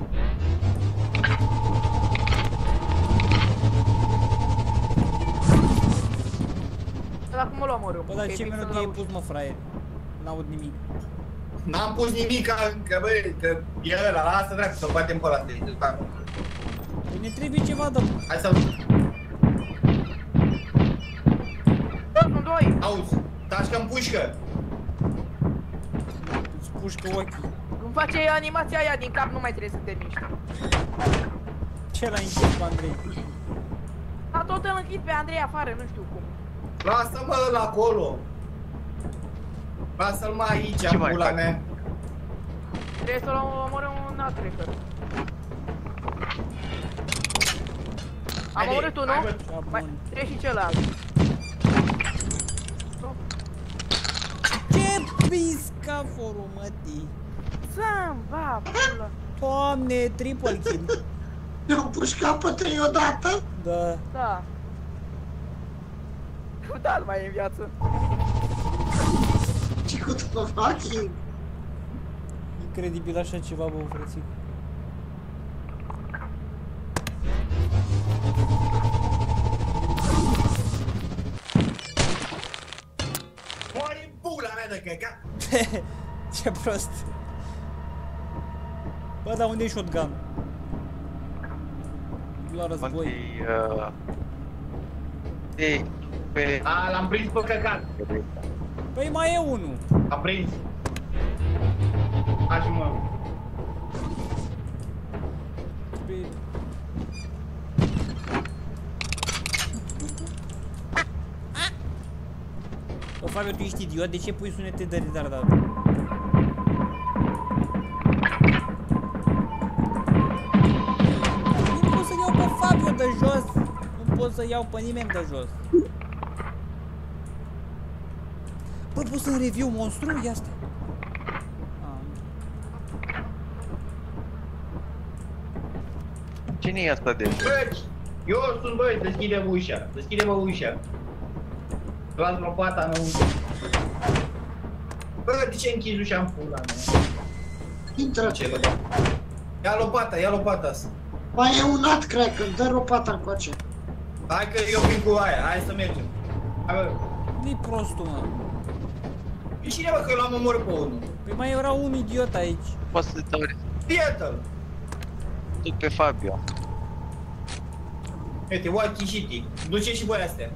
Dar cum îl omorâm? Bă, dar Că-i ce fix melodie ai în pus, mă, fraier? N-aud nimic. N-am pus nimic încă, bă, că e ăla, lasă dracu, să-l batem pe ăla. Păi ne trebuie ceva de... Hai să... Sunt doi! Auzi, tașcă-mi pușcă. Îți pușcă ochii. Îmi face animația aia din cap, nu mai trebuie să te miști. Ce l-ai închis pe Andrei? Dar tot îl închid pe Andrei afară, nu știu cum. Lasă-mă ăla acolo. Lasă-l mai aici, Ce mai pula fac? mea. Trebuie să-l omorâm un alt cracker. Am Haide, omorât unul, hai, bă. mai trebuie și celălalt. Ce piscaforul, mătii? Samba, pula. Doamne, triple kill. Mi-au pușcat pe trei odată? Da. Da. Da, mai e în viață. Ce cu tu fucking? Incredibil așa ceva, bă, frățică. Mori în pula mea de căcat. Ce prost. Bă, dar unde e shotgun? La război. Uh, e, pe... A, l-am prins pe căcat. Păi mai e unul. Am prins. Așa, mă. Bă, Fabio, tu ești idiot? De ce pui sunete de retardat? Nu pot să iau pe Fabio de jos. Nu pot să iau pe nimeni de jos. Bă, pot să-mi review monstru? Ia stai. Cine e asta de? Bă, eu sunt, băi, deschide-mă ușa. Deschide-mă ușa. Las lopata înăuntru. Bă, de ce închizi ușa în pula mea? Intră. Ce, bă? Ia lopata, ia lopata asta. Mai e un alt cracker, dă lopata încoace. Hai că eu vin cu aia, hai să mergem. Hai, bă. Nu-i prostul, mă. E cine, bă, că l-am omorât pe unul? Păi mai era un idiot aici. Poți să te tauri. Iată-l! Duc pe Fabio. Uite, walkie shitty. Duce și voi astea.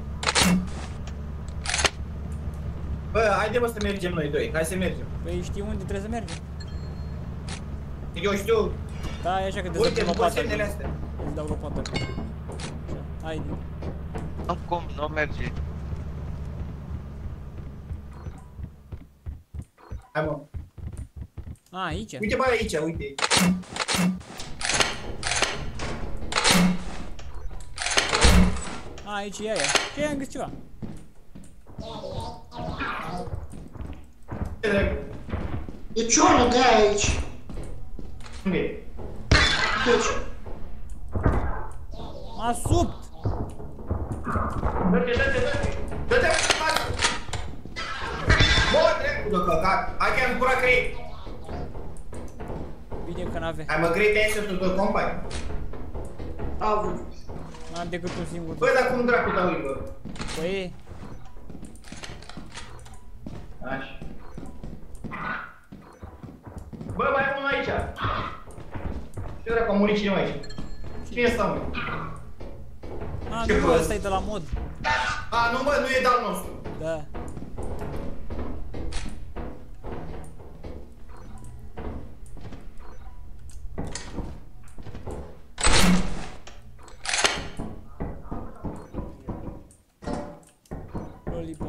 Bă, haide mă să mergem noi doi, hai să mergem. Păi știi unde trebuie să mergem? Eu știu. Da, e așa că te uite, dă lopata. semnele astea. Îți dau lopata. Așa, haide. Acum nu merge. Hai, mă. A, aici? Uite, bă, aici, uite. A, aici e aia. Ce am găsit ceva? E cioră de aia aici. Unde e? Deci. M-a subt! Dă-te, dă-te, dă-te! Dă-te, față! Bă, trecu de căcat! Hai că am curat creit! Bine că n-avea. Hai mă, creit answer to the company. Au. N-am decât un singur. Bă, dar cum dracu dau îi, bă? Păi... Așa. Bă, mai e unul aici! Ce dracu, a murit cineva aici? Cine e ăsta, mă? A, nu, ăsta e de la mod. A, nu, bă, nu e de-al nostru. Da. Lollipop.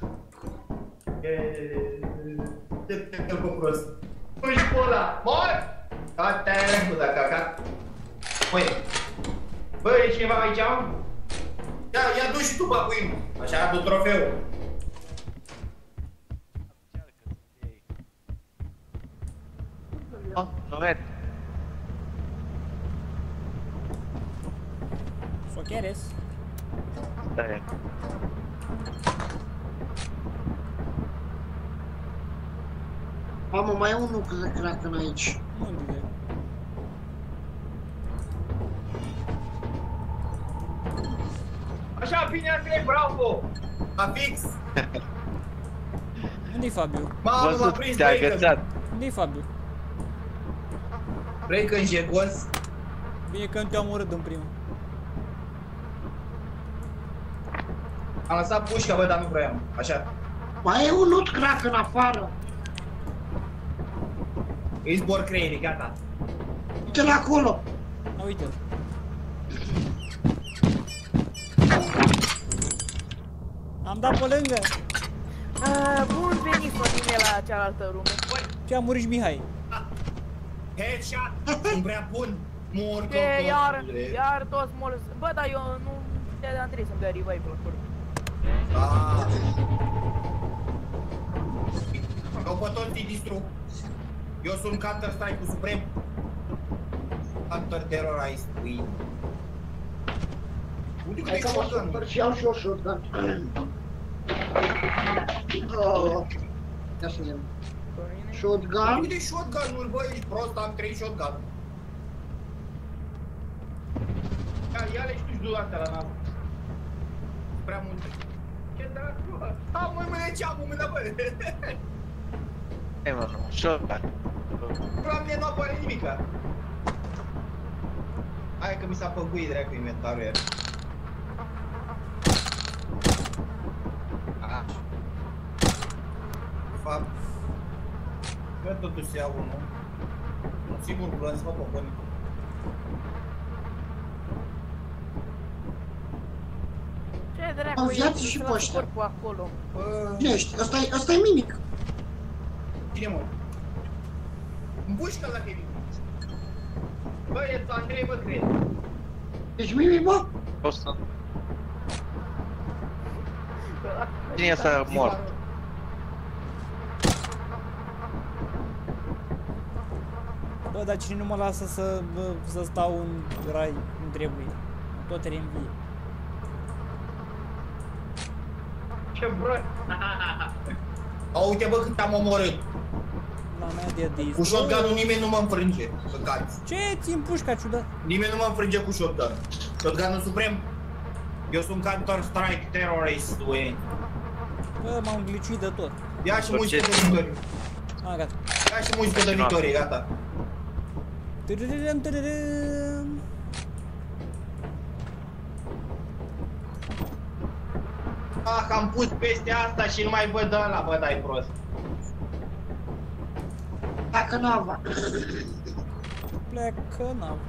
Dă-te-l pe prost. Nu-și pe ăla, mor! Da-te cu de cacat. Măi, bă, e cineva aici, mă? Ia, ia du și tu babuinul. Așa, du trofeul. Oh, nu merge. ¿So quieres? Da, e. Mamă, mai e unul că cracă aici. Unde e? Așa, bine ar fi, bravo! A fix! Unde-i Fabio? Mamă, m-a prins te-a Breaker. agățat. Unde-i Fabio? Breaker în jegos. Bine că nu te-am omorât în primul. Am lăsat pușca, bă, dar nu vreau. Așa. Mai e un not crack în afară. Îi zbor creierii, gata. Uite-l acolo. A, uite-l. Am dat pe lângă. Uh, bun venit pe mine la cealaltă lume. Ce a murit și Mihai? Headshot! Nu prea bun. Mor, Ce, iar, iar toți molți. Bă, dar eu nu... Am trebuit să-mi dea revive-ul acolo. Ah. Eu pe toți îi distrug. Eu sunt Counter-Strike-ul suprem. Counter-terrorist, ui. Uite cât Hai e că mă shotgun. supăr și iau și eu shotgun. Oh. Ia să vedem. Shotgun. Uite shotgun-uri, bă, ești prost, am trei shotgun. Ia, ia-le și tu-și du astea la navă. Prea multe. Ce dracu, bă? Am mă mâine ce am mâine, bă. Ei, mă, nu, shotgun. La mine nu apare nimica. Hai că mi s-a păguit dracu inventarul iar. Așa. Fapt. Cred totuși să iau unul. Sigur, plănți mă popăni. Ce dracu, Am e viață și lăsat poștă. corpul acolo. Cine ești? Ăsta-i, ăsta-i mimic. Cine mă? Împușcă la Kevin. Bă, e Andrei, mă cred. Ești mimic, bă? O să... Cine e ăsta mort? Bă, dar cine nu mă lasă să, bă, să stau în rai, nu trebuie. Tot reînvie. Ce vrei? A, uite bă cât am omorât. La mea de dis. Cu shotgun-ul nimeni nu mă înfrânge. Căcați. Ce ți-mi pușca ciudat? Nimeni nu mă înfrânge cu shotgun. Shotgun-ul suprem. Eu sunt Counter-Strike Terrorist, ue. Bă, m-am gliciuit de tot. Ia și muzică de victorie. A, gata. Ia și muzică de victorie, gata. Tărărâm, tărărâm. Ah, am pus peste asta și nu mai văd ăla, bă, dai prost. Dacă n-ava. Plecă, n-au.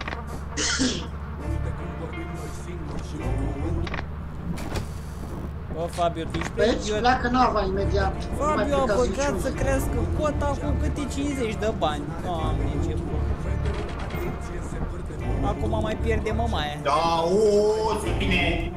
Bă, Fabio, tu ești Vezi? idiot. Pleacă nava imediat. Nu mai Fabio a plecați băgat niciunul. să crească cota cu câte cincizeci de bani. Doamne, ce bun. Acum mai pierde mămaia. Da, o, bine.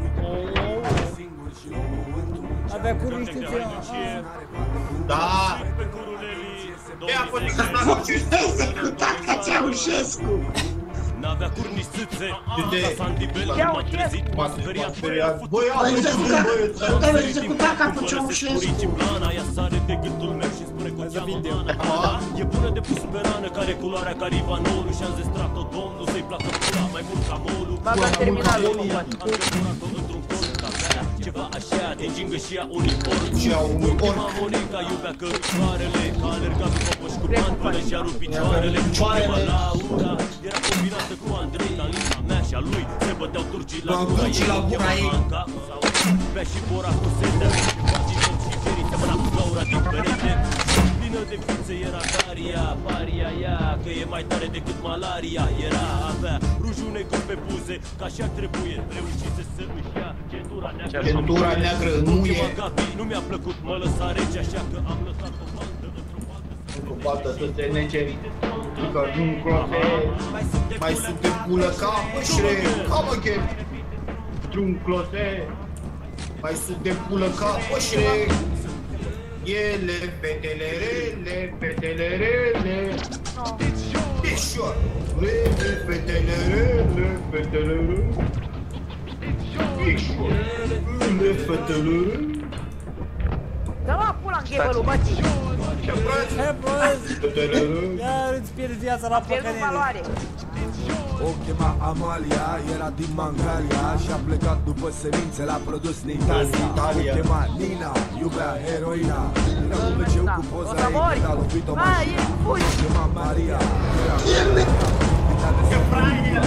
Avea curniștițe. Da. Ce a fost executat ca Ceaușescu. N-avea curnici țâțe, ca Sandy Bell, m-a trezit, m-a speriat. Băi, Băi, executat, te-ai executat ca pe Ceaușescu. Plana, ea sare de gâtul meu și spune că o cheamă Ana. E bună de pus pe rană, care culoarea ca rivanolul și-a zestrat-o domnul să-i placă pula mai mult ca molul. Ba, la terminalul, nu poate. Am decorat-o într-un cort ca mea, ceva așa, de gingă și ea uniform. Și ea uniform. Chema Monica, iubea cărucioarele, că alerga după băși cu bani până și-a rupt picioarele. Chema Laura, era combinată cu Andrei, la lista mea și a lui, se băteau turcii la gura ei. Chema Manca, bea și bora cu setea, și și ferii semăna cu Laura din perete. Plină de fițe era Daria, paria ea, că e mai tare decât malaria. Era, avea rujul negru pe buze, ca așa trebuie, reușise să își ia centura neagră. Centura neagră, nu e. Nu mi-a plăcut, mă lăsa rece, așa că am lăsat o bandă într-o baltă. Cu baltă să te neceri. Că nu clope. Mai sub de pulă ca pășre. Ca mă chem. Drum clote. Mai sub de pulă ca pășre. Ele, fetele rele, fetele rele. Picșor. Rele, fetele rele, fetele rele. Picșor. Rele, fetele rele. Da-mă pula în ghebălul, bătii! Ce prost! Ce prost! Iar îți pierzi viața la Pierd în valoare! O chema Amalia, era din Mangalia și a plecat după semințe, l-a produs în Italia. O chema Nina, iubea heroina, era cu veceu cu poza ei, când a lovit-o mașina. O chema Maria, era Ce franie!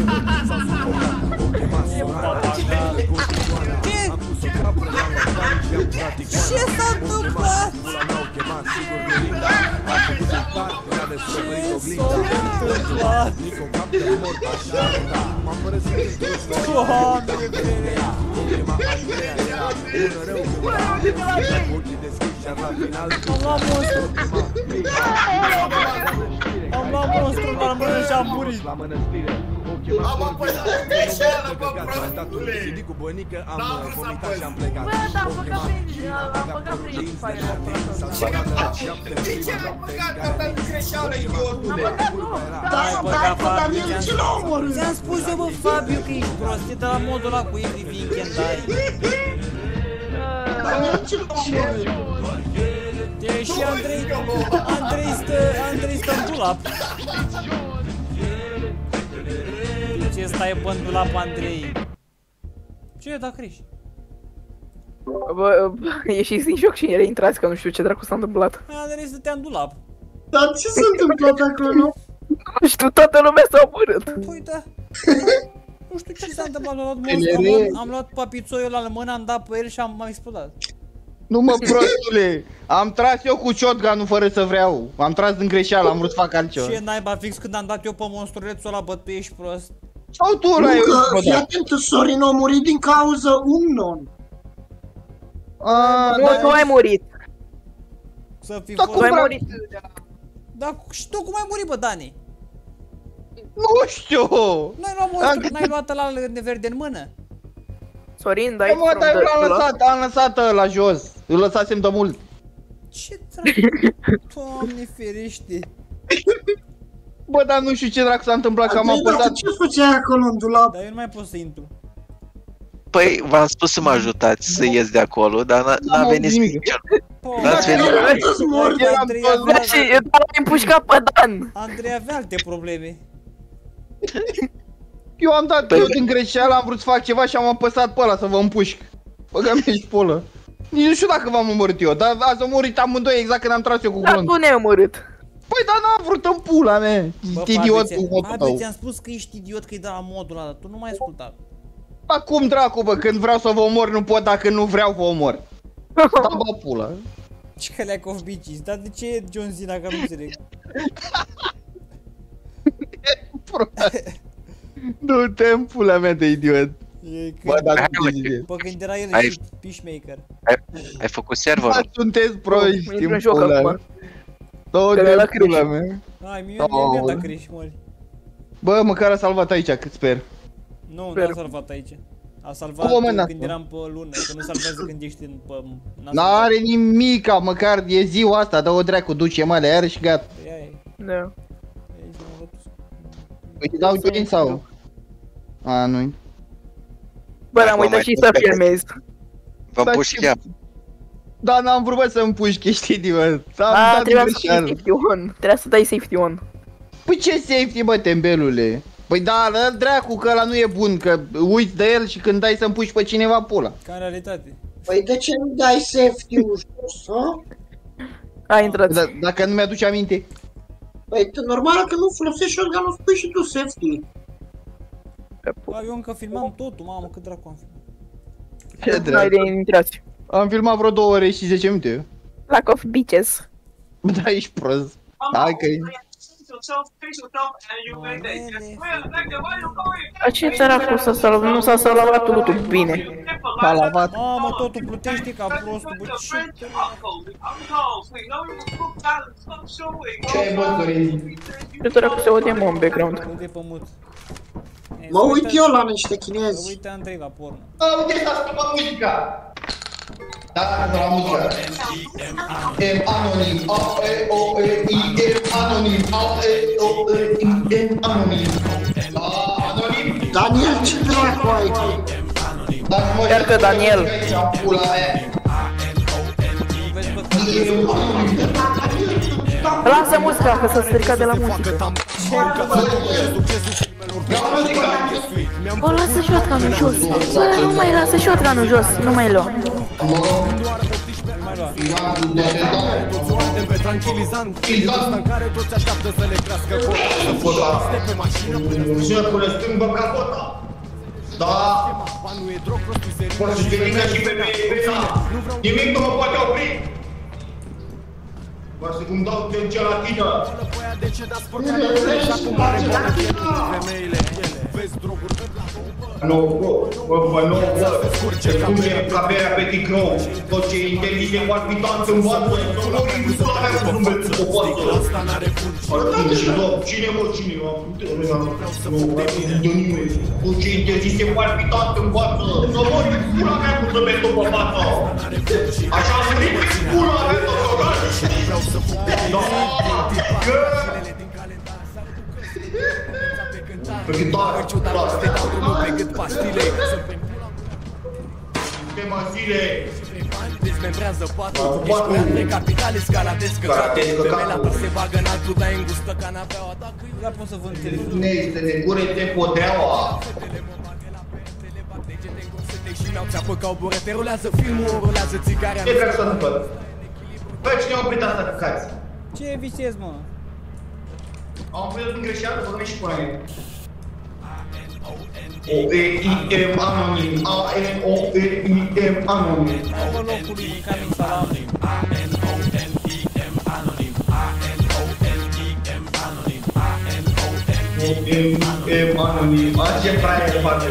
o chema Sorana, cu Ioana. Am pus-o capă la montagne și am practicat. Ce s-a întâmplat? O chema sigur Belinda, a făcut un part, era descoperit oglinda. Nico cap de mort așa arăta, m-am părăsit într-o storie. Doamne, O chema Andreea, era bună rău când era ochii deschiși, iar la final am luat monstru! Am luat monstru la mână și am murit! la mănăstire. O chema Am apăsat pe greșeală, bă, prostule! prostule! Cu bănică am N-am vrut să vomitat apăs. și am plecat. Bă, dar am băgat prin... am băgat prin faia la De ce m-a băgat asta de greșeală, idiotule? Da, Ai da, băgat da, dar Fabio, el ți-am ce l-a omorât? Ți-am spus eu, bă, Fabio, că ești prost, e de la modul ăla cu Every Weekend ai. Dar el ce l-a omorât? Deci și Andrei, Andrei stă, Andrei stă în dulap. Ce stai bă în dulap, Andrei? Ce e, da, crești? Bă, ieșiți din joc și reintrați, că nu știu ce dracu s-a întâmplat. Andrei stătea în dulap. Dar ce s-a întâmplat acolo? Nu știu, toată lumea s-a omorât. Păi da. Nu știu ce s-a întâmplat, am luat monstru, am luat, am luat papițoiul ăla în mână, am dat pe el și am mai explodat. Nu mă, prostule! Am tras eu cu shotgun-ul fără să vreau. Am tras din greșeală, am vrut să fac altceva. Ce naiba, fix când am dat eu pe monstrulețul ăla, bă, tu ești prost. Sau tu Nu ăla că, fii atent, Sorin a murit din cauza Umnon. Nu, nu ai murit. Să fii Da, fost. cum ai vrea- murit. Dar și tu cum ai murit, bă, Dani? Nu știu! N-ai luat monstru, n-ai luat ăla verde în mână? Sorin, dai Da, mă, dar eu l-am lăsat, am lăsat ăla jos. Îl lăsasem de mult. Ce dracu? Doamne ferește. Bă, dar nu știu ce dracu s-a întâmplat, că am Andrei, dar apăsat. tu ce făceai acolo în dulap? Dar eu nu mai pot să intru. Păi, v-am spus să mă ajutați să ies de acolo, dar n-a- n-a venit niciun. N-ați venit. Toți morți. Andrei Da, avea, și eu doar am împușcat pe Dan. Andrei avea alte probleme. Eu am dat Păi- eu din greșeală, am vrut să fac ceva și am apăsat pe ăla să vă împușc. Băga mea și pe ăla. Nici nu știu dacă v-am omorât eu, dar ați omorât amândoi exact când am tras eu cu Dar glonț. tu ne-ai omorât. Păi, dar n-am vrut în pula mea. Bă, Ești idiot Fabi, cu modul Fabi, tău. ți-am spus că ești idiot, că e de la modul ăla, dar tu nu mai ascultat. Ba cum dracu, bă, când vreau să vă omor nu pot, dacă nu vreau vă omor. Da, bă, pula. Ce că lack of bitches, dar de ce e John Cena, că nu înțeleg? Du-te în pula mea de idiot. E Bă, când, dar Hai, nu mă, știu. bă, când era el Ai- și Peacemaker. Ai, ai făcut server? Bă, sunteți proști Intru în în joc pula acum. mea. Du-te Că la în pula Criș. mea. Ai, mie mi-a dat crești, mori. Bă, măcar a salvat aici, cât sper. Nu, Sper. n-a salvat aici. A salvat Cum, mă, când n-a- eram pe lună, că nu salvează când ești în pe... n-a salvat. N-are nimica, măcar e ziua asta, dă-o dracu, duce mă, iar și gata. Ia e, Da. ia e, zi, mă, lotus. Păi te dau join sau? A, nu-i. Bă, Acum am uitat mai și să puteți. filmez. Vă Dar puși ce- chiar. Da, n-am vrut bă, să împușc, ești idiot. Am A, dat trebuia să dai greșeală. safety on. Trebuia să dai safety on. Păi ce safety, bă, tembelule? Păi da, dă dracu că ăla nu e bun, că uiți de el și când dai să împuși pe cineva pula. Ca în realitate. Păi de ce nu dai safety-ul jos, ha? A intrat. Da, dacă nu mi-aduce aminte. Păi te- normal că nu folosești organul, spui și tu safety. Bă, eu încă filmam totul, mamă, cât dracu am filmat. Ce Hai dracu. de intrați. Am filmat vreo două ore și zece minute. Lack of bitches. Bă, da, ești prost. Hai că e. A ce săracul s-a salvat? Nu s-a salvat totul bine. S-a lavat. Mamă, totul plutește ca prostul, bă, ce? Ce ai, bă, Dorin? Ce săracul se aude mă în background. Uite pe mut. E, Mă se uit uită- eu la niște Se chinezi. uită Andrei la porno. Bă, uite, s-a schimbat muzica. Da, de la muzica. M anonim, A, E, O, E, I, M anonim, A, E, O, E, I, M anonim. Da, anonim. Daniel, ce dracu ai? Dacă mă Iar că Daniel. aici, pula mea. Vezi, bă, că Lasă muzica, că s-a stricat de la muzică. Bă, lasă shotgun-ul jos. Bă, nu mai lasă shotgun-ul jos. Nu mai lua. Pe tranquilizant, e ăsta în care toți așteaptă să le crească cota. Pe mașină până Jocul stângă capota. Da. nu e drog, prostul serios. Poate să vină și pe mine. Nimic nu mă poate opri. Bă, să cum dau de gelatină. De ce dați porcare și acum are bună femeile ele. Vezi droguri pe platou. Nu, bă, bă, bă, nu, bă. Se curge ca berea pe ticnou. Tot ce e inteligent e palpitant în vață. Nu mori în soare cu zumbetul cu poată. Asta n-are fund. Atunci, da, cine mă, cine? Nu, de nimeni. Tot ce e inteligent e palpitant în vață. Să mori în pula mea cu zumbetul pe față. Așa să mori în pula mea, tătărat. Da, că... Pe chitară, da, Te dau drumul pe cât pastile. tema zile. Dezmembrează patul. Ești prea între capitale, scaladezi căcate. Femeia ta se bagă în altul, dai îngustă canapeaua. da, pot să vă întâlnesc. Ne este de gure de podeaua. Și mi-au țeapă ca o burete. Rulează filmul, rulează țigarea. Ce trebuie să întâmplă? Băi, cine a oprit asta căcați? Ce visezi, mă? Am oprit din greșeală, vă și până mea. O E I M anonim, A N O E I M anonim. Hai bă locului, Camin Salam. A N O N I M anonim, A N O N I M anonim, A N O N I M anonim, a ce fraier face?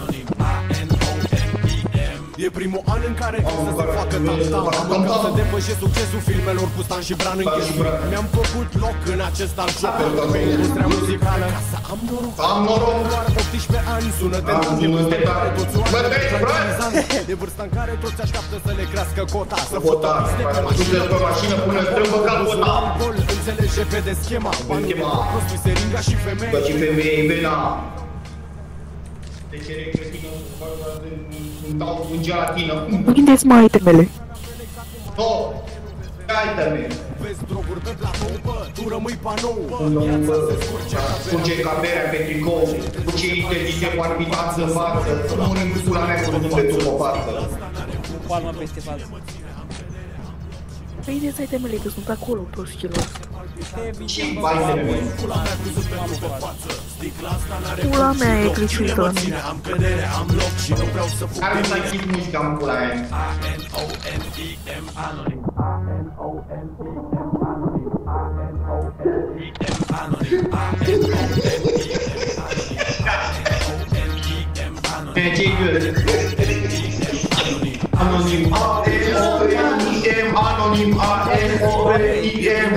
E primul an în care o să se facă tam-tam. Am încă să depășesc succesul filmelor cu Stan și Bran închiși. Mi-am făcut loc în acest alt joc pe industria muzicală. Ca să am noroc, am noroc. Doar optsprezece ani, sună-te în vârstă în care toți oameni de vârsta în care toți așteaptă să le crească cota. Să fotă piste pe mașină până strâmbă ca cota. Înțelegi repede schema, banii de prostui, seringa și femei. Bă, și femei, vena. De ce recretină îmi dau în gelatină. Unde-s mai itemele? No, iteme. Vezi droguri pe platou, bă, tu rămâi panou. Bă, scurge caberea pe tricou. Cu ce interdite cu arbitrați în față. Să mor în pula mea cu nume tu pe față. Cu palma peste față. Păi unde-s itemele, că sunt acolo toți ceilalți. Ce itemele, mă? Pula mea e cliciuită la mine. Care nu s-a închis muzica în pula mea? Ce-i gând? Anonim, A N O N I M, anonim, A N O N I M.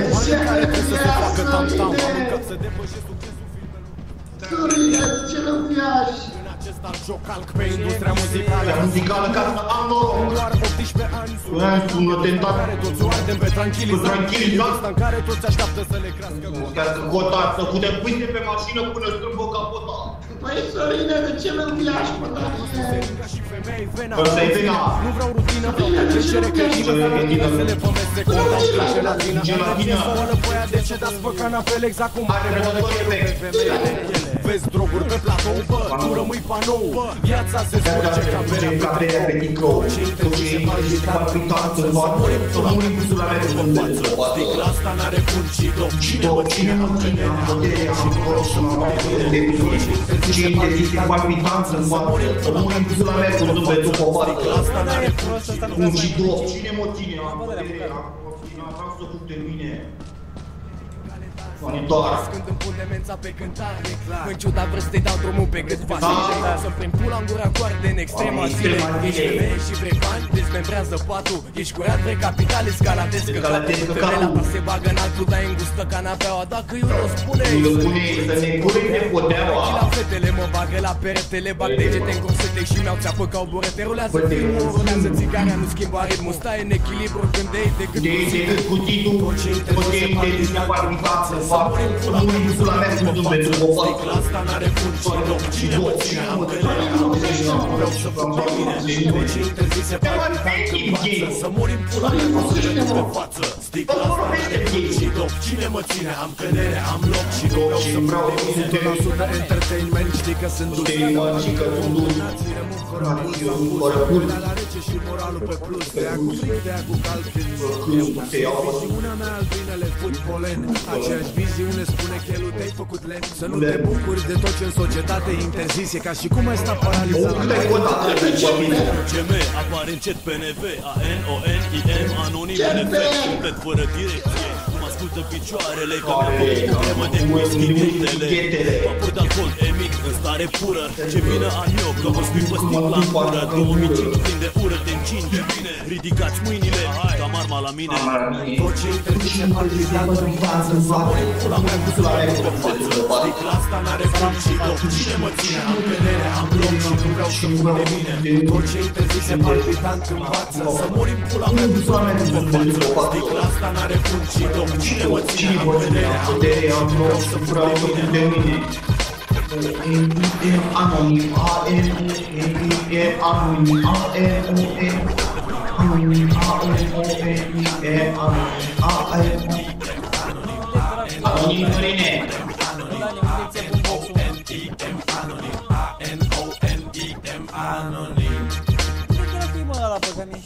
Sorine, ce lăpiaș! Pe industria muzicală, muzicală ca să am noroc. Doar optsprezece ani, sună tentat. Care toți o ardem pe tranquilizant. În care toți așteaptă să le crească cota. Să putem pâine pe mașină până strâmbă capota. Păi, Sorine, de ce lăpiaș, mă, Bă, să-i vena. Nu vreau rutină, vreau trecere cretină. Să le pămeste cu gelatină. Gelatină. De ce dați pe canapel exact cum are moleche pe femeile. Vezi droguri pe platou, bă, tu rămâi panou. Viața se scurge ca berea pe tricou. Ce interdite palpitanță în față. Să murim cu la mea în față. Sticla asta n-are fund și dop. Cine am cine am putere și noroc să mă fac. Ce interdite palpitanță în față. Să murim cu la mea în față. Sticla asta n-are fund și dop. Cine mă ține am putere, am vreau să fug de mine. Când îmi pun demența pe cântare, în ciuda vrei dau drumul pe gât facil. Să prin pula în gura coarde în extrema zile. Ești femeie și vrei bani, dezmembrează patul. Ești curat, vrei capitale, scaladezi căcatul. Femeia ta se bagă în altul, dai îngustă canapeaua. Dacă eu nu spune, îi spune să ne cure de poteaua. Și la fetele mă bagă la perete, le bag degete în corsete și mi-au țeapă ca o borete. Rulează filmul, rulează țigarea, nu schimba ritmul. Stai în echilibru când de decât cu titlul. Orice interdite palpitanță în față. Să murim cu la mea cu pentru o față. Sticla asta n-are fund și dop. Cine mă ține am cădere, am cădere, am vreau să fac pe mine. Orice interzise palpitanță în față. Să murim cu la mea cu pentru o față. Sticla asta n-are fund și dop. Cine mă ține am cădere, am loc și vreau să fac pe mine. o sută la sută entertainment, știi că sunt dus. Știi că sunt dus. Fără cur. La rece și moralul pe plus. Te ia cu fric, te ia cu cald când eu viziunea mea albinele fut polen. Aceeași viziune spune că el te-ai făcut len. Să nu te bucuri de tot ce în societate interzis. E ca și cum ai sta paralizat. C M apare încet P N V, A N O N I M, anonim N F, complet fără direcție. Mă ascultă picioarele, că mi-a făcut o cremă de whisky ghetele. Vapor de alcool emic în stare pură. Ce vină an eu, că vă spui pe sticla în gură. două mii cinci plin de ură, te încinge bine. Ridicați mâinile, cam arma la mine. Tot ce interzice palpitanță în față. Să murim pula mea cu la mea cu față. Sticla asta n-are fund și dop. Cine mă ține am cădere, am loc și nu vreau să fug de mine. Tot ce interzice palpitant în față. Să murim pula mea cu la mea cu față. Sticla asta n-are fund și dop. Cine mă ține am cădere, am loc și nu vreau să fug de mine. Anonim, A N O N I M, anonim, A N O N anonim, A N O N I M, anonim, A N O anonim, Dorine. Anonim. Nu cred că e mă ăla pe Camiș.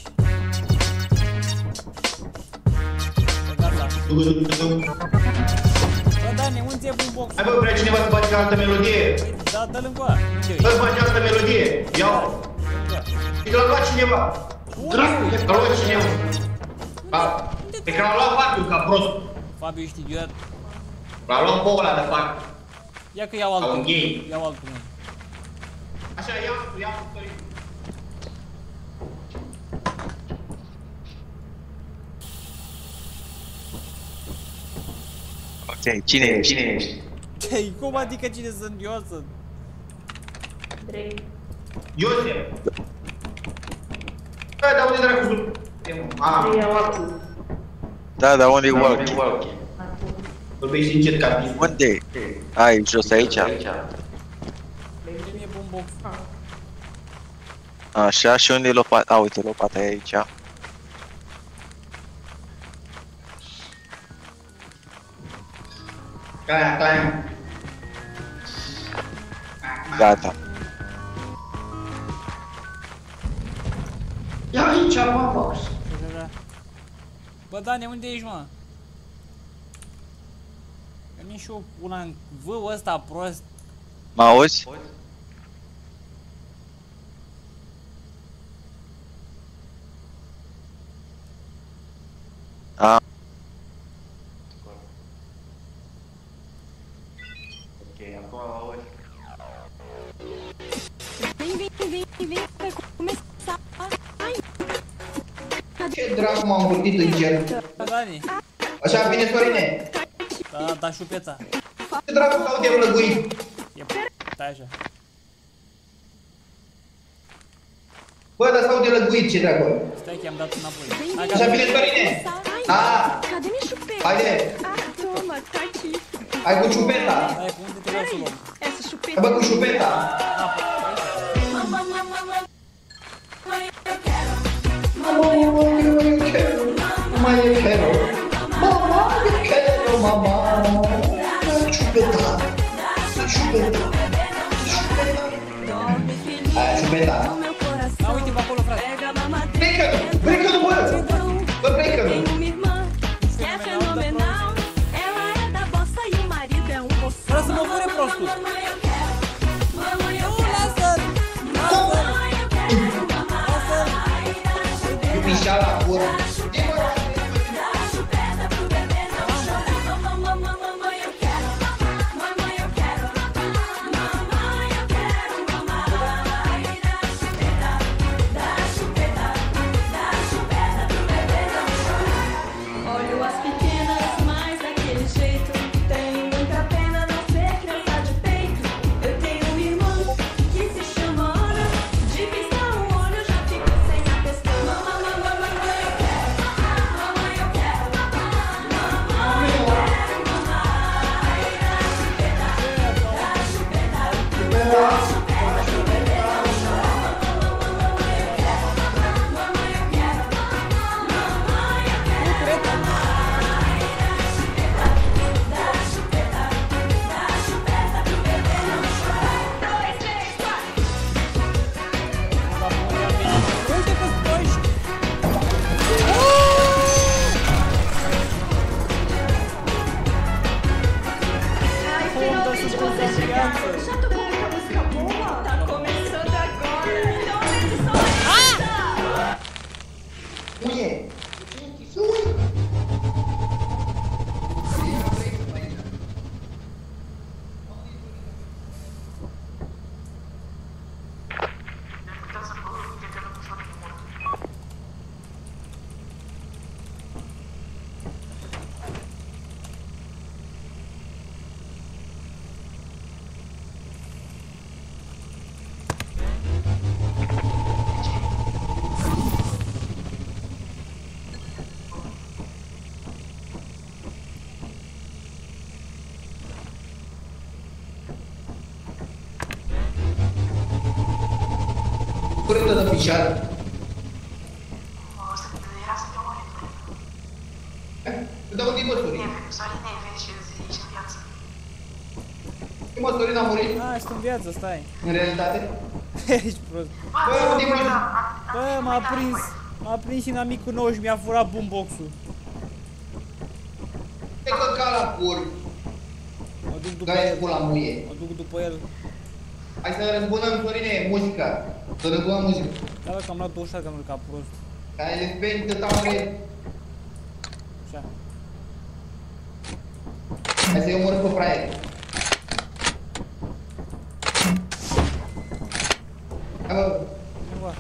Bă, Dani, Dani, unde e boombox? Hai bă, vrea cineva să bage altă melodie? Da, dă-l încoa. Bă, bage altă melodie. Ia-o. Și l-a luat cineva. Dracu, l-a luat cineva. Pe că l-a luat Fabiu, ca prost. Fabiu, ești idiot. L-a luat pe ăla de fac. Ia că iau altul. Au un gay. Iau altul. Așa, ia altul, ia altul. Ok, cine ești? Cine ești? Ce, cum adică cine sunt? Eu sunt. Drei. Iosef. Bă, dar unde dracu sunt? Da, dar unde e walkie? Vorbești încet ca tine. Unde? Ai, jos aici? Unde e boombox? Așa, și unde e lopata? A, uite, lopata e aici. Caia, caia. Gata. Ia aici, boombox. Bă, Dani, unde ești, mă? Că mi-e și una în vâul ăsta prost. Mă auzi? A. Ok, acum mă auzi. Vem, vem, vem, vem, vai começar. Ce dracu m-am învârtit în cer? Bă, Dani. Așa, bine, Sorine? Da, da, șupeța. Ce dracu s-aude vlăguit? E, stai așa. Bă, dar s-aude lăguit, ce dracu? Stai că i-am dat înapoi. Așa, bine, Sorine? A, Cadê minha chupeta? haide. Ah, toma, tá aqui. Hai cu ciupeta. Hai, cu unde trebuie să luăm? Essa chupeta. Bă, cu ciupeta. Mamãe, eu quero, mamãe, eu quero, mamãe, eu quero, mamãe, chupeta, chupeta, chupeta, aia, chupeta. Da, uite pe acolo, frate. Breacă-nu, breacă-nu, bă, bă, breacă-nu. É fenomenal. Ela é da bossa e o marido é um poço. Vreau să mă fure prostul. Nu, lasă-l! Eu pișa la gură. Olho as pequenas, mas daquele jeito. Tenho muita pena não ser criança de peito. Eu tenho uma irmã que se chama Ana. De piscar um olho já fico sem a pestana. Mamãe, mamãe, mamãe, eu quero. Mamãe, eu quero. Mamãe, eu quero. Mamãe, da chupeta, da chupeta, da chupeta. Uite că-s proști! Finalmente vocês chegaram. Já tocou uma música boa? Tá começando agora. Então aumente o som aí. Uie! Curând de picioare. Dar unde-i mă, Sorin? Ce mă, Sorin a murit? A, ești în viață, stai. În realitate? Ești prost. Bă, unde-i mă? Bă, m-a prins. M-a prins inamicul nou și mi-a furat boombox-ul. Te căca la cur. duc după Dă-i el. pula muie. Mă duc după el. Hai să răzbunăm, Sorine, muzica. Să răzbunăm muzica. Da, că am luat două shotgun-uri ca prost. Care le speri de tare. Așa. Hai să-i omorâm pe fraier. Hai bă. Cumva.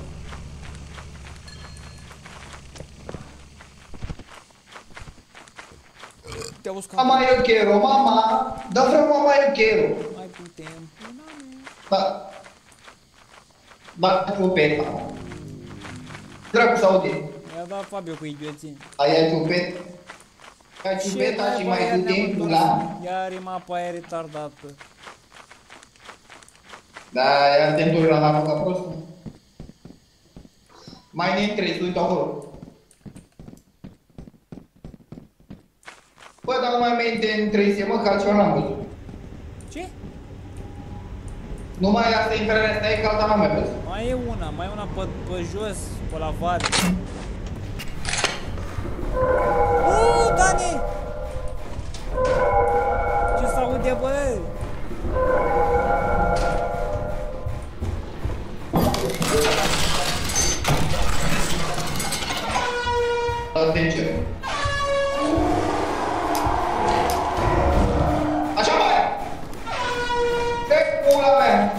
Te auzi ca... Mama, eu quiero, mama. Da, vreau mama, eu quiero. Mai putem. Da. Da, ciupet. Dracu să aude. I-a dat Fabio cu idioții. Aia ciupet. Ia ciupeta și mai du-te pula. Iar e mapa aia retardată. Da, ia te întorci la mapă ca prostul. Mai ne întrezi, uite acolo. Bă, dar nu mai mente întrezi, mă, că altceva n-am văzut. Ce? Numai asta intrarea asta e că alta n-am mai văzut. Mai e una, mai e una pe, pe jos, pe la vale. Uuu, Dani! Ce s-aude, bă? Atenție. Așa, mai! Ce pula mea!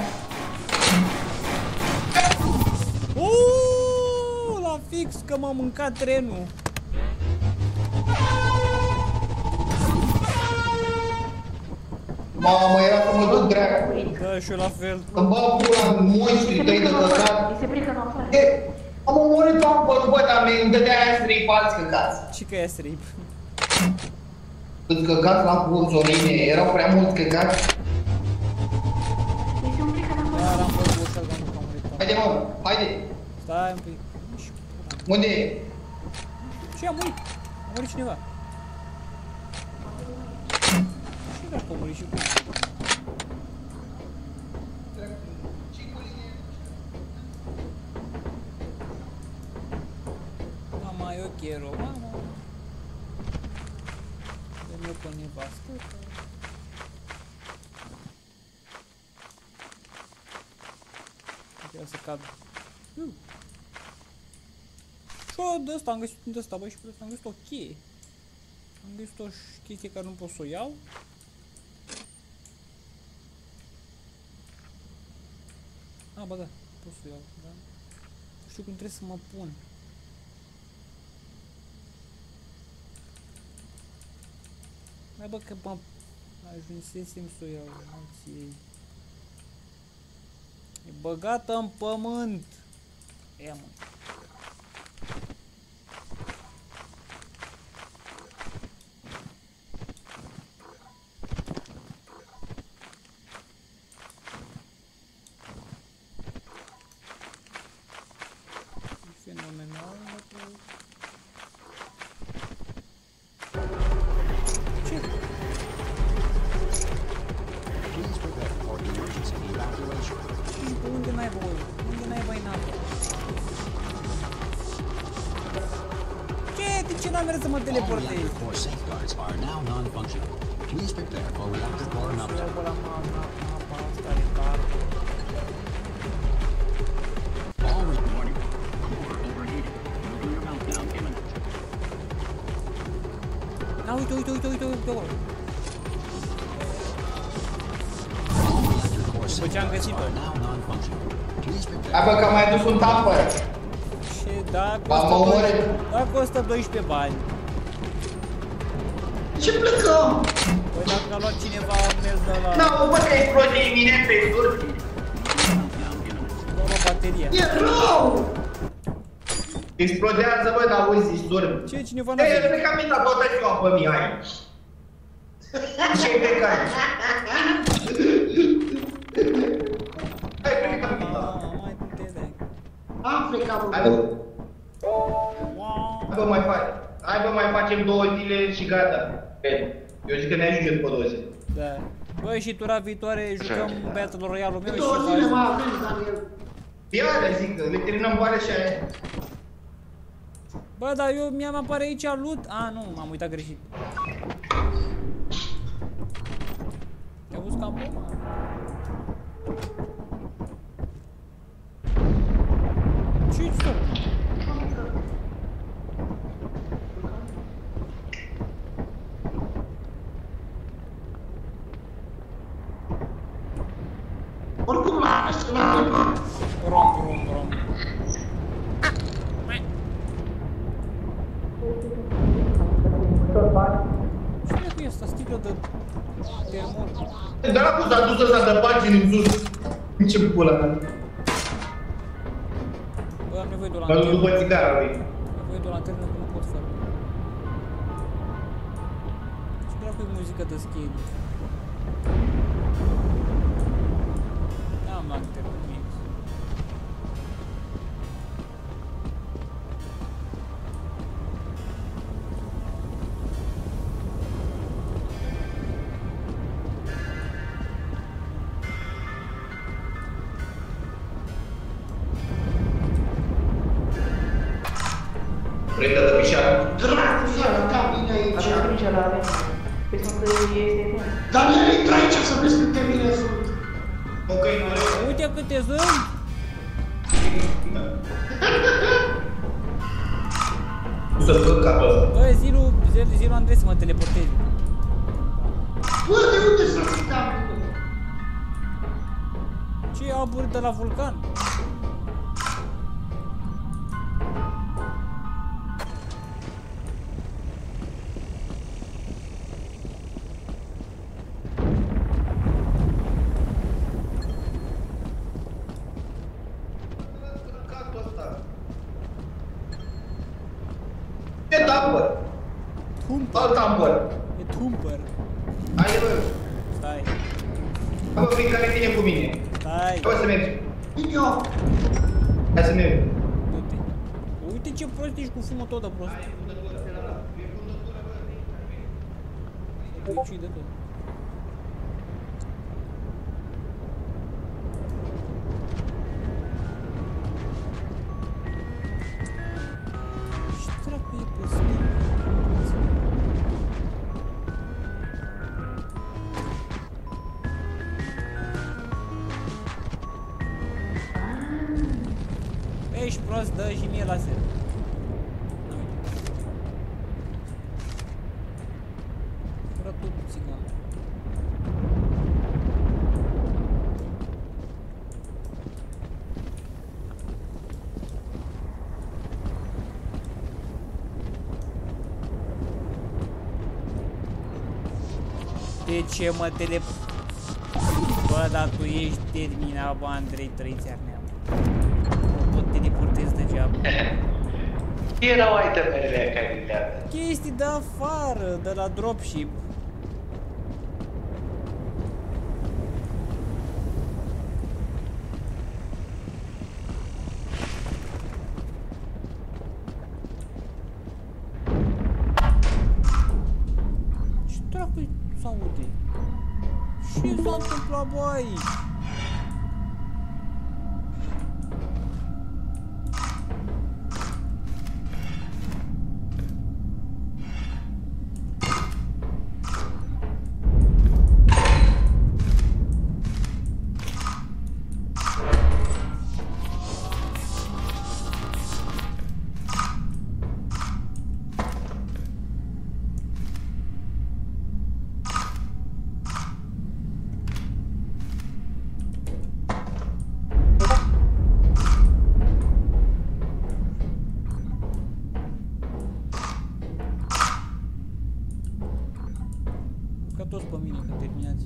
Uuu, la fix că m-a mâncat trenul. Mamă, era să mă duc dracu. Da, și eu la fel. Îmi bă pula monștri tăi de căcat. E, am omorât pe acolo, bă, dar mi-mi dădea aia strip alți căcați. Ce că e strip? Cât căcați la Sorine, erau prea mulți căcați. Dar am fost cu așa, că am murit. Haide, mă, haide. Stai un pic. Unde e? Ce, a murit? A murit cineva. Și dacă a murit și cu... Mama, eu quiero, mama. Dă-mi-o pe nevastă. Ia să cad. Uh. Și-o de ăsta, am găsit de ăsta, băi, și pe ăsta am găsit o cheie. Am găsit o chestie care nu pot să o iau. A, ba da, pot să o iau, da. Nu știu cum trebuie să mă pun. Mai bă, că mă ajunsesem să o iau, alții. E băgată în pământ. Ia, mă. Fenomenal, ce? Unde n-ai voi? Unde n-ai voi n-apă? Ce? De ce n-am mers să mă teleportez? Ah, uite, uite, uite, uite, uite acolo. După ce am găsit-o. Hai bă, că am mai adus un tapăr. Și da, M-am omorât. Da, costă doisprezece bani. Ce plecăm? Păi dacă a luat cineva mers de la... Nu, bă, că explode iminent pe surfi. Doar o baterie. E rău! Explodează, bă, n-auzi, ești dormi. Ce, cineva n-a Ei, venit? cred că am intrat toată ziua pe mine aici. Ce-ai plecat? Hai, cred că am intrat. Mai puteți, dai. Am plecat, bă. Hai, bă. Hai, bă, mai faci. Hai, bă, mai facem două zile și gata. Eu zic că ne ajunge după două zile. Da. Băi, și tura viitoare jucăm Battle Royale-ul meu și... Două zile mai avem, Daniel. Ia, le zic, le terminăm boare și aia. Bă, dar eu mi-am apare aici loot. A, nu, m-am uitat greșit. apă, mă. Ce-i stop? Oricum la asta la Rom, rom, rom. Cine cu e asta sticlă de termol? Dar acum s-a dus ăsta de pagini în sus. Ce pula mea. Bă, am nevoie de o Mă lanternă. duc după țigara lui. Am nevoie de o lanternă că nu pot fără. Ce dracu e muzică de skate? N-am lanternă, nimic. Prindă de pișar. Dracu, iară, da, vine aici. Avem grijă la avem. Păi sunt că este bun. Dar el intră aici să vezi câte mine sunt. Ok, nu le Uite câte sunt! să-l cât capul ăsta. Bă, zi lui, zi- zi lui Andrei să mă teleportezi. Bă, de unde s-a citat? Ce e abur de la vulcan? E tambăr. Alt tambăr. E tumpăr. Hai, bă. Stai. Bă, prin care vine cu mine. Stai. Hai să mergem. Vin eu. Hai să mergem. Du-te. Uite ce prost ești cu fumul tot de prost. Băi, ce-i de tot? Ce dracu e pe stânga? Ești prost, dă și mie laser. Fără tu, țigan. De ce mă tele... Bă, dar tu ești terminat, bă, Andrei, trăiți-ar neam. Tot teleportezi degeaba. Erau itemele care le avea. Chestii de afară, de la dropship. Ce dracu-i s-aude? Ce s-a întâmplat, bă, aici? Ca toți pe mine, că terminați.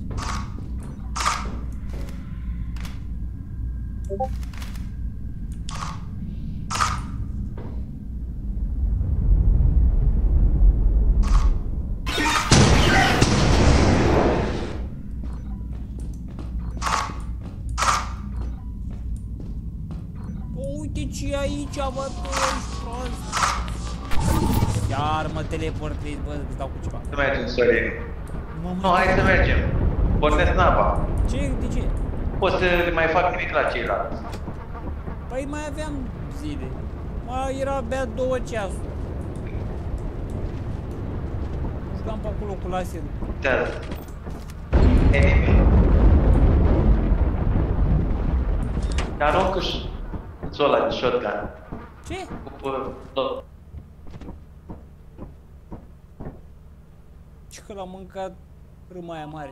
Uite ce e aici, bă, tu ești prost. Iar mă teleportezi, bă, îți dau cu ceva. Să mergem, Sorin. Nu, hai să mergem. Pornesc nava. Ce? De ce? Pot să mai fac nimic la ceilalți. Păi mai aveam zile. Mai era abia două ceasuri. Jucam pe acolo cu laserul. Da. Enemy. Aruncă-și cuțul ăla de shotgun. Ce? Cu tot. Ce că l-am mâncat râmaia mare.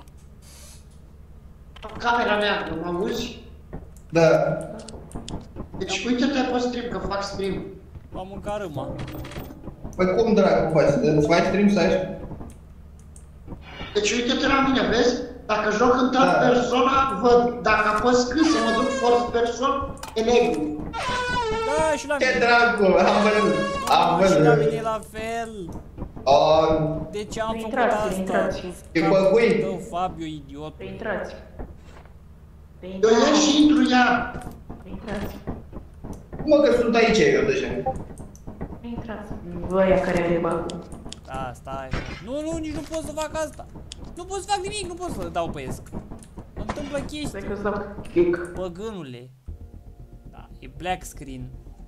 Camera mea, nu mă auzi? Da. Deci uite-te pe stream, că fac stream. M-am mâncat râma. Păi cum dracu faci? Îți faci stream să ai? Deci uite-te la mine, vezi? Dacă joc în third Da. persona, văd. Dacă apăs scris să mă duc first person, e negru. Da, și la mine. Ce dracu, am văzut. Am Și la văzut. mine e la fel. Oh, De ce am făcut Intrați, asta? intrați. E băgui. Tău, Fabio, idiot. Intrați. Eu ies și intru iar. Intrați. Mă, că sunt aici eu deja. Intrați. Băia care are bagul. Da, stai. Nu, nu, nici nu pot să fac asta. Nu pot să fac nimic, nu pot să dau pe esc. Îmi întâmplă chestii. Stai că-ți dau kick. Băgânule. Da, e black screen.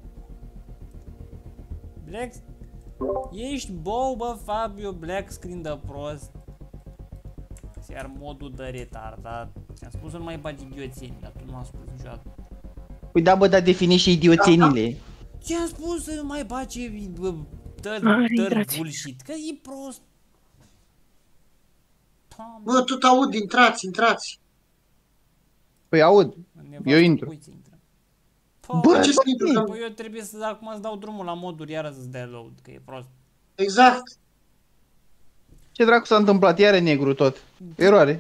Black... Ești bou, bă, Fabio, black screen de prost. Iar modul de retardat. Ți-am spus să nu mai bagi idioțeni, dar tu nu am spus niciodată. Păi da, bă, dar defini și idioțenile. Ți-am spus să nu mai bagi, bă, Hai, tăr intrați. bullshit, că e prost. Bă, tot aud, intrați, intrați. Păi aud, eu intru. Bă, ce să intru? Păi eu trebuie să acum îți dau drumul la moduri, iară să-ți dea load, că e prost. Exact. Ce dracu s-a întâmplat? Iar e negru tot. Eroare.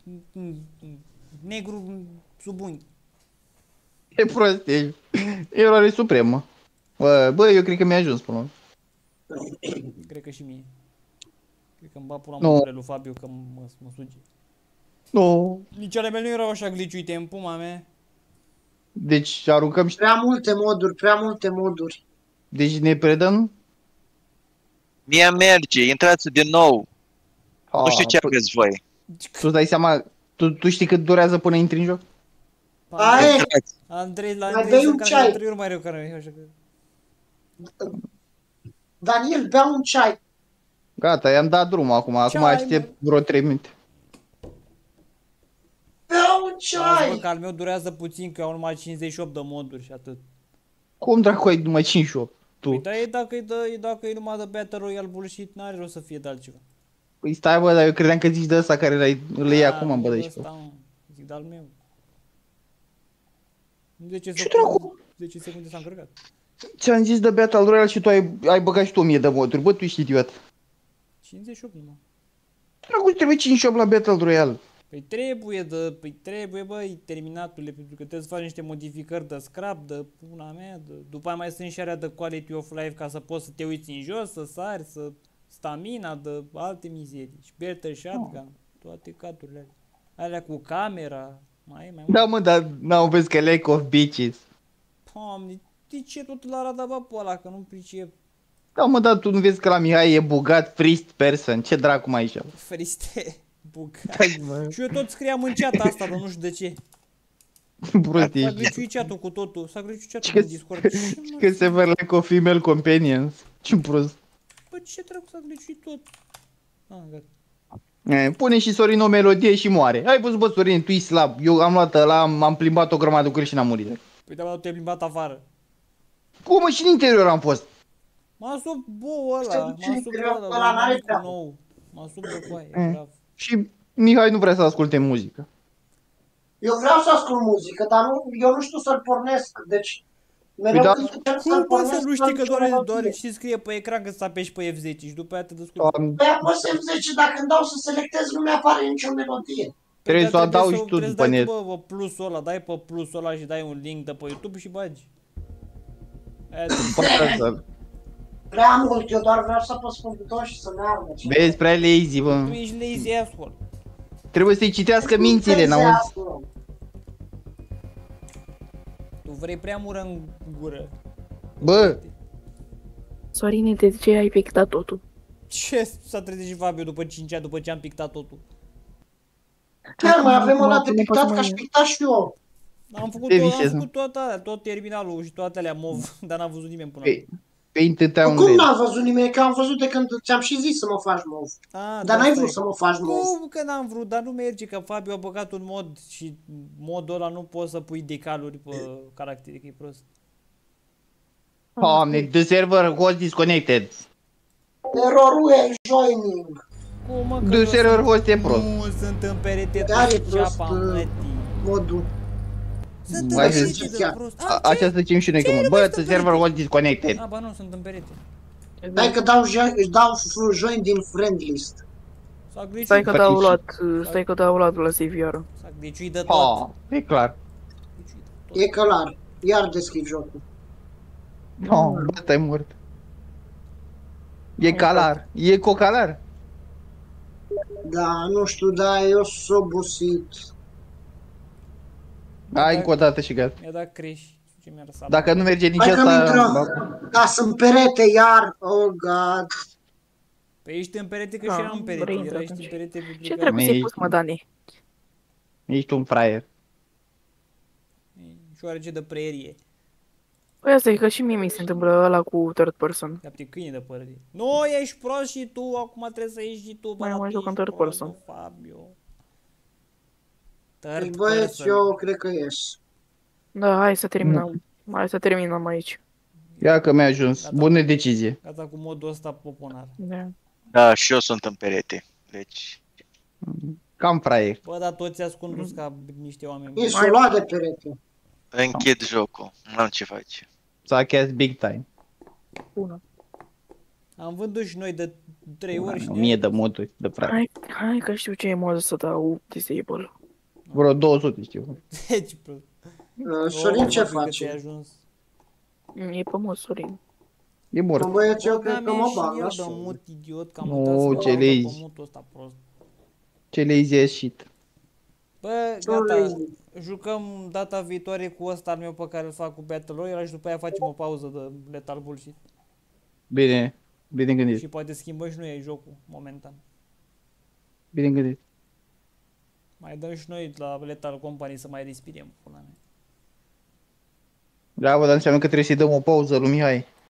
Negru sub unghi. E prost, e eroare supremă. Bă, bă, eu cred că mi-a ajuns până la urmă. Cred că și mie. Cred că îmi bat pula Nu. modurile lui Fabio că mă, mă suge. Nu. Nici ale mele nu erau așa glitch-uite în puma mea. Deci aruncăm și... Prea multe moduri, prea multe moduri. Deci ne predăm? Mie merge, intrați din nou. Nu știu ce Ah, aveți voi. Tu dai seama, tu, tu știi cât durează până intri în joc? Aie, Andrei, la Mai Andrei bei să un care ceai. de trei ori mai rău ca noi, așa că... Daniel, bea un ceai. Gata, i-am dat drumul acum, acum Ceai, aștept vreo trei minute. Bea un Lasă, bă, ceai. că al meu durează puțin, că au numai cincizeci și opt de moduri și atât. Cum dracu ai numai cinci și opt? Tu? Păi da, e dacă e, de, e dacă e numai de Battle Royale bullshit, n-are rost să fie de altceva. Păi stai bă, dar eu credeam că zici de ăsta care l-ai- îl iei Ah, acum, bă, de aici. ăsta, mă, zic de-al meu. zece Ce secunde, zece secunde s-a încărcat. Ți-am zis de Battle Royale și tu ai, ai băgat și tu o mie de moduri, bă, tu ești idiot. cincizeci și opt numai. Dracu, trebuie cinci și opt la Battle Royale. Păi trebuie, de, păi trebuie, băi, terminatule, pentru că trebuie să faci niște modificări de scrap, de pula mea, de, după aia mai sunt și alea de quality of life ca să poți să te uiți în jos, să sari, să stamina, de alte mizerii, și better shotgun, toate caturile alea. Alea cu camera, mai e, mai mult. Da, mă, dar n-au văzut că lack of bitches. Doamne, de ce tot la arată bă pe ăla, că nu pricep? Da, mă, dar tu nu vezi că la Mihai e bugat first person, ce dracu mai aici? Friste, bucat. Hai, mă. Și eu tot scriam în chat asta, dar nu știu de ce. Prost S-a ești. glitchuit chat-ul cu totul, s-a glitchuit chat-ul Ce cu Discord. că se văd lack of female companions. Ce prost. Bă, ce dracu s-a glitchuit tot? Ah, gata. E, pune și Sorin o melodie și moare. Ai văzut, bă, Sorin, tu ești slab. Eu am luat ăla, am, am plimbat o grămadă cu el și n-am murit. Păi da, te-ai plimbat afară. Cum, mă, și în interior am fost. M-a sub bou ăla, Stai, m-a ce sub greu, ăla, ăla la n-are micul treabă. nou. M-a sub de coaie, Mm. grav. Și Mihai nu vrea să asculte muzică. Eu vreau să ascult muzică, dar nu, eu nu știu să-l pornesc, deci mereu Păi da. când încerc să-l Cum poți pornesc, să nu știi că nicio doar, melodie. doar și scrie pe ecran că să apeși pe F zece și după aia te descurci? Am- Păi apăs F zece, dacă îmi dau să selectez, nu mi-apare nicio melodie. Trebuie să o Dar adaugi să- tu trebuie să după dai net. tu, bă, bă, plusul ăla, dai pe plusul ăla și dai un link de pe YouTube și bagi. Aia te- Poate să- Prea mult, eu doar vreau să apăs pe buton și să meargă. Vezi, prea lazy, Tu bă. ești lazy asshole. Trebuie să-i citească mințile, n-auzi? Tu vrei prea mură în gură. Bă, Sorine, de ce ai pictat totul? Ce s-a trezit și Fabio după cinci ani, după ce am pictat totul? Chiar mai avem ăla de Nu pot să pictat, mai că aș iau. picta și eu. Am făcut, Ce tot, am visezi, mă? făcut toate alea, tot terminalul și toate alea mov, dar n-am văzut nimeni până Păi, Paint Town Cum Red. n-am văzut nimic? Că am văzut de când ți-am și zis să mă faci mov. A, Dar n-ai asta vrut e. să mă faci mov. Cum că n-am vrut, dar nu merge, că Fabio a băgat un mod și modul ăla nu poți să pui decaluri pe caractere, că e prost. Doamne, the server host disconnected. Erorul e joining. Cum mă, The server host e prost. Nu sunt în perete Dar e tot prost ceapa, uh, mătii. modul. Sunt în Mai perete zici- de prost. A- Așa să zicem și noi că mă. Bă, the server host disconnected. A, ba nu, sunt în perete. Dai că dau, jo- își dau f- join din friend list. S-a gliciuit. Stai că dau luat, stai că dau luat la save iară. S-a gliciuit de tot. Oh, e clar. E clar. Iar deschid jocul. No, bă, stai mort. E calar. E cocalar. Da, nu știu, da, eu sunt obosit. Hai încă o dată și gata. Mi-a dat crash. Ce mi-a răsat. Dacă nu merge nici Hai că mi asta... intră. Da, sunt perete iar. Oh, God. Păi ești în perete că Da, și eram în perete. vrei, Era ești atunci. în perete pentru Ce că- trebuie să-i Mi- pus, mă, Dani? Ești un fraier. Și oarece de prerie. Păi asta e că și mie mi se întâmplă ăla cu third person. Capte câine de părere. Nu, ești prost și tu, acum trebuie să ieși și tu. Mai bă, mă joc ești în third prost, person. bă, Fabio. Deci, Third băieți, person. eu cred că ies. Da, hai să terminăm. Hai să terminăm aici. Ia că mi-a ajuns. Bună decizie. Gata cu modul ăsta poponar. Da. Da, și eu sunt în perete. Deci... Cam fraier. Bă, dar toți ați condus ca niște oameni. E solat de perete. Închid jocul. Nu am ce face. S-a chest big time. Bună. Am vândut și noi de trei ori și O mie de moduri de fraier. Hai, hai că știu ce e mod să dau disable. Vreo două sute știu. Deci, bro. Uh, Sorin, ce face? ajuns? E pe mod, Sorin. E Bă, mort. băieți, eu Bă, cred că mi-am mă ieșit bag eu la de somn. mut idiot că am Nu, uitat să ce mă lazy. pe mutul ăsta prost. Ce lazy as shit. Bă, So gata, lazy. jucăm data viitoare cu ăsta al meu pe care îl fac cu Battle Royale și după aia facem o pauză de Lethal Bullshit. Bine. Bine gândit. Și poate schimbăm și noi jocul, momentan. Bine gândit. Mai dăm și noi la Lethal Company să mai respirăm, pula mea. Da, bă, dar înseamnă că trebuie să-i dăm o pauză lui Mihai.